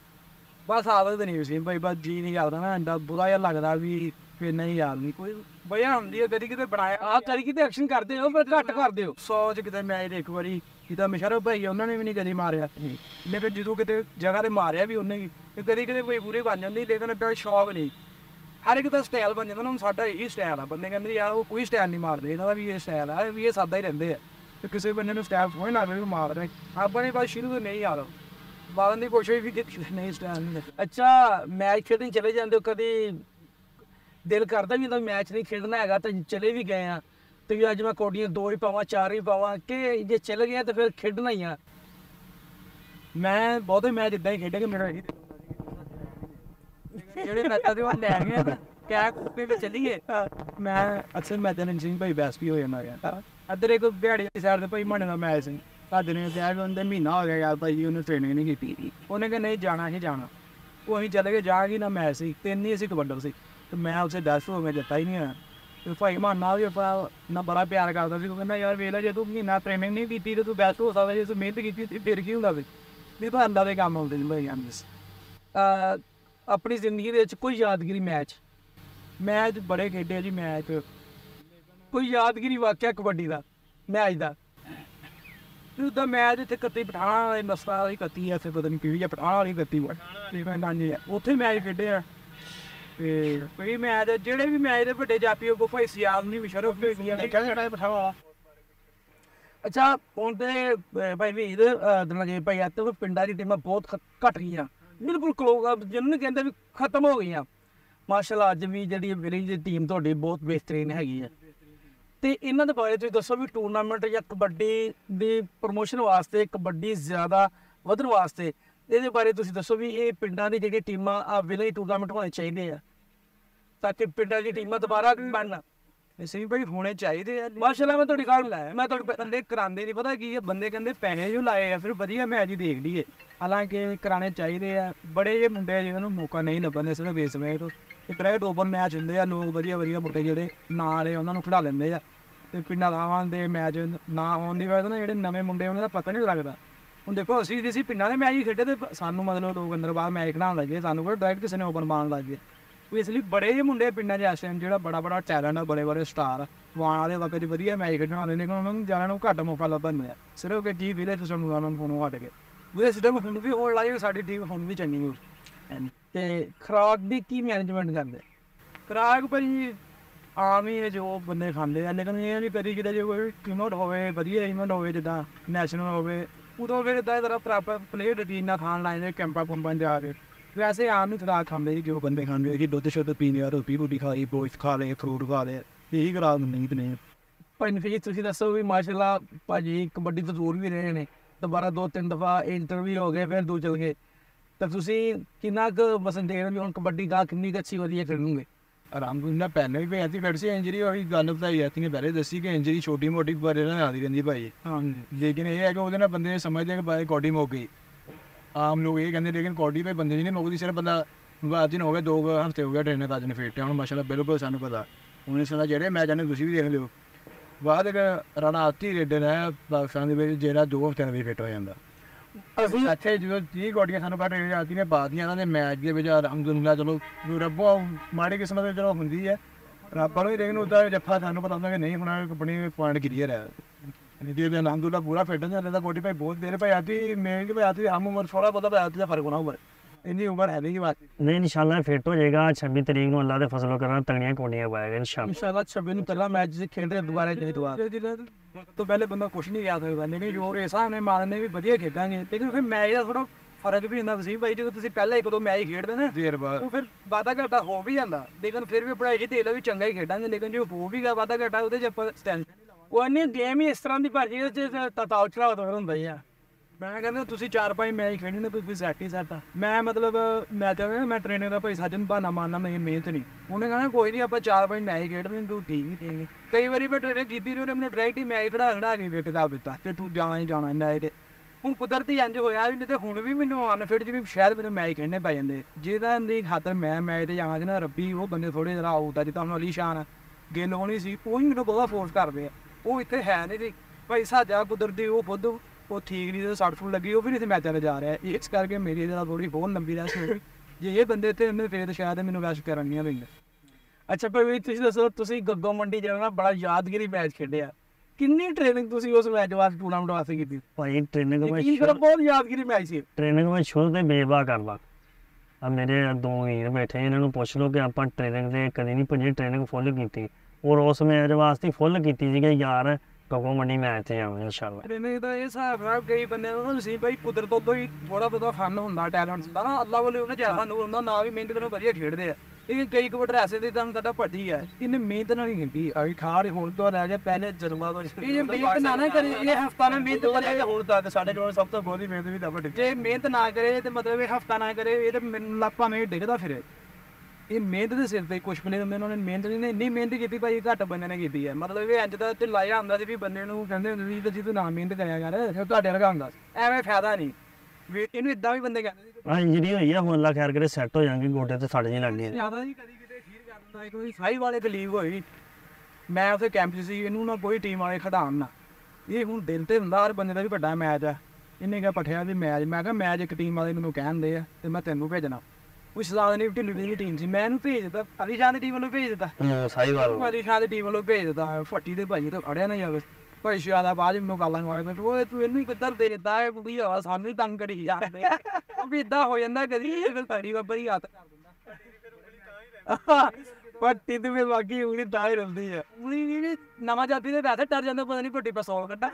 ਬਸ ਆਦਤ ਨਹੀਂ ਵਸੀਮ ਭਾਈ, ਬਸ ਜੀ ਨਹੀਂ ਕਰਦਾ ਨਾ, ਇੰਨਾ ਬੁਰਾ ਜਿਹਾ ਲੱਗਦਾ ਵੀ ਫਿਰ ਨਹੀਂ ਯਾਰ ਨਹੀਂ ਕੋਈ ਵਜ੍ਹਾ ਹੁੰਦੀ ਹੈ। ਕਦੀ ਕਿਤੇ ਬਣਾਇਆ ਆਹ ਕਰੀ ਕਿਤੇ ਐਕਸ਼ਨ ਕਰਦੇ ਹੋ ਪਰ ਘੱਟ ਕਰਦੇ ਹੋ। 100 ਚ ਕਿਤੇ ਮੈਚ ਇੱਕ ਵਾਰੀ ਜਿੱਦਾਂ ਮੁਸ਼ਰਫ ਭਾਈ ਉਹਨਾਂ ਨੇ ਵੀ ਨਹੀਂ ਕਦੀ ਮਾਰਿਆ, ਲੇਕਿਨ ਜਦੋਂ ਕਿਤੇ ਜਗ੍ਹਾ ਤੇ ਮਾਰਿਆ ਵੀ ਉਹਨੇ ਵੀ, ਤੇ ਕਦੀ ਕਿਤੇ ਕੋਈ ਪੂਰੇ ਬਣ ਜਾਂਦੀ, ਲੇਕਿਨ ਏਡਾ ਸ਼ੌਕ ਨਹੀਂ। ਹਰ ਇੱਕ ਦਾ ਸਟਾਈਲ ਬਣ ਜਾਂਦਾ ਨਾ, ਹੁਣ ਸਾਡਾ ਇਹੀ ਸਟਾਈਲ ਆ। ਬੰਦੇ ਕਹਿੰਦੇ ਯਾਰ ਉਹ ਕੋਈ ਸਟਾਈਲ ਨਹੀਂ ਮਾਰਦੇ, ਇਹਨਾਂ ਦਾ ਵੀ ਇਹ ਸਟਾਈਲ ਆ ਵੀ ਇਹ ਸਾਦਾ ਹੀ ਰਹਿੰਦੇ ਆ, ਤੇ ਕਿਸੇ ਬੰਦੇ ਨੂੰ ਸਟਾਈਲ ਕੋਈ ਨਾ ਵੀ ਮਾਰ ਰਹੇ। ਆਪਾਂ ਨੇ ਬਸ ਸ਼ੁਰੂ ਤੋਂ ਨਹੀਂ ਯਾਰ ਮਾਰਨ ਦੀ ਕੋਸ਼ਿਸ਼ ਵੀ ਕੀਤੀ, ਨਹੀਂ ਸਟਾਈਲ ਨਹੀਂ। ਅੱਛਾ ਮੈਚ ਖੇਡਣ ਚਲੇ ਜਾਂਦੇ ਹੋ, ਕਦੀ ਦਿਲ ਕਰਦਾ ਵੀ ਤਾਂ ਮੈਚ ਨਹੀਂ ਖੇਡਣਾ ਹੈਗਾ ਤਾਂ ਚਲੇ ਵੀ ਗਏ ਆ ਤੇ ਵੀ ਅੱਜ ਮੈਂ ਕੋਡੀਆਂ 2 ਹੀ ਪਾਵਾਂ 4 ਹੀ ਪਾਵਾਂ, ਕਿ ਜੇ ਚਲੇ ਗਿਆ ਤਾਂ ਫਿਰ ਖੇਡਣਾ ਹੀ ਆ। ਮੈਂ ਬਹੁਤੇ ਮੈਚ ਇਦਾਂ ਹੀ ਖੇਡਿਆ ਕਿ ਮੇਰਾ ਇਹੀ ਜਿਹੜੇ ਮੈਚਾਂ ਦੇ ਉਹ ਲੈ ਗਏ ਨਾ ਕਿਆ ਕੁੱਪੇ ਵਿੱਚ ਚੱਲੀਏ, ਮੈਂ ਅਕਸਰ ਮੈਚਾਂ ਨੇ ਸਿੰਘ ਭਾਈ ਬੈਸ ਵੀ ਹੋ ਜਾਂਦਾ ਯਾਰ। ਇੱਧਰ ਇੱਕ ਦਿਹਾੜੀ ਦੀ ਸਾਈਡ ਤੇ ਭਾਈ ਮਾਣੇ ਦਾ ਮੈਚ ਸੀ, ਸਾਡੇ ਨੇ ਕਿਹਾ ਵੀ ਉਹਦੇ ਮਹੀਨਾ ਹੋ ਗਿਆ ਯਾਰ ਭਾਈ ਉਹਨੇ ਟ੍ਰੇਨਿੰਗ ਨਹੀਂ ਕੀਤੀ। ਉਹਨੇ ਕਿਹਾ ਨਹੀਂ ਜਾਣਾ ਹੀ ਜਾਣਾ, ਉਹ ਅਸੀਂ ਚਲੇ ਗਏ, ਜਾ ਕੇ ਨਾ ਮੈਚ ਸੀ 3 ਹੀ ਅਸੀਂ ਕਬੱਡਰ ਸੀ, ਤੇ ਮੈਂ ਉਸੇ 10 ਹੋ ਗਿਆ, ਜੱਤਾ ਹੀ ਨਹੀਂ ਹੋਇਆ। ਤੇ ਭਾਈ ਮਾਨਾ ਵੀ ਆਪਾਂ ਨਾ ਬੜਾ ਪਿਆਰ ਕਰਦਾ ਸੀ, ਉਹ ਕਹਿੰਦਾ ਯਾਰ ਵੇਖ ਲੈ ਜੇ ਤੂੰ ਮਹੀਨਾ ਟ੍ਰੇਨਿੰਗ ਨਹੀਂ ਕੀਤੀ ਤੇ ਤੂੰ ਬੈਸਟ ਹੋ ਸਕਦਾ, ਜੇ ਤੂੰ ਮਿਹਨਤ ਕੀਤੀ ਫਿਰ ਕੀ ਹੁੰਦਾ ਵੀ ਨਹੀਂ ਤਾਂ ਅੰਦਾ ਦੇ ਕੰਮ ਆਉਂਦੇ ਨੇ ਭਾਈ। ਆਪਣੀ ਜ਼ਿੰਦਗੀ ਦੇ ਵਿੱਚ ਕੋਈ ਯਾਦਗਾਰੀ ਮੈਚ ਬੜੇ ਖੇਡੇ ਜੀ, ਮੈਚ ਕੋਈ ਯਾਦਗਾਰੀ ਵਾਕਿਆ ਕਬੱਡੀ ਦਾ ਮੈਚ ਦਾ? ਉਹਦਾ ਮੈਚ ਇੱਥੇ ਕੱਤੀ ਪਠਾਣਾ ਵਾਲੀ ਮਸਲਾ ਵਾਲੀ ਕੱਤੀ ਆ, ਇੱਥੇ ਪਤਾ ਨਹੀਂ ਕਿਹੜੀ ਆ ਪਠਾਣਾ ਵਾਲੀ ਕੱਤੀ ਉੱਥੇ ਮੈਚ ਖੇਡੇ ਆ। ਤੇ ਕਈ ਮੈਚ ਜਿਹੜੇ ਵੀ ਮੈਚ ਦੇ ਵੱਡੇ ਜਾਪੀ ਉਹ ਭਾਈ ਸਿਆਲ ਨਹੀਂ ਮੁਸ਼ਰਫ ਭੇਜੀਆਂ ਨੇ ਕਹਿੰਦੇ ਪਠਾਣਾ ਵਾਲਾ। ਅੱਛਾ ਹੁਣ ਤੇ ਭਾਈ ਵੀਰ ਦਿਨਾਂ ਜੇ ਭਾਈ ਤੇ ਪਿੰਡਾਂ ਦੀ ਟੀਮਾਂ ਬਹੁਤ ਘਟ ਗਈਆਂ, ਬਿਲਕੁਲ ਕਲੋਜ਼ ਜਿਹਨੂੰ ਕਹਿੰਦੇ ਵੀ ਖਤਮ ਹੋ ਗਈਆਂ। ਮਾਸ਼ਾਅੱਲਾ ਅੱਜ ਵੀ ਜਿਹੜੀ ਵਿਲੇਜ ਦੀ ਟੀਮ ਤੁਹਾਡੀ ਬਹੁਤ ਬਿਹਤਰੀਨ ਹੈਗੀ ਹੈ, ਤੇ ਇਹਨਾਂ ਦੇ ਬਾਰੇ ਤੁਸੀਂ ਦੱਸੋ ਵੀ ਟੂਰਨਾਮੈਂਟ ਜਾਂ ਕਬੱਡੀ ਦੀ ਪ੍ਰਮੋਸ਼ਨ ਵਾਸਤੇ, ਕਬੱਡੀ ਜ਼ਿਆਦਾ ਵਧਣ ਵਾਸਤੇ ਇਹਦੇ ਬਾਰੇ ਤੁਸੀਂ ਦੱਸੋ ਵੀ ਇਹ ਪਿੰਡਾਂ ਦੀ ਜਿਹੜੀ ਟੀਮਾਂ ਆ ਵਿਲੇਜ ਟੂਰਨਾਮੈਂਟ ਹੋਣੇ ਚਾਹੀਦੇ ਆ ਤਾਂ ਕਿ ਪਿੰਡਾਂ ਦੀ ਟੀਮਾਂ ਦੁਬਾਰਾ ਬਣਨ। ਇਸੇ ਵੀ ਭਾਈ ਹੋਣੇ ਚਾਹੀਦੇ ਆ। ਮਾਸ਼ਾਅੱਲਾ ਮੈਂ ਤੁਹਾਡੀ ਗੱਲ ਲਾਇਆ, ਮੈਂ ਤੁਹਾਡੇ ਬੰਦੇ ਕਰਾਉਂਦੇ ਨਹੀਂ, ਪਤਾ ਕੀ ਹੈ ਬੰਦੇ ਕਹਿੰਦੇ ਪੈਸੇ ਜੋ ਲਾਏ ਆ ਫਿਰ ਵਧੀਆ ਮੈਚ ਹੀ ਦੇਖ ਲਈਏ, ਹਾਲਾਂਕਿ ਕਰਾਣੇ ਚਾਹੀਦੇ ਆ। ਬੜੇ ਜਿਹੇ ਮੁੰਡੇ ਆ ਜਿਹਨਾਂ ਨੂੰ ਮੌਕਾ ਨਹੀਂ ਲੱਭਦੇ ਸਿਰਫ ਵੇਸ ਵੇ ਤੋਂ ਪ੍ਰਾਈਵੇਟ ਓਪਨ ਮੈਚ ਹੁੰਦੇ ਆ, ਲੋਕ ਵਧੀਆ ਵਧੀਆ ਮੁੰਡੇ ਜਿਹੜੇ ਨਾ ਵਾਲੇ ਉਹਨਾਂ ਨੂੰ ਖਿਡਾ ਲੈਂਦੇ ਆ, ਤੇ ਪਿੰਡਾਂ ਲਾਵਾਂ ਦੇ ਮੈਚ ਨਾ ਆਉਣ ਦੀ ਵਜ੍ਹਾ ਨਾਲ ਜਿਹੜੇ ਨਵੇਂ ਮੁੰਡੇ ਉਹਨਾਂ ਦਾ ਪਤਾ ਨਹੀਂ ਲੱਗਦਾ। ਹੁਣ ਦੇਖੋ ਅਸੀਂ ਪਿੰਡਾਂ ਦੇ ਮੈਚ ਹੀ ਖੇਡੇ ਤੇ ਸਾਨੂੰ ਮਤਲਬ ਲੋਕ ਅੰਦਰ ਬਾਹਰ ਮੈਚ ਖਿਡਾਉਣ ਲੱਗੇ, ਸਾਨੂੰ ਕੋਈ ਡਾਇਰੈਕਟ ਕਿਸੇ ਨੇ ਓਪਨ ਪਾਉਣ ਲੱਗ ਗਏ। ਇਸ ਲਈ ਬੜੇ ਜਿਹੇ ਮੁੰਡੇ ਪਿੰਡਾਂ 'ਚ ਇਸ ਟਾਈਮ ਜਿਹੜਾ ਬੜਾ ਟੈਲੈਂਟ ਆ, ਬੜੇ ਸਟਾਰ ਵਾਂ ਵਾਲੇ ਵਕਤ 'ਚ ਵਧੀਆ ਮੈਚ ਖੇਡਣ ਵਾਲੇ ਨੇ, ਉਹਨਾਂ ਨੂੰ ਜਾਣਿਆਂ ਨੂੰ ਘੱਟ ਮੌਕਾ ਲੱਭਣ ਮਿਲਿਆ ਸਿਰਫ ਕਿ ਜੀ ਵਿਲੇ ਸਿਸਟਮ ਨੂੰ ਉਹਨਾਂ ਨੂੰ ਫੋਨੋਂ ਹਟ ਕੇ ਉਹਦੇ ਸਿਸਟਮ ਹੁਣ ਵੀ ਹੋਣ ਲੱਗੇ, ਸਾਡੀ ਟੀਮ ਹੁਣ ਵੀ ਚੰਗੀ ਹੋ। ਤੇ ਖੁਰਾਕ ਦੀ ਕੀ ਮੈਨੇਜਮੈਂਟ ਕਰਦੇ? ਖੁਰਾਕ ਭਾਈ ਆਮ ਹੀ ਜੋ ਬੰਦੇ ਖਾਂਦੇ ਆ, ਲੇਕਿਨ ਇਹ ਨਹੀਂ ਕਦੀ ਕਿਤੇ ਜੇ ਕੋਈ ਇਵੈਂਟ ਹੋਵੇ, ਵਧੀਆ ਇਵੈਂਟ ਹੋਵੇ ਜਿੱਦਾਂ ਨੈਸ਼ਨਲ ਹੋਵੇ, ਉਦੋਂ ਫਿਰ ਇੱਦਾਂ ਤਰ੍ਹਾਂ ਪ੍ਰੋਪਰ ਪਲੇਅਰ ਰੂਟੀਨ ਨਾਲ ਖਾਣ ਲਾਏ ਕੈਂਪਾਂ ਕੁੰਪਾਂ ਜਾ ਕੇ। ਵੈਸੇ ਆਮ ਹੀ ਖੁਰਾਕ ਖਾਂਦੇ ਜੋ ਬੰਦੇ ਖਾਂਦੇ ਕਿ ਦੁੱਧ ਸ਼ੁੱਧ ਪੀਂਦੇ ਆ, ਰੋਟੀ ਖਾ ਲਈ, ਬੋਇਸ ਖਾ ਲਏ, ਫਰੂਟ ਖਾ ਲਏ, ਇਹੀ ਖੁਰਾਕ ਨਹੀਂ ਤੇ ਭਾਈ ਨਫੀਸ ਤੁਸੀਂ ਦੱਸੋ ਵੀ ਮਾਸ਼ਾਅੱਲਾ ਭਾਜੀ ਕਬੱਡੀ ਤੋਂ ਦੂਰ ਵੀ ਰਹੇ ਨੇ, ਦੁਬਾਰਾ 2-3 ਦਫਾ ਇੰਟਰਵਿਊ ਹੋ ਗਏ, ਫਿਰ ਦੂਰ ਚਲ ਗਏ, ਤਾਂ ਤੁਸੀਂ ਕਿੰਨਾ ਕੁ ਮਸਲ ਦੇ ਰਹੇ ਹੋ ਵੀ ਹੁਣ ਕਬੱਡੀ ਗਾ ਕਿੰਨੀ ਕੁ ਅੱਛੀ ਵਧੀਆ ਖੇਡੂਗੇ? ਆਰਾਮਦੁਲਿਲਾ ਪਹਿਲੇ ਵੀ ਪਈ ਫਿਰ ਸੀ ਇੰਜਰੀ ਉਹੀ ਗੱਲ ਬਤਾਈ ਜਾਂਦੀ ਹੈ ਪਹਿਲੇ ਦੱਸੀ ਕਿ ਇੰਜਰੀ ਛੋਟੀ ਮੋਟੀ ਪਰ ਇਹਨਾਂ ਆਦੀ ਰਹਿੰਦੀ ਭਾਈ ਲੇਕਿਨ ਇਹ ਹੈ ਕਿ ਉਹਦੇ ਨਾਲ ਬੰਦੇ ਸਮਝਦੇ ਕਿ ਭਾਈ ਕੋਡੀ ਮੁੱਕ ਗਈ ਆਮ ਲੋਕ ਇਹ ਕਹਿੰਦੇ ਲੇਕਿਨ ਕੋਡੀ ਭਾਈ ਬੰਦੇ ਨਹੀਂ ਮੁੱਕਦੀ ਸਿਰਫ ਬੰਦਾ ਬਾਅਦ ਦਿਨ ਹੋ ਗਏ 2 ਹਫ਼ਤੇ ਹੋ ਗਏ ਟ੍ਰੇਨਰ ਤਾਂ ਅੱਜ ਨੇ ਫੇਟਿਆ ਹੁਣ ਮਾਸ਼ਾਅੱਲਾ ਬਿਲਕੁਲ ਸਾਨੂੰ ਪਤਾ ਹੁਣ ਇਸ ਨਾਲ ਜਿਹੜੇ ਮੈਚ ਨੇ ਤੁਸੀਂ ਵੀ ਦੇਖ ਲਿਓ ਬਾਅਦ ਇੱਕ ਰਾਣਾ ਆਤੀ ਰੇਡਰ ਹੈ ਪਾਕਿਸਤਾਨ ਦੇ ਵਿੱਚ ਜਿਹੜਾ 2 ਹਫ਼ਤਿਆਂ ਦੇ ਫਿੱਟ ਹੋ ਜਾਂਦਾ ਅਸੀਂ ਇੱਥੇ ਜਦੋਂ 30 ਕੋਡੀਆਂ ਸਾਨੂੰ ਘੱਟ ਆਤੀ ਨੇ ਪਾ ਦੀਆਂ ਇਹਨਾਂ ਦੇ ਮੈਚ ਦੇ ਵਿੱਚ ਅਲਹਮਦੁਲਿਲਾ ਚਲੋ ਰੱਬੋਂ ਮਾੜੀ ਕਿਸਮਤ ਚਲੋ ਹੁੰਦੀ ਹੈ ਰੱਬ ਨੂੰ ਹੀ ਲੇਕਿਨ ਉਹਦਾ ਜੱਫਾ ਸਾਨੂੰ ਪਤਾ ਹੁੰਦਾ ਕਿ ਨਹੀਂ ਹੁਣ ਆਪਣੀ ਪੁਆਇੰਟ ਕਲੀਅਰ ਹੈ ਨਹੀਂ ਤੇ ਅਲਹਮਦੁਲਿਲਾ ਪੂਰਾ ਫਿੱਟ ਨਹੀਂ ਰਹਿੰਦਾ ਕੋਡੀ ਭਾਈ ਬਹੁਤ ਦੇਰ ਭਾਈ ਆਤੀ ਮੈਂ ਕਿ ਭਾਈ ਆਤੀ ਹਮ ਉਮਰ ਥੋੜਾ ਬਹੁਤਾ ਭਾਈ ਆਤੀ ਦਾ ਫਰਕ ਹੋਣਾ ਉਮਰ ਇੰਨੀ ਉਮਰ ਹੈ ਨਹੀਂ ਬਾਤ ਨਹੀਂ ਇਨਸ਼ਾਅੱਲਾ ਫਿੱਟ ਹੋ ਜਾਏਗਾ 26 ਤਰੀਕ ਨੂੰ ਅੱਲਾ ਦੇ ਫਜ਼ਲ ਕਰਾਂ ਤਗੜੀਆਂ ਕੋਡੀਆਂ ਪਾਏਗਾ ਇਨਸ਼ਾਅੱਲਾ ਇਨਸ਼ਾਅੱਲਾ 26 ਨੂੰ ਪਹਿਲਾ ਮੈਚ ਜੇ ਖੇਡਦੇ ਦੁਬਾਰਾ ਜੇ ਦੁਬਾਰਾ ਤੋਂ ਪਹਿਲੇ ਬੰਦਾ ਕੁਝ ਨਹੀਂ ਯਾਦ ਹੋਏਗਾ ਲੇਕਿਨ ਜੋ ਇਸ ਹਿਸਾਬ ਨਾਲ ਮਾਰਨੇ ਵੀ ਵਧੀਆ ਖੇਡਾਂਗੇ ਲੇਕਿਨ ਫਿਰ ਮੈਚ ਦਾ ਥੋੜਾ ਫਰਕ ਵੀ ਹੁੰਦਾ ਵਸੀਮ ਭਾਈ ਜਦੋਂ ਤੁਸੀਂ ਪਹਿਲਾਂ 1-2 ਮੈਚ ਖੇਡਦੇ ਨਾ ਦੇਰ ਬਾਅਦ ਉਹ ਫਿਰ ਵਾਧਾ ਘਾਟਾ ਹੋ ਵੀ ਜਾਂਦਾ ਲੇਕਿਨ ਫਿਰ ਵੀ ਪੜਾਈ ਜੀ ਤੇਲ ਵੀ ਚੰਗਾ ਹੀ ਖੇਡਾਂਗੇ ਲੇਕਿਨ ਜੇ ਹੋ ਵੀ ਗਿਆ ਵਾਧਾ ਘਾਟਾ ਉਹਦੇ 'ਚ ਆਪਾਂ ਸਟੈਂਡ ਉਹ ਨਹੀਂ ਗੇਮ ਹੀ ਇਸ ਤਰ੍ਹਾਂ ਦੀ ਭਾਜੀ ਇਹਦੇ 'ਚ ਤਤਾਉ ਚੜਾਉ ਤਾਂ ਹੁੰਦਾ ਹੀ ਆ। ਮੈਂ ਕਹਿੰਦਾ ਤੁਸੀਂ 4-5 ਮੈਚ ਖੇਡਣੇ ਕੋਈ ਸੈੱਟ ਹੀ ਸੈੱਟ ਆ ਮੈਂ ਮਤਲਬ ਮੈਂ ਚਾਹੁੰਦਾ ਮੈਂ ਟ੍ਰੇਨਰ ਦਾ ਭਾਈ ਸਾਜਨ ਬਹਾਨਾ ਮਾਰਨਾ ਮੇਰੀ ਮਿਹਨਤ ਨਹੀਂ ਉਹਨੇ ਕਹਿੰਦਾ ਕੋਈ ਨਹੀਂ ਆਪਾਂ 4-5 ਮੈਚ ਖੇਡਦੇ ਤੂੰ ਠੀਕ ਹੀ ਕਈ ਵਾਰੀ ਮੈਂ ਟ੍ਰੇਨਰ ਕੀਤੀ ਨੇ ਉਹਨੇ ਮੈਨੂੰ ਡਾਇਰੈਕਟ ਹੀ ਮੈਚ ਖੜਾ ਕੇ ਵੇਟ ਦਾ ਦਿੱਤਾ ਤੇ ਤੂੰ ਜਾਣਾ ਹੀ ਜਾਣਾ ਇੰਨਾ ਇਹ ਹੁਣ ਕੁਦਰਤੀ ਇੰਜ ਹੋਇਆ ਵੀ ਨਹੀਂ ਤੇ ਹੁਣ ਵੀ ਮੈਨੂੰ ਅਨਫਿਟ ਜਿਵੇਂ ਸ਼ਾਇਦ ਮੈਨੂੰ ਮੈਚ ਖੇਡਣੇ ਪੈ ਜਾਂਦੇ ਜਿਹਦਾ ਦੀ ਖਾਤਰ ਮੈਂ ਮੈਚ ਤੇ ਜਾਣਾ ਜਿਹਨਾਂ ਰੱਬੀ ਉਹ ਬੰਦੇ ਥੋੜੇ ਜਿਹਾ ਆਊਟ ਆ ਜਿੱਦਾਂ ਹੁਣ ਅਲੀ ਸ਼ਾਨ ਗਿੱਲ ਹੋਣੀ ਸੀ ਉਹ ਹੀ ਮੈਨੂੰ ਬਹੁਤ ਫੋਰਸ ਕਰਦੇ ਆ ਉਹ ਇੱਥੇ ਹੈ ਨਹੀਂ ਜੀ ਭਾਈ ਸਾਡਾ ਕੁਦਰਤੀ ਉਹ ਖੁਦ ਉਹ ਠੀਕ ਨਹੀਂ ਤੇ 60 ਫੁੱਟ ਲੱਗੀ ਉਹ ਵੀ ਨਹੀਂ ਤੇ ਮੈਚਾਂ 'ਤੇ ਜਾ ਰਿਹਾ ਇਸ ਕਰਕੇ ਮੇਰੀ ਜਿਹੜਾ ਥੋੜੀ ਬਹੁਤ ਲੰਬੀ ਰੈਸ ਹੋਈ ਜੇ ਇਹ ਬੰਦੇ ਇੱਥੇ ਹੁੰਦੇ ਫਿਰ ਸ਼ਾਇਦ ਮੈਨੂੰ ਰੈਸ ਕਰਨੀਆਂ ਪੈਂਦੀਆਂ। ਅੱਛਾ ਭਾਈ ਤੁਸੀਂ ਦੱਸੋ ਤੁਸੀਂ ਗੱਗੋ ਮੰਡੀ ਜਿਹੜਾ ਨਾ ਬੜਾ ਯਾਦਗਾਰੀ ਮੈਚ ਖੇਡਿਆ ਕਿੰਨੀ ਟ੍ਰੇਨਿੰਗ ਤੁਸੀਂ ਉਸ ਮੈਚ ਵਾਸਤੇ ਟੂਰਨਾਮੈਂਟ ਵਾਸਤੇ ਕੀਤੀ? ਭਾਈ ਟ੍ਰੇਨਿੰਗ ਕੀ ਕਰ ਬਹੁਤ ਯਾਦਗਾਰੀ ਮੈਚ ਸੀ ਟ੍ਰੇਨਿੰਗ ਵਿੱਚ ਸ਼ੁਰੂ ਤੋਂ ਬੇਵਾ ਕਰਵਾ ਆ ਮੇਰੇ 2 ਵੀਰ ਬੈਠੇ ਇਹਨਾਂ ਨੂੰ ਪੁੱਛ ਲਓ ਕਿ ਆਪਾਂ ਟ੍ਰੇਨਿੰਗ ਦੇ ਕਦੀ ਨਹੀਂ ਭੱਜੀ ਟ੍ਰੇਨਿੰਗ ਫੁੱਲ ਕੀਤੀ ਔਰ ਉਸ ਮੈਚ ਵਾਸਤੇ ਫੁੱਲ ਕੀਤੀ ਸੀਗੀ ਯਾਰ ਗੱਗੋ ਮੰਡੀ ਮੈਚ ਤੇ ਆਵਾਂਗੇ ਇਨਸ਼ਾਅੱਲਾ। ਟ੍ਰੇਨਿੰਗ ਦਾ ਇਹ ਹਿਸਾਬ ਨਾਲ ਕਈ ਬੰਦੇ ਨੂੰ ਸੀ ਭਾਈ ਕੁਦਰਤ ਤੋਂ ਹੀ ਥੋੜਾ ਬਹੁਤਾ ਫਨ ਹੁੰਦਾ ਟੈਲੈਂਟ ਹੁੰਦਾ ਨਾ ਅੱਲਾ ਵੱਲੋਂ ਉਹਨੇ ਜ਼ਿਆਦਾ ਸਾਨੂੰ ਹੁੰਦਾ ਨਾ ਵੀ ਮਿਹਨਤ ਨਾਲ ਵਧੀਆ ਖੇਡਦੇ ਆ ਇਹ ਕਈ ਕਬੱਡੀ ਐਸੇ ਦੇ ਤੁਹਾਨੂੰ ਸਾਡਾ ਭੱਜੀ ਹੈ ਇਹਨੇ ਮਿਹਨਤ ਨਾਲ ਹੀ ਖੇਡੀ ਆ ਖਾਰ ਹੁਣ ਤੋਂ ਰਹਿ ਗਿਆ ਪਹਿਲੇ ਜਨਮਾਂ ਤੋਂ ਇਹ ਜੇ ਮਿਹਨਤ ਨਾ ਕਰੇ ਇਹ ਹਫਤਾ ਨਾਲ ਮਿਹਨਤ ਕਰੇ ਹੁਣ ਤੱਕ ਸਾਡੇ ਕੋਲ ਸਭ ਤੋਂ ਬਹੁਤ ਹੀ ਮਿਹਨਤ ਵੀ ਤਾਂ ਵੱਡੀ ਜੇ ਮਿਹਨਤ ਨਾ ਕਰੇ ਤੇ ਮਤਲਬ ਇਹ ਹਫਤਾ ਨਾ ਕਰੇ ਇਹ ਤੇ ਮੈਨੂੰ ਲੱਪਾ ਨਹੀਂ ਡਿੱਗਦਾ ਫਿਰ ਇਹ ਮਿਹਨਤ ਦੇ ਸਿਰ ਤੇ ਕੁਛ ਬੰਦੇ ਹੁੰਦੇ ਉਹਨਾਂ ਨੇ ਮਿਹਨਤ ਨਹੀਂ ਇੰਨੀ ਮਿਹਨਤ ਕੀਤੀ ਭਾਈ ਘੱਟ ਬੰਦੇ ਨੇ ਕੀਤੀ ਹੈ ਮਤਲਬ ਇਹ ਇੰਜ ਦਾ ਤੇ ਲਾਇਆ ਹੁੰਦਾ ਸੀ ਵੀ ਬੰਦੇ ਨੂੰ ਕਹਿੰਦੇ ਹੁੰਦੇ ਸੀ ਜੇ ਤੂੰ ਨਾ ਮਿਹਨਤ ਕਰਿਆ ਕਰ ਫਿਰ ਤੁਹਾਡੇ ਵਰਗਾ ਹੁੰਦਾ ਐਵੇਂ ਫਾਇਦਾ ਨਹੀਂ ਵੀ ਇਹਨੂੰ ਇਦਾਂ ਵੀ ਬੰਦੇ ਕਹਿੰਦੇ ਸੀ ਹਾਂ ਇੰਜਰੀ ਹੋਈ ਆ ਹੁਣ ਅੱਲਾ ਖੈਰ ਕਰੇ ਸੈੱਟ ਹੋ ਜਾਣਗੇ ਗੋਡੇ ਤੇ ਸੜ ਨਹੀਂ ਲੱਗਣੀ ਜ਼ਿਆਦਾ ਜੀ ਕਦੀ ਕਿਤੇ ਖੀਰ ਕਰ ਦਿੰਦਾ ਇੱਕ ਵਾਰੀ ਸਾਈ ਵਾਲੇ ਤੇ ਲੀਵ ਹੋਈ ਮੈਂ ਉੱਥੇ ਕੈਂਪ 'ਚ ਸੀ ਇਹਨੂੰ ਨਾ ਕੋਈ ਟੀਮ ਵਾਲੇ ਖਿਡਾਉਣ ਨਾ ਇਹ ਹੁਣ ਦਿਲ ਤੇ ਹੁੰਦਾ ਹਰ ਬੰਦੇ ਦਾ ਵੀ ਵੱਡਾ ਮੈਚ ਆ ਇਹਨੇ ਕਿਹਾ ਪੱਠਿਆ ਵੀ ਮੈਚ ਮੈਂ ਕਿਹਾ ਮੈਚ ਇੱਕ ਟੀਮ ਵਾਲੇ ਮੈਨੂੰ ਕਹਿੰਦੇ ਆ ਤੇ ਮੈਂ ਤੈਨੂੰ ਭੇਜਣਾ ਉਸ ਸਾਲ ਨੇ ਢਿੱਲੀ ਦੀ ਟੀਮ ਸੀ ਮੈਂ ਇਹਨੂੰ ਭੇਜ ਦਿੱਤਾ ਅਲੀ ਸ਼ਾਨ ਦੀ ਟੀਮ ਵੱਲੋਂ ਭੇਜ ਦਿੱਤਾ ਸਹੀ ਗੱਲ ਅਲੀ ਸ਼ਾਨ ਦੀ ਟੀਮ ਵੱਲੋਂ ਭੇਜ ਦਿੱਤਾ ਫੱਟੀ ਦੇ ਭਾਈ ਤਾਂ ਖੜਿਆ ਨਾ ਜਾਵੇ ਭਾਈ ਸ਼ਾਦਾ ਬਾਅਦ ਮੈਨੂੰ ਗੱਲਾਂ ਮਾਰਦੇ ਉਹ ਤੂੰ ਇਹਨੂੰ ਹੀ ਕਿੱਧਰ ਦੇ ਦਿੱਤਾ ਇਹ ਬੁੜੀ ਹਵਾ ਸਾਨੂੰ ਹੀ ਤੰਗ ਕਰੀ ਜਾਂਦੇ ਉਹ ਵੀ ਇਦਾਂ ਹੋ ਜਾਂਦਾ ਕਦੀ ਫਿਰ ਸਾਡੀ ਬਾਬਾ ਹੀ ਹੱਥ ਕਰ ਦਿੰਦਾ ਪੱਟੀ ਤੇ ਵੀ ਬਾਕੀ ਉਂਗਲੀ ਤਾਂ ਹੀ ਰਹਿੰਦੀ ਆ ਉਂਗਲੀ ਜਿਹੜੀ ਨਵਾਂ ਜਾਤੀ ਦੇ ਵੈਸੇ ਡਰ ਜਾਂਦਾ ਪਤਾ ਨਹੀਂ ਪੱਟੀ ਪਰ ਸੌ ਕੱਢਾ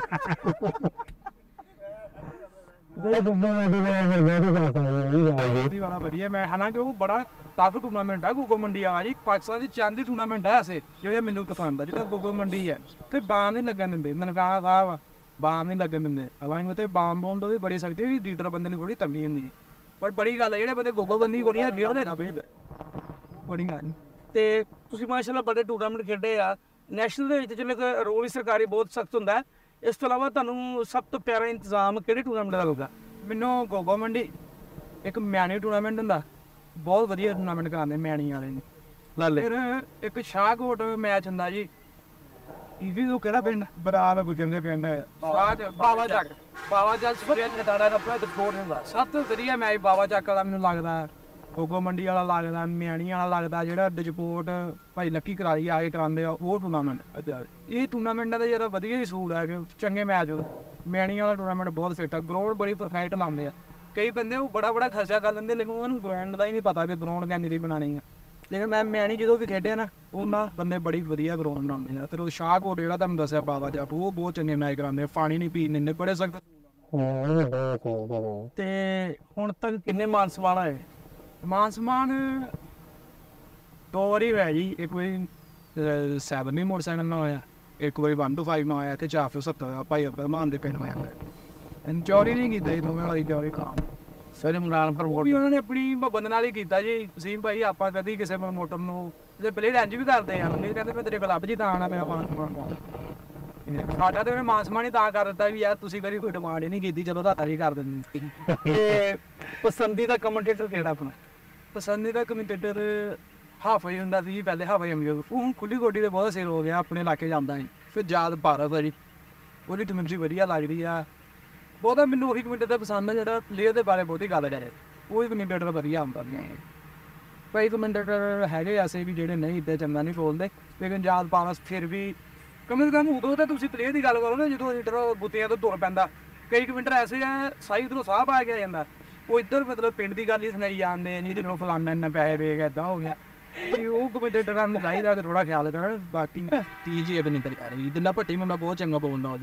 ਵਾਲਾ ਵਧੀਆ ਮੈਂ ਹਾਲਾਂਕਿ ਉਹ ਬੜਾ ਟਫ ਟੂਰਨਾਮੈਂਟ ਹੈ ਗੋਗੋ ਮੰਡੀ ਆ ਜੀ ਪਾਕਿਸਤਾਨ ਦੀ ਚੰਦ ਦੀ ਟੂਰਨਾਮੈਂਟ ਹੈ ਐਸੇ ਜਿਹੜੇ ਮੈਨੂੰ ਪਸੰਦ ਆ ਜਿਹੜਾ ਗੋਗੋ ਮੰਡੀ ਹੈ ਤੇ ਬਾਮ ਨਹੀਂ ਲੱਗਣ ਦਿੰਦੇ ਨਨਕਾਣਾ ਸਾਹਿਬ ਬਾਮ ਨਹੀਂ ਲੱਗਣ ਦਿੰਦੇ ਅਲਾਈਨ ਤੇ ਬਾਮ ਬੋਂਡ ਉਹਦੀ ਬੜੀ ਸਕਦੀ ਵੀ ਲੀਡਰ ਬੰਦੇ ਨੂੰ ਥੋੜੀ ਤੰਗੀ ਹੁੰਦੀ ਪਰ ਬੜੀ ਗੱਲ ਹੈ ਜਿਹੜੇ ਬੰਦੇ ਗੋਗੋ ਬੰਦੀ ਕੋਲੀਆਂ ਅੱਗੇ ਉਹਦੇ ਨਾ ਭੇਜਦੇ ਬੜੀ ਗੱਲ ਤੇ ਤੁਸੀਂ ਮਾਸ਼ਾਅੱਲਾ ਬੜੇ ਟੂਰਨਾਮੈਂਟ ਖੇਡੇ ਆ ਨੈਸ਼ਨਲ ਦੇ ਵਿੱਚ ਚਲੋ ਇੱਕ ਰੋਲ ਸਰਕਾਰੀ ਬਹੁਤ ਸਖਤ ਹੁੰਦਾ ਹੈ ਇਸ ਤੋਂ ਇਲਾਵਾ ਤੁਹਾਨੂੰ ਸਭ ਤੋਂ ਪਿਆਰਾ ਇੰਤਜ਼ਾਮ ਕਿਹੜੇ ਟੂਰਨਾਮੈਂਟ ਦਾ ਲੱਗਾ? ਮੈਨੂੰ ਗੋਗੋ ਮੰਡੀ ਇੱਕ ਮਿਆਣੀ ਟੂਰਨਾਮੈਂਟ ਹੁੰਦਾ ਬਹੁਤ ਵਧੀਆ ਟੂਰਨਾਮੈਂਟ ਕਰਾਉਂਦੇ ਮਿਆਣੀ ਵਾਲੇ ਨੇ ਲਾਲੇ ਫਿਰ ਇੱਕ ਸ਼ਾਹਕੋਟ ਮੈਚ ਹੁੰਦਾ ਜੀ ਇਹ ਵੀ ਉਹ ਕਿਹੜਾ ਪਿੰਡ ਬਰਾਬਰ ਬੁਝੰਦੇ ਪਿੰਡ ਹੈ ਬਾਵਾ ਚੱਕ ਸਪਰੇਟ ਨਟਾੜਾ ਦਾ ਪੂਰਾ ਸਪੋਰਟ ਹੁੰਦਾ ਸਭ ਤੋਂ ਵਧੀਆ ਮੈਚ ਬਾਵਾ ਚੱਕ ਵਾਲਾ ਮੈਨੂੰ ਲੱਗਦਾ ਗੋਗੋ ਮੰਡੀ ਵਾਲਾ ਲੱਗਦਾ ਮਿਆਣੀ ਵਾਲਾ ਲੱਗਦਾ ਜਿਹੜਾ ਡਿਸਪੋਰਟ ਭਾਈ ਲੱਕੀ ਕਰਾਲੀ ਆ ਕੇ ਕਰਾਉਂਦੇ ਆ ਉਹ ਟੂਰਨਾਮੈਂਟ ਇਹ ਟੂਰਨਾਮੈਂਟਾਂ ਦਾ ਜਿਹੜਾ ਵਧੀਆ ਹੀ ਸੂਲ ਹੈ ਕਿ ਚੰਗੇ ਮੈਚ ਮਿਆਣੀ ਵਾਲਾ ਟੂਰਨਾਮੈਂਟ ਬਹੁਤ ਫਿੱਟ ਆ ਗਰਾਊਂਡ ਬੜੀ ਪਰਫੈਕਟ ਲਾਉਂਦੇ ਆ ਕਈ ਬੰਦੇ ਉਹ ਬੜਾ ਖਰਚਾ ਕਰ ਲੈਂਦੇ ਲੇਕਿਨ ਉਹਨਾਂ ਨੂੰ ਗਰਾਊਂਡ ਦਾ ਹੀ ਨਹੀਂ ਪਤਾ ਵੀ ਗਰਾਊਂਡ ਕਿੰਨੀ ਦੀ ਬਣਾਉਣੀ ਆ ਲੇਕਿਨ ਮੈਂ ਮਿਆਣੀ ਜਦੋਂ ਵੀ ਖੇਡਿਆ ਨਾ ਉਹਨਾਂ ਬੰਦੇ ਬੜੀ ਵਧੀਆ ਗਰਾਊਂਡ ਬਣਾਉਂਦੇ ਆ ਫਿਰ ਉਹ ਸ਼ਾਹਕੋਟ ਜਿਹੜਾ ਤੁਹਾਨੂੰ ਦੱਸਿਆ ਬਾਵਾ ਜਾ ਉਹ ਬਹੁਤ ਚੰਗੇ ਮੈਚ ਕਰਾਉਂਦੇ ਪਾਣੀ ਨਹੀਂ ਪੀਣ ਦਿੰਦੇ ਬੜੇ ਸਖਤ ਤੇ ਹੁਣ ਤੱਕ ਕਿੰਨੇ ਮਾਨ ਸਨਮਾਨ ਆਏ? ਮਾਨ ਸਨਮਾਨ 2 ਵਾਰੀ ਹੋਇਆ ਜੀ ਇੱਕ ਵਾਰੀ 7 ਵੀ ਮੋਟਰਸਾਈਕਲ ਨਾਲ ਹੋਇਆ ਇੱਕ ਵਾਰੀ 1 to 5 ਨਾਲ ਆਇਆ ਤੇ 470 ਭਾਈ ਅਬਦੁਲ ਮਾਨ ਦੇ ਪਿੰਡ ਹੋਇਆ ਚੋਰੀ ਨਹੀਂ ਕੀਤੀ ਦੋਵੇਂ ਵਾਲੀ ਚੋਰੀ ਕੰਮ ਸਰ ਇਮਰਾਨ ਪਰ ਉਹ ਵੀ ਉਹਨਾਂ ਨੇ ਆਪਣੀ ਮੁਹੱਬਤ ਨਾਲ ਹੀ ਕੀਤਾ ਜੀ ਵਸੀਮ ਭਾਈ। ਆਪਾਂ ਕਦੀ ਕਿਸੇ ਪ੍ਰਮੋਟਰ ਨੂੰ ਜੇ ਪਲੇਅਰ ਇੰਜ ਵੀ ਕਰਦੇ ਆ, ਨਹੀਂ ਕਹਿੰਦੇ ਮੈਂ ਤੇਰੇ ਕਲੱਬ 'ਚ ਹੀ ਤਾਂ ਆਉਣਾ, ਮੈਂ ਸਾਡਾ ਤੇ ਉਹਨੇ ਮਾਨਸਮਾਨ ਹੀ ਤਾਂ ਕਰ ਦਿੱਤਾ ਵੀ ਯਾਰ ਤੁਸੀਂ ਕਦੀ ਕੋਈ ਡਿਮਾਂਡ ਹੀ ਨਹੀਂ ਕੀਤੀ, ਚਲੋ ਤੁਹਾਡਾ ਹੀ ਕਰ ਦਿੰਦੇ। ਤੇ ਪਸੰਦੀਦਾ ਕਮੈਂਟੇਟਰ ਕਿਹੜਾ ਆਪਣਾ? ਪਸੰਦੀਦਾ ਕਮੈਂਟੇਟਰ ਹਾਫਾ ਹੀ ਹੁੰਦਾ ਸੀ ਜੀ ਪਹਿਲੇ, ਹਾਫਾ ਹੀ ਅਮੀਰ। ਉਹ ਖੁੱਲੀ ਗੋਡੀ ਦੇ ਬਹੁਤ ਸਿਰ ਹੋ ਗਿਆ, ਆਪਣੇ ਇਲਾਕੇ ਜਾਂਦਾ ਸੀ। ਫਿਰ ਯਾਦ ਭਾਰਤ ਆ ਜੀ, ਉਹਦੀ ਕਮੈਂਟਰੀ ਵਧੀਆ ਲੱਗਦੀ ਆ। ਬਹੁਤਾ ਮੈਨੂੰ ਉਹੀ ਕਮੈਂਟੇਟਰ ਪਸੰਦ ਆ ਜਿਹੜਾ ਪਲੇਅਰ ਦੇ ਬਾਰੇ ਬਹੁਤੀ ਗੱਲ ਕਰੇ, ਉਹ ਕਮੈਂਟੇਟਰ ਵਧੀਆ ਹੁੰਦਾ ਨਹੀਂ। ਕਈ ਕਮੈਂਟੇਟਰ ਹੈਗੇ ਐਸੇ ਵੀ ਜਿਹੜੇ ਨਹੀਂ ਇੱਦਾਂ ਚੰਗਾ ਨਹੀਂ ਬੋਲਦੇ, ਲੇਕਿਨ ਯਾਦ ਭਾਰਤ ਫਿਰ ਵੀ ਕਮ ਸੇ ਕਮ ਉਦੋਂ ਤਾਂ ਤੁਸੀਂ ਪਲੇਅਰ ਦੀ ਗੱਲ ਕਰੋ ਨਾ ਜਦੋਂ ਇੱਧਰ ਗੁੱਤਿਆਂ ਤੋਂ ਤੁਰ ਪੈਂਦਾ। ਕਈ ਕਮੈਂਟਰ ਐਸੇ ਆ ਸਾਈ ਇੱਧਰੋਂ ਸਾਹ ਪਾ ਕੇ ਆ ਜਾਂਦਾ, ਉਹ ਇੱਧਰ ਮਤਲਬ ਪਿੰਡ ਦੀ ਗੱਲ ਹੀ ਸੁਣਾਈ ਜਾਂਦੇ ਨਹੀਂ, ਜਿਹਨੂੰ ਫਲਾਨਾ ਇੰਨਾ ਪੈਸੇ ਦੇ ਗਿਆ ਇੱਦਾਂ ਹੋ ਗਿਆ। ਤੇ ਉਹ ਕਮੈਂਟੇਟਰਾਂ ਨੂੰ ਚਾਹੀਦਾ ਕਿ ਥੋੜਾ ਖਿਆਲ ਕਰਨ। ਬਾਕੀ ਤੀਜੀ ਇਹ ਨਹੀਂ ਕਰ ਰਹੀ ਜਿੰਨਾ ਭੱਟੀ ਮੁੰਡਾ ਬਹੁਤ ਚੰਗਾ ਬੋਲਦਾ ਉਹਦੇ।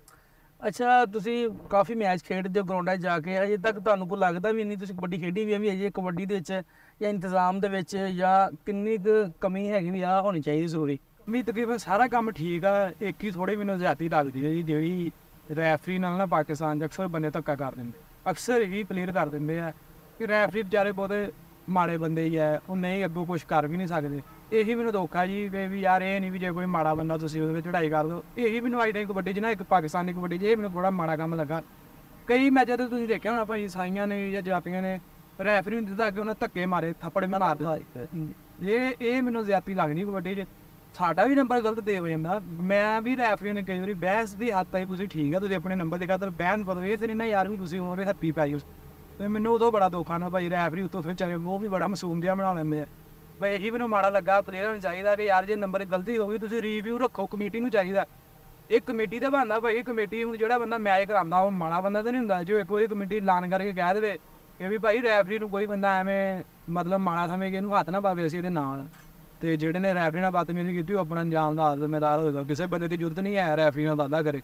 ਅੱਛਾ, ਤੁਸੀਂ ਕਾਫੀ ਮੈਚ ਖੇਡਦੇ ਹੋ ਗਰਾਊਂਡਾਂ 'ਚ ਜਾ ਕੇ, ਅਜੇ ਤੱਕ ਤੁਹਾਨੂੰ ਕੋਈ ਲੱਗਦਾ ਵੀ ਨਹੀਂ ਤੁਸੀਂ ਕਬੱਡੀ ਖੇਡੀ ਵੀ ਹੈ ਵੀ ਅਜੇ ਕਬੱਡੀ ਦੇ ਵਿੱਚ ਜਾਂ ਇੰਤਜ਼ਾਮ ਦੇ ਵਿੱਚ ਜਾਂ ਕਿੰਨੀ ਕੁ ਕਮੀ ਹੈਗੀ ਵੀ ਆਹ ਹੋਣੀ ਚਾਹੀਦੀ ਜ਼ਰੂਰੀ? ਵੀ ਤਕਰੀਬਨ ਸਾਰਾ ਕੰਮ ਠੀਕ ਆ, ਇੱਕ ਹੀ ਥੋੜੀ ਮੈਨੂੰ ਜ਼ਿਆਦੀ ਲੱਗਦੀ ਹੈ ਜੀ, ਜਿਹੜੀ ਰੈਫਰੀ ਨਾਲ ਨਾ ਪਾਕਿਸਤਾਨ 'ਚ ਅਕਸਰ ਬੰਦੇ ਧੱਕਾ ਕਰ ਦਿੰਦੇ, ਅਕਸਰ ਹੀ ਪਲੇਅਰ ਕਰ ਦਿੰਦੇ ਆ ਕਿ ਰੈਫਰੀ ਵਿਚਾਰੇ ਬਹੁਤੇ ਮਾੜੇ ਬੰਦੇ ਹੀ ਆ, ਉਹ ਨਹੀਂ ਅੱਗੋਂ ਕੁਛ ਕਰ ਵੀ ਨਹੀਂ ਸਕਦੇ। ਇਹੀ ਮੈਨੂੰ ਦੁੱਖ ਆ ਜੀ ਵੀ ਯਾਰ ਇਹ ਨਹੀਂ ਵੀ ਜੇ ਕੋਈ ਮਾੜਾ ਬੰਦਾ ਤੁਸੀਂ ਉਹਦੇ ਵਿੱਚ ਚੜਾਈ ਕਰ ਦਿਓ। ਇਹੀ ਮੈਨੂੰ ਅੱਜ ਤੱਕ ਕਬੱਡੀ 'ਚ ਨਾ ਇੱਕ ਪਾਕਿਸਤਾਨੀ ਕਬੱਡੀ 'ਚ ਇਹ ਮੈਨੂੰ ਥੋੜਾ ਮਾੜਾ ਕੰਮ ਲੱਗਾ। ਕਈ ਮੈਚਾਂ ਤੇ ਤੁਸੀਂ ਦੇਖਿਆ ਹੋਣਾ ਭਾਈ, ਸਾਈਆਂ ਨੇ ਜਾਂ ਜਾਪੀਆਂ ਨੇ ਰੈਫਰੀ ਨੂੰ ਦਿੱਤਾ ਕਿ ਉਹਨਾਂ ਧੱਕੇ ਮਾਰੇ, ਥੱਪੜ ਮਾਰ ਦਿੱਤੇ। ਇਹ ਮੈਨੂੰ ਜ਼ਿਆਦਤੀ ਲੱਗਦੀ ਕਬੱਡੀ 'ਚ। ਸਾਡਾ ਵੀ ਨੰਬਰ ਗਲਤ ਦੇ ਹੋ ਜਾਂਦਾ। ਮੈਂ ਵੀ ਰੈਫਰੀ ਨੇ ਕਈ ਵਾਰੀ ਬਹਿਸ ਦੀ ਹੱਦ ਤਾਈ ਤੁਸੀਂ ਠੀਕ ਆ, ਤੁਸੀਂ ਆਪਣੇ ਨੰਬਰ ਦੇ ਖਾਤਰ ਬਹਿਨ ਪਦੋ ਇਹ ਤੇ ਨਹੀਂ ਨਾ ਯਾਰ ਵੀ ਤੁਸੀਂ ਉਹਦੇ ਹੱਥੀ ਪਾਈ ਉਸ। ਤੇ ਮੈਨੂੰ ਉਦੋਂ ਬੜਾ ਦੁੱਖ ਆਉਂਦਾ ਭਾਈ ਰੈਫਰੀ ਉੱਤੋਂ ਫਿਰ ਚਾਹੇ ਉਹ ਵੀ ਬੜਾ ਮਾਸੂਮ ਜਿਹਾ ਬਣਾ ਲੈਂਦੇ ਆ। ਬਈ ਇਹੀ ਮੈਨੂੰ ਮਾੜਾ ਲੱਗਾ। ਪਲੇਅਰ ਨੂੰ ਚਾਹੀਦਾ ਕਿ ਯਾਰ ਜੇ ਨੰਬਰ ਗਲਤੀ ਹੋ ਗਈ ਤੁਸੀਂ ਰਿਵਿਊ ਰੱਖੋ, ਕਮੇਟੀ ਨੂੰ ਚਾਹੀਦਾ। ਇਹ ਕਮੇਟੀ ਦਾ ਬਣਦਾ ਭਾਈ, ਕਮੇਟੀ ਹੁਣ ਜਿਹੜਾ ਬੰਦਾ ਮੈਚ ਕਰਾਉਂਦਾ ਉਹ ਮਾੜਾ ਬੰਦਾ ਤਾਂ ਨਹੀਂ ਹੁੰਦਾ। ਜੋ ਇੱਕ ਵਾਰੀ ਕਮੇਟੀ ਐਲਾਨ ਕਰਕੇ ਕਹਿ ਦੇਵੇ ਕਿ ਵੀ ਭਾਈ ਰੈਫਰੀ ਨੂੰ ਕੋਈ ਬੰਦਾ ਐਵੇਂ ਮਤਲਬ ਮਾੜਾ ਸਮਝ ਕੇ ਇਹਨੂੰ ਹੱਥ ਨਾ ਪਾਵੇ ਅਸੀਂ ਇਹਦੇ ਨਾਲ, ਤੇ ਜਿਹੜੇ ਨੇ ਰੈਫਰੀ ਨਾਲ ਬਦਤਮੀਜ਼ੀ ਕੀਤੀ ਉਹ ਆਪਣਾ ਅੰਜਾਮ ਦਾ ਜ਼ਿੰਮੇਦਾਰ ਹੋਏਗਾ। ਕਿਸੇ ਬੰਦੇ ਦੀ ਜ਼ਰੂਰਤ ਨਹੀਂ ਹੈ ਰੈਫਰੀ ਨਾਲ ਵਾਦਾ ਕਰੇ।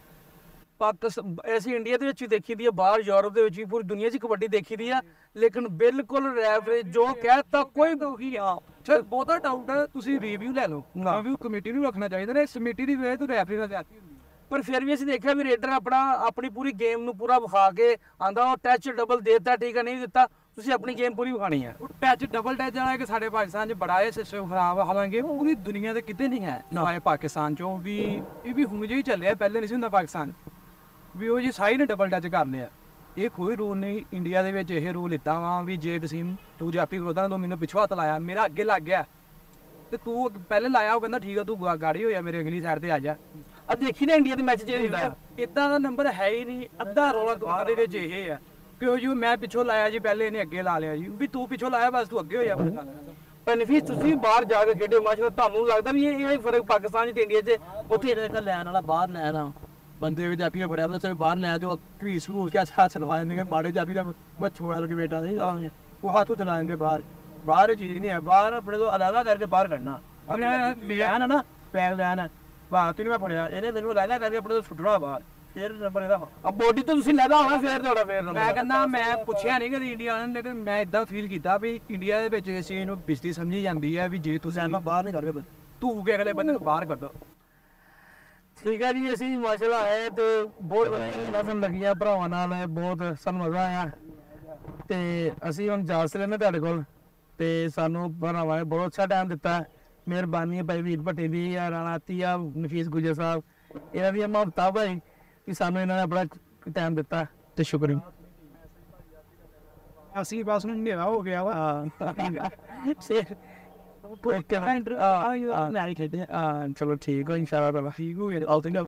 ਅਸੀਂ ਇੰਡੀਆ ਦੇ ਵਿੱਚ ਵੀ ਦੇਖੀ ਦੀ ਆ, ਬਾਹਰ ਯੂਰਪ ਦੇ ਵਿੱਚ ਵੀ, ਪੂਰੀ ਦੁਨੀਆ 'ਚ ਕਬੱਡੀ ਦੇਖੀ ਦੀ ਆ, ਲੇਕਿਨ ਬਿਲਕੁਲ ਰੈਫਰੀ ਜੋ ਕਹਿਤਾ ਕੋਈ ਦੋਖੀ ਆ। ਸਰ ਬਹੁਤਾ ਡਾਊਟ ਹੈ, ਤੁਸੀਂ ਰਿਵਿਊ ਲੈ ਲਓ, ਰਿਵਿਊ ਕਮੇਟੀ ਨੂੰ ਰੱਖਣਾ ਚਾਹੀਦਾ ਨੇ। ਕਮੇਟੀ ਦੀ ਵੇ ਤੋਂ ਰੈਫਰੀ ਨਾਲ ਜ਼ਿਆਦਤੀ ਹੁੰਦੀ। ਪਰ ਫਿਰ ਵੀ ਅਸੀਂ ਦੇਖਿਆ ਵੀ ਰੇਡਰ ਆਪਣੀ ਪੂਰੀ ਗੇਮ ਨੂੰ ਪੂਰਾ ਵਿਖਾ ਕੇ ਆਂਦਾ, ਉਹ ਟੱਚ ਡਬਲ ਦੇਤਾ, ਠੀਕ ਹੈ, ਨਹੀਂ ਦਿੱਤਾ, ਤੁਸੀਂ ਆਪਣੀ ਗੇਮ ਪੂਰੀ ਵਿਖਾਣੀ ਹੈ। ਉਹ ਟੱਚ ਡਬਲ ਟੱਚ ਵਾਲਾ ਕਿ ਸਾਡੇ ਪਾਕਿਸਤਾਨ 'ਚ ਬੜਾ ਇਹ ਸਿਸਟਮ ਖਰਾਬ ਆ। ਹਾਲਾਂਕਿ ਪੂਰੀ ਦੁਨੀਆ ਤੇ ਕਿਤੇ ਨਹੀਂ ਹੈ, ਨਾ ਪਾਕਿਸਤਾਨ 'ਚੋਂ ਵੀ। ਇਹ ਵੀ ਹੁਣ ਜਿਹੀ ਚੱਲਿਆ, ਪਹਿਲੇ ਨਹੀਂ ਸੀ ਹੁੰਦਾ ਪਾਕਿਸਤਾਨ ਵੀ। ਉਹ ਜੀ ਸਾਈ ਨੇ ਡਬਲ ਟੱਚ ਕਰ ਲਿਆ। ਇਹ ਕੋਈ ਰੂਲ ਨਹੀਂ ਇੰਡੀਆ ਦੇ ਵਿੱਚ। ਇਹ ਰੂਲ ਲਿੱਤਾ ਵਾ ਵੀ ਜੇ ਤੁਸੀਂ ਤੂੰ ਜਾਪੀ ਖੋਦਾ ਤੂੰ ਮੈਨੂੰ ਪਿੱਛੋਂ ਹੱਥ ਲਾਇਆ, ਮੇਰਾ ਅੱਗੇ ਲੱਗ ਗਿਆ ਤੇ ਤੂੰ ਪਹਿਲੇ ਲਾਇਆ, ਉਹ ਕਹਿੰਦਾ ਠੀਕ ਆ ਤੂੰ ਗਾੜੀ ਹੋਇਆ ਮੇਰੇ ਅਗਲੀ ਸਾਈਡ ਤੇ ਆ ਜਾ। ਆ ਦੇਖੀ ਨਾ ਇੰਡੀਆ ਦੇ ਮੈਚ 'ਚ ਹੁੰਦਾ ਇਦਾਂ ਦਾ ਨੰਬਰ ਹੈ ਹੀ ਨਹੀਂ। ਅੱਧਾ ਰੌਲਾ ਦੁਆ ਦੇ ਵਿੱਚ ਇਹ ਆ ਕਿ ਉਹ ਜੀ ਮੈਂ ਪਿੱਛੋਂ ਲਾਇਆ ਜੀ, ਪਹਿਲੇ ਇਹਨੇ ਅੱਗੇ ਲਾ ਲਿਆ ਜੀ, ਵੀ ਤੂੰ ਪਿੱਛੋਂ ਲਾਇਆ ਬਸ ਤੂੰ ਅੱਗੇ ਹੋਇਆ। ਬੈਨੀਫਿਟ ਤੁਸੀਂ ਬਾਹਰ ਜਾ ਕੇ ਖੇਡੇ ਮੈਚ, ਤੁਹਾਨੂੰ ਲੱਗਦਾ ਵੀ ਇਹ ਫਰਕ ਪਾਕਿਸਤਾਨ 'ਚ ਤੇ ਇੰਡੀਆ 'ਚ? ਉੱਥੇ ਇਹਦਾ ਲੈਣ ਵਾਲਾ ਬਾਹਰ ਲੈ ਰਾਂ ਬੰਦੇ ਵੀ ਜਾਪੀ ਬੜਿਆ ਤਾਂ ਬਾਹਰ ਲੈ ਜੋ ਕ੍ਰੀਸ ਨੂੰ ਕਿਆ ਸਾਥ ਚਲਵਾਉਂਦੇ ਨੇ ਮਾੜੇ ਜਾਪੀ ਦਾ ਬਚੋੜਾ ਲਗੇ ਬੇਟਾ ਨਹੀਂ ਆਉਂਦੇ ਉਹ ਹੱਥੋਂ ਚਲਾਉਂਦੇ ਬਾਹਰ ਚੀਜ਼ ਨਹੀਂ ਹੈ। ਬਾਹਰ ਆਪਣੇ ਤੋਂ ਅਲੱਗਾ ਕਰਕੇ ਬਾਹਰ ਕੱਢਣਾ ਆਪਣੇ ਲਿਆਣਾ ਨਾ ਪੈਰ ਲੈਣਾ ਬਾਤ ਨਹੀਂ ਮੈਂ ਪੜਿਆ ਇਹਨੇ ਮੈਨੂੰ ਅਲੱਗਾ ਕਰਕੇ ਆਪਣੇ ਤੋਂ ਸੁੱਟਣਾ ਬਾਹਰ। ਫਿਰ ਨੰਬਰ ਇਹਦਾ ਅਬ ਬੋਡੀ ਤਾਂ ਤੁਸੀਂ ਲੈਦਾ ਹੋਣਾ ਫਿਰ ਤੁਹਾਡਾ ਫੇਰ ਮੈਂ ਕਹਿੰਦਾ ਮੈਂ ਪੁੱਛਿਆ ਨਹੀਂ ਕਦੀ ਇੰਡੀਆ ਵਾਲਿਆਂ ਨੇ, ਲੇਕਿਨ ਮੈਂ ਇਦਾਂ ਫੀਲ ਕੀਤਾ ਵੀ ਇੰਡੀਆ ਦੇ ਵਿੱਚ ਇਸ ਚੀਜ਼ ਨੂੰ ਬਿਜਲੀ ਸਮਝੀ ਜਾਂਦੀ ਹੈ ਵੀ ਜੇ ਤੁਸੀਂ ਬਾਹਰ ਨਹੀਂ ਕਰਦੇ ਧੂ ਕੇ ਅਗਲੇ ਬੰਦੇ ਨੂੰ ਬਾਹਰ ਕੱਢੋ। ਠੀਕ ਹੈ ਜੀ, ਅਸੀਂ ਮਾਸ਼ਾਅੱਲਾ ਆਏ ਤੇ ਬਹੁਤ ਵਧੀਆ ਲੱਗੀਆਂ ਭਰਾਵਾਂ ਨਾਲ, ਬਹੁਤ ਸਾਨੂੰ ਮਜ਼ਾ ਆਇਆ। ਤੇ ਅਸੀਂ ਹੁਣ ਜਾਸ ਲੈਣੇ ਤੁਹਾਡੇ ਕੋਲ, ਤੇ ਸਾਨੂੰ ਭਰਾਵਾਂ ਨੇ ਬਹੁਤ ਅੱਛਾ ਟਾਈਮ ਦਿੱਤਾ। ਮਿਹਰਬਾਨੀ ਹੈ ਭਾਈ ਵੀਰ ਭੱਟੀ ਦੀ, ਰਾਣਾ ਆਤੀਆ, ਨਫੀਸ ਗੁਜਰ ਸਾਹਿਬ, ਇਹਨਾਂ ਦੀਆਂ ਮੁਹੱਬਤਾਂ ਭਾਈ ਕਿ ਸਾਨੂੰ ਇਹਨਾਂ ਨੇ ਆਪਣਾ ਟਾਈਮ ਦਿੱਤਾ, ਤੇ ਸ਼ੁਕਰੀਆ। ਅਸੀਂ ਬਸ ਨੂੰ ਹਨੇਰਾ ਹੋ ਗਿਆ ਵਾ। ਚਲੋ ਠੀਕ ਹੋ, ਇਨਸ਼ਾਅੱਲਾ ਠੀਕ ਹੋ ਗਿਆ।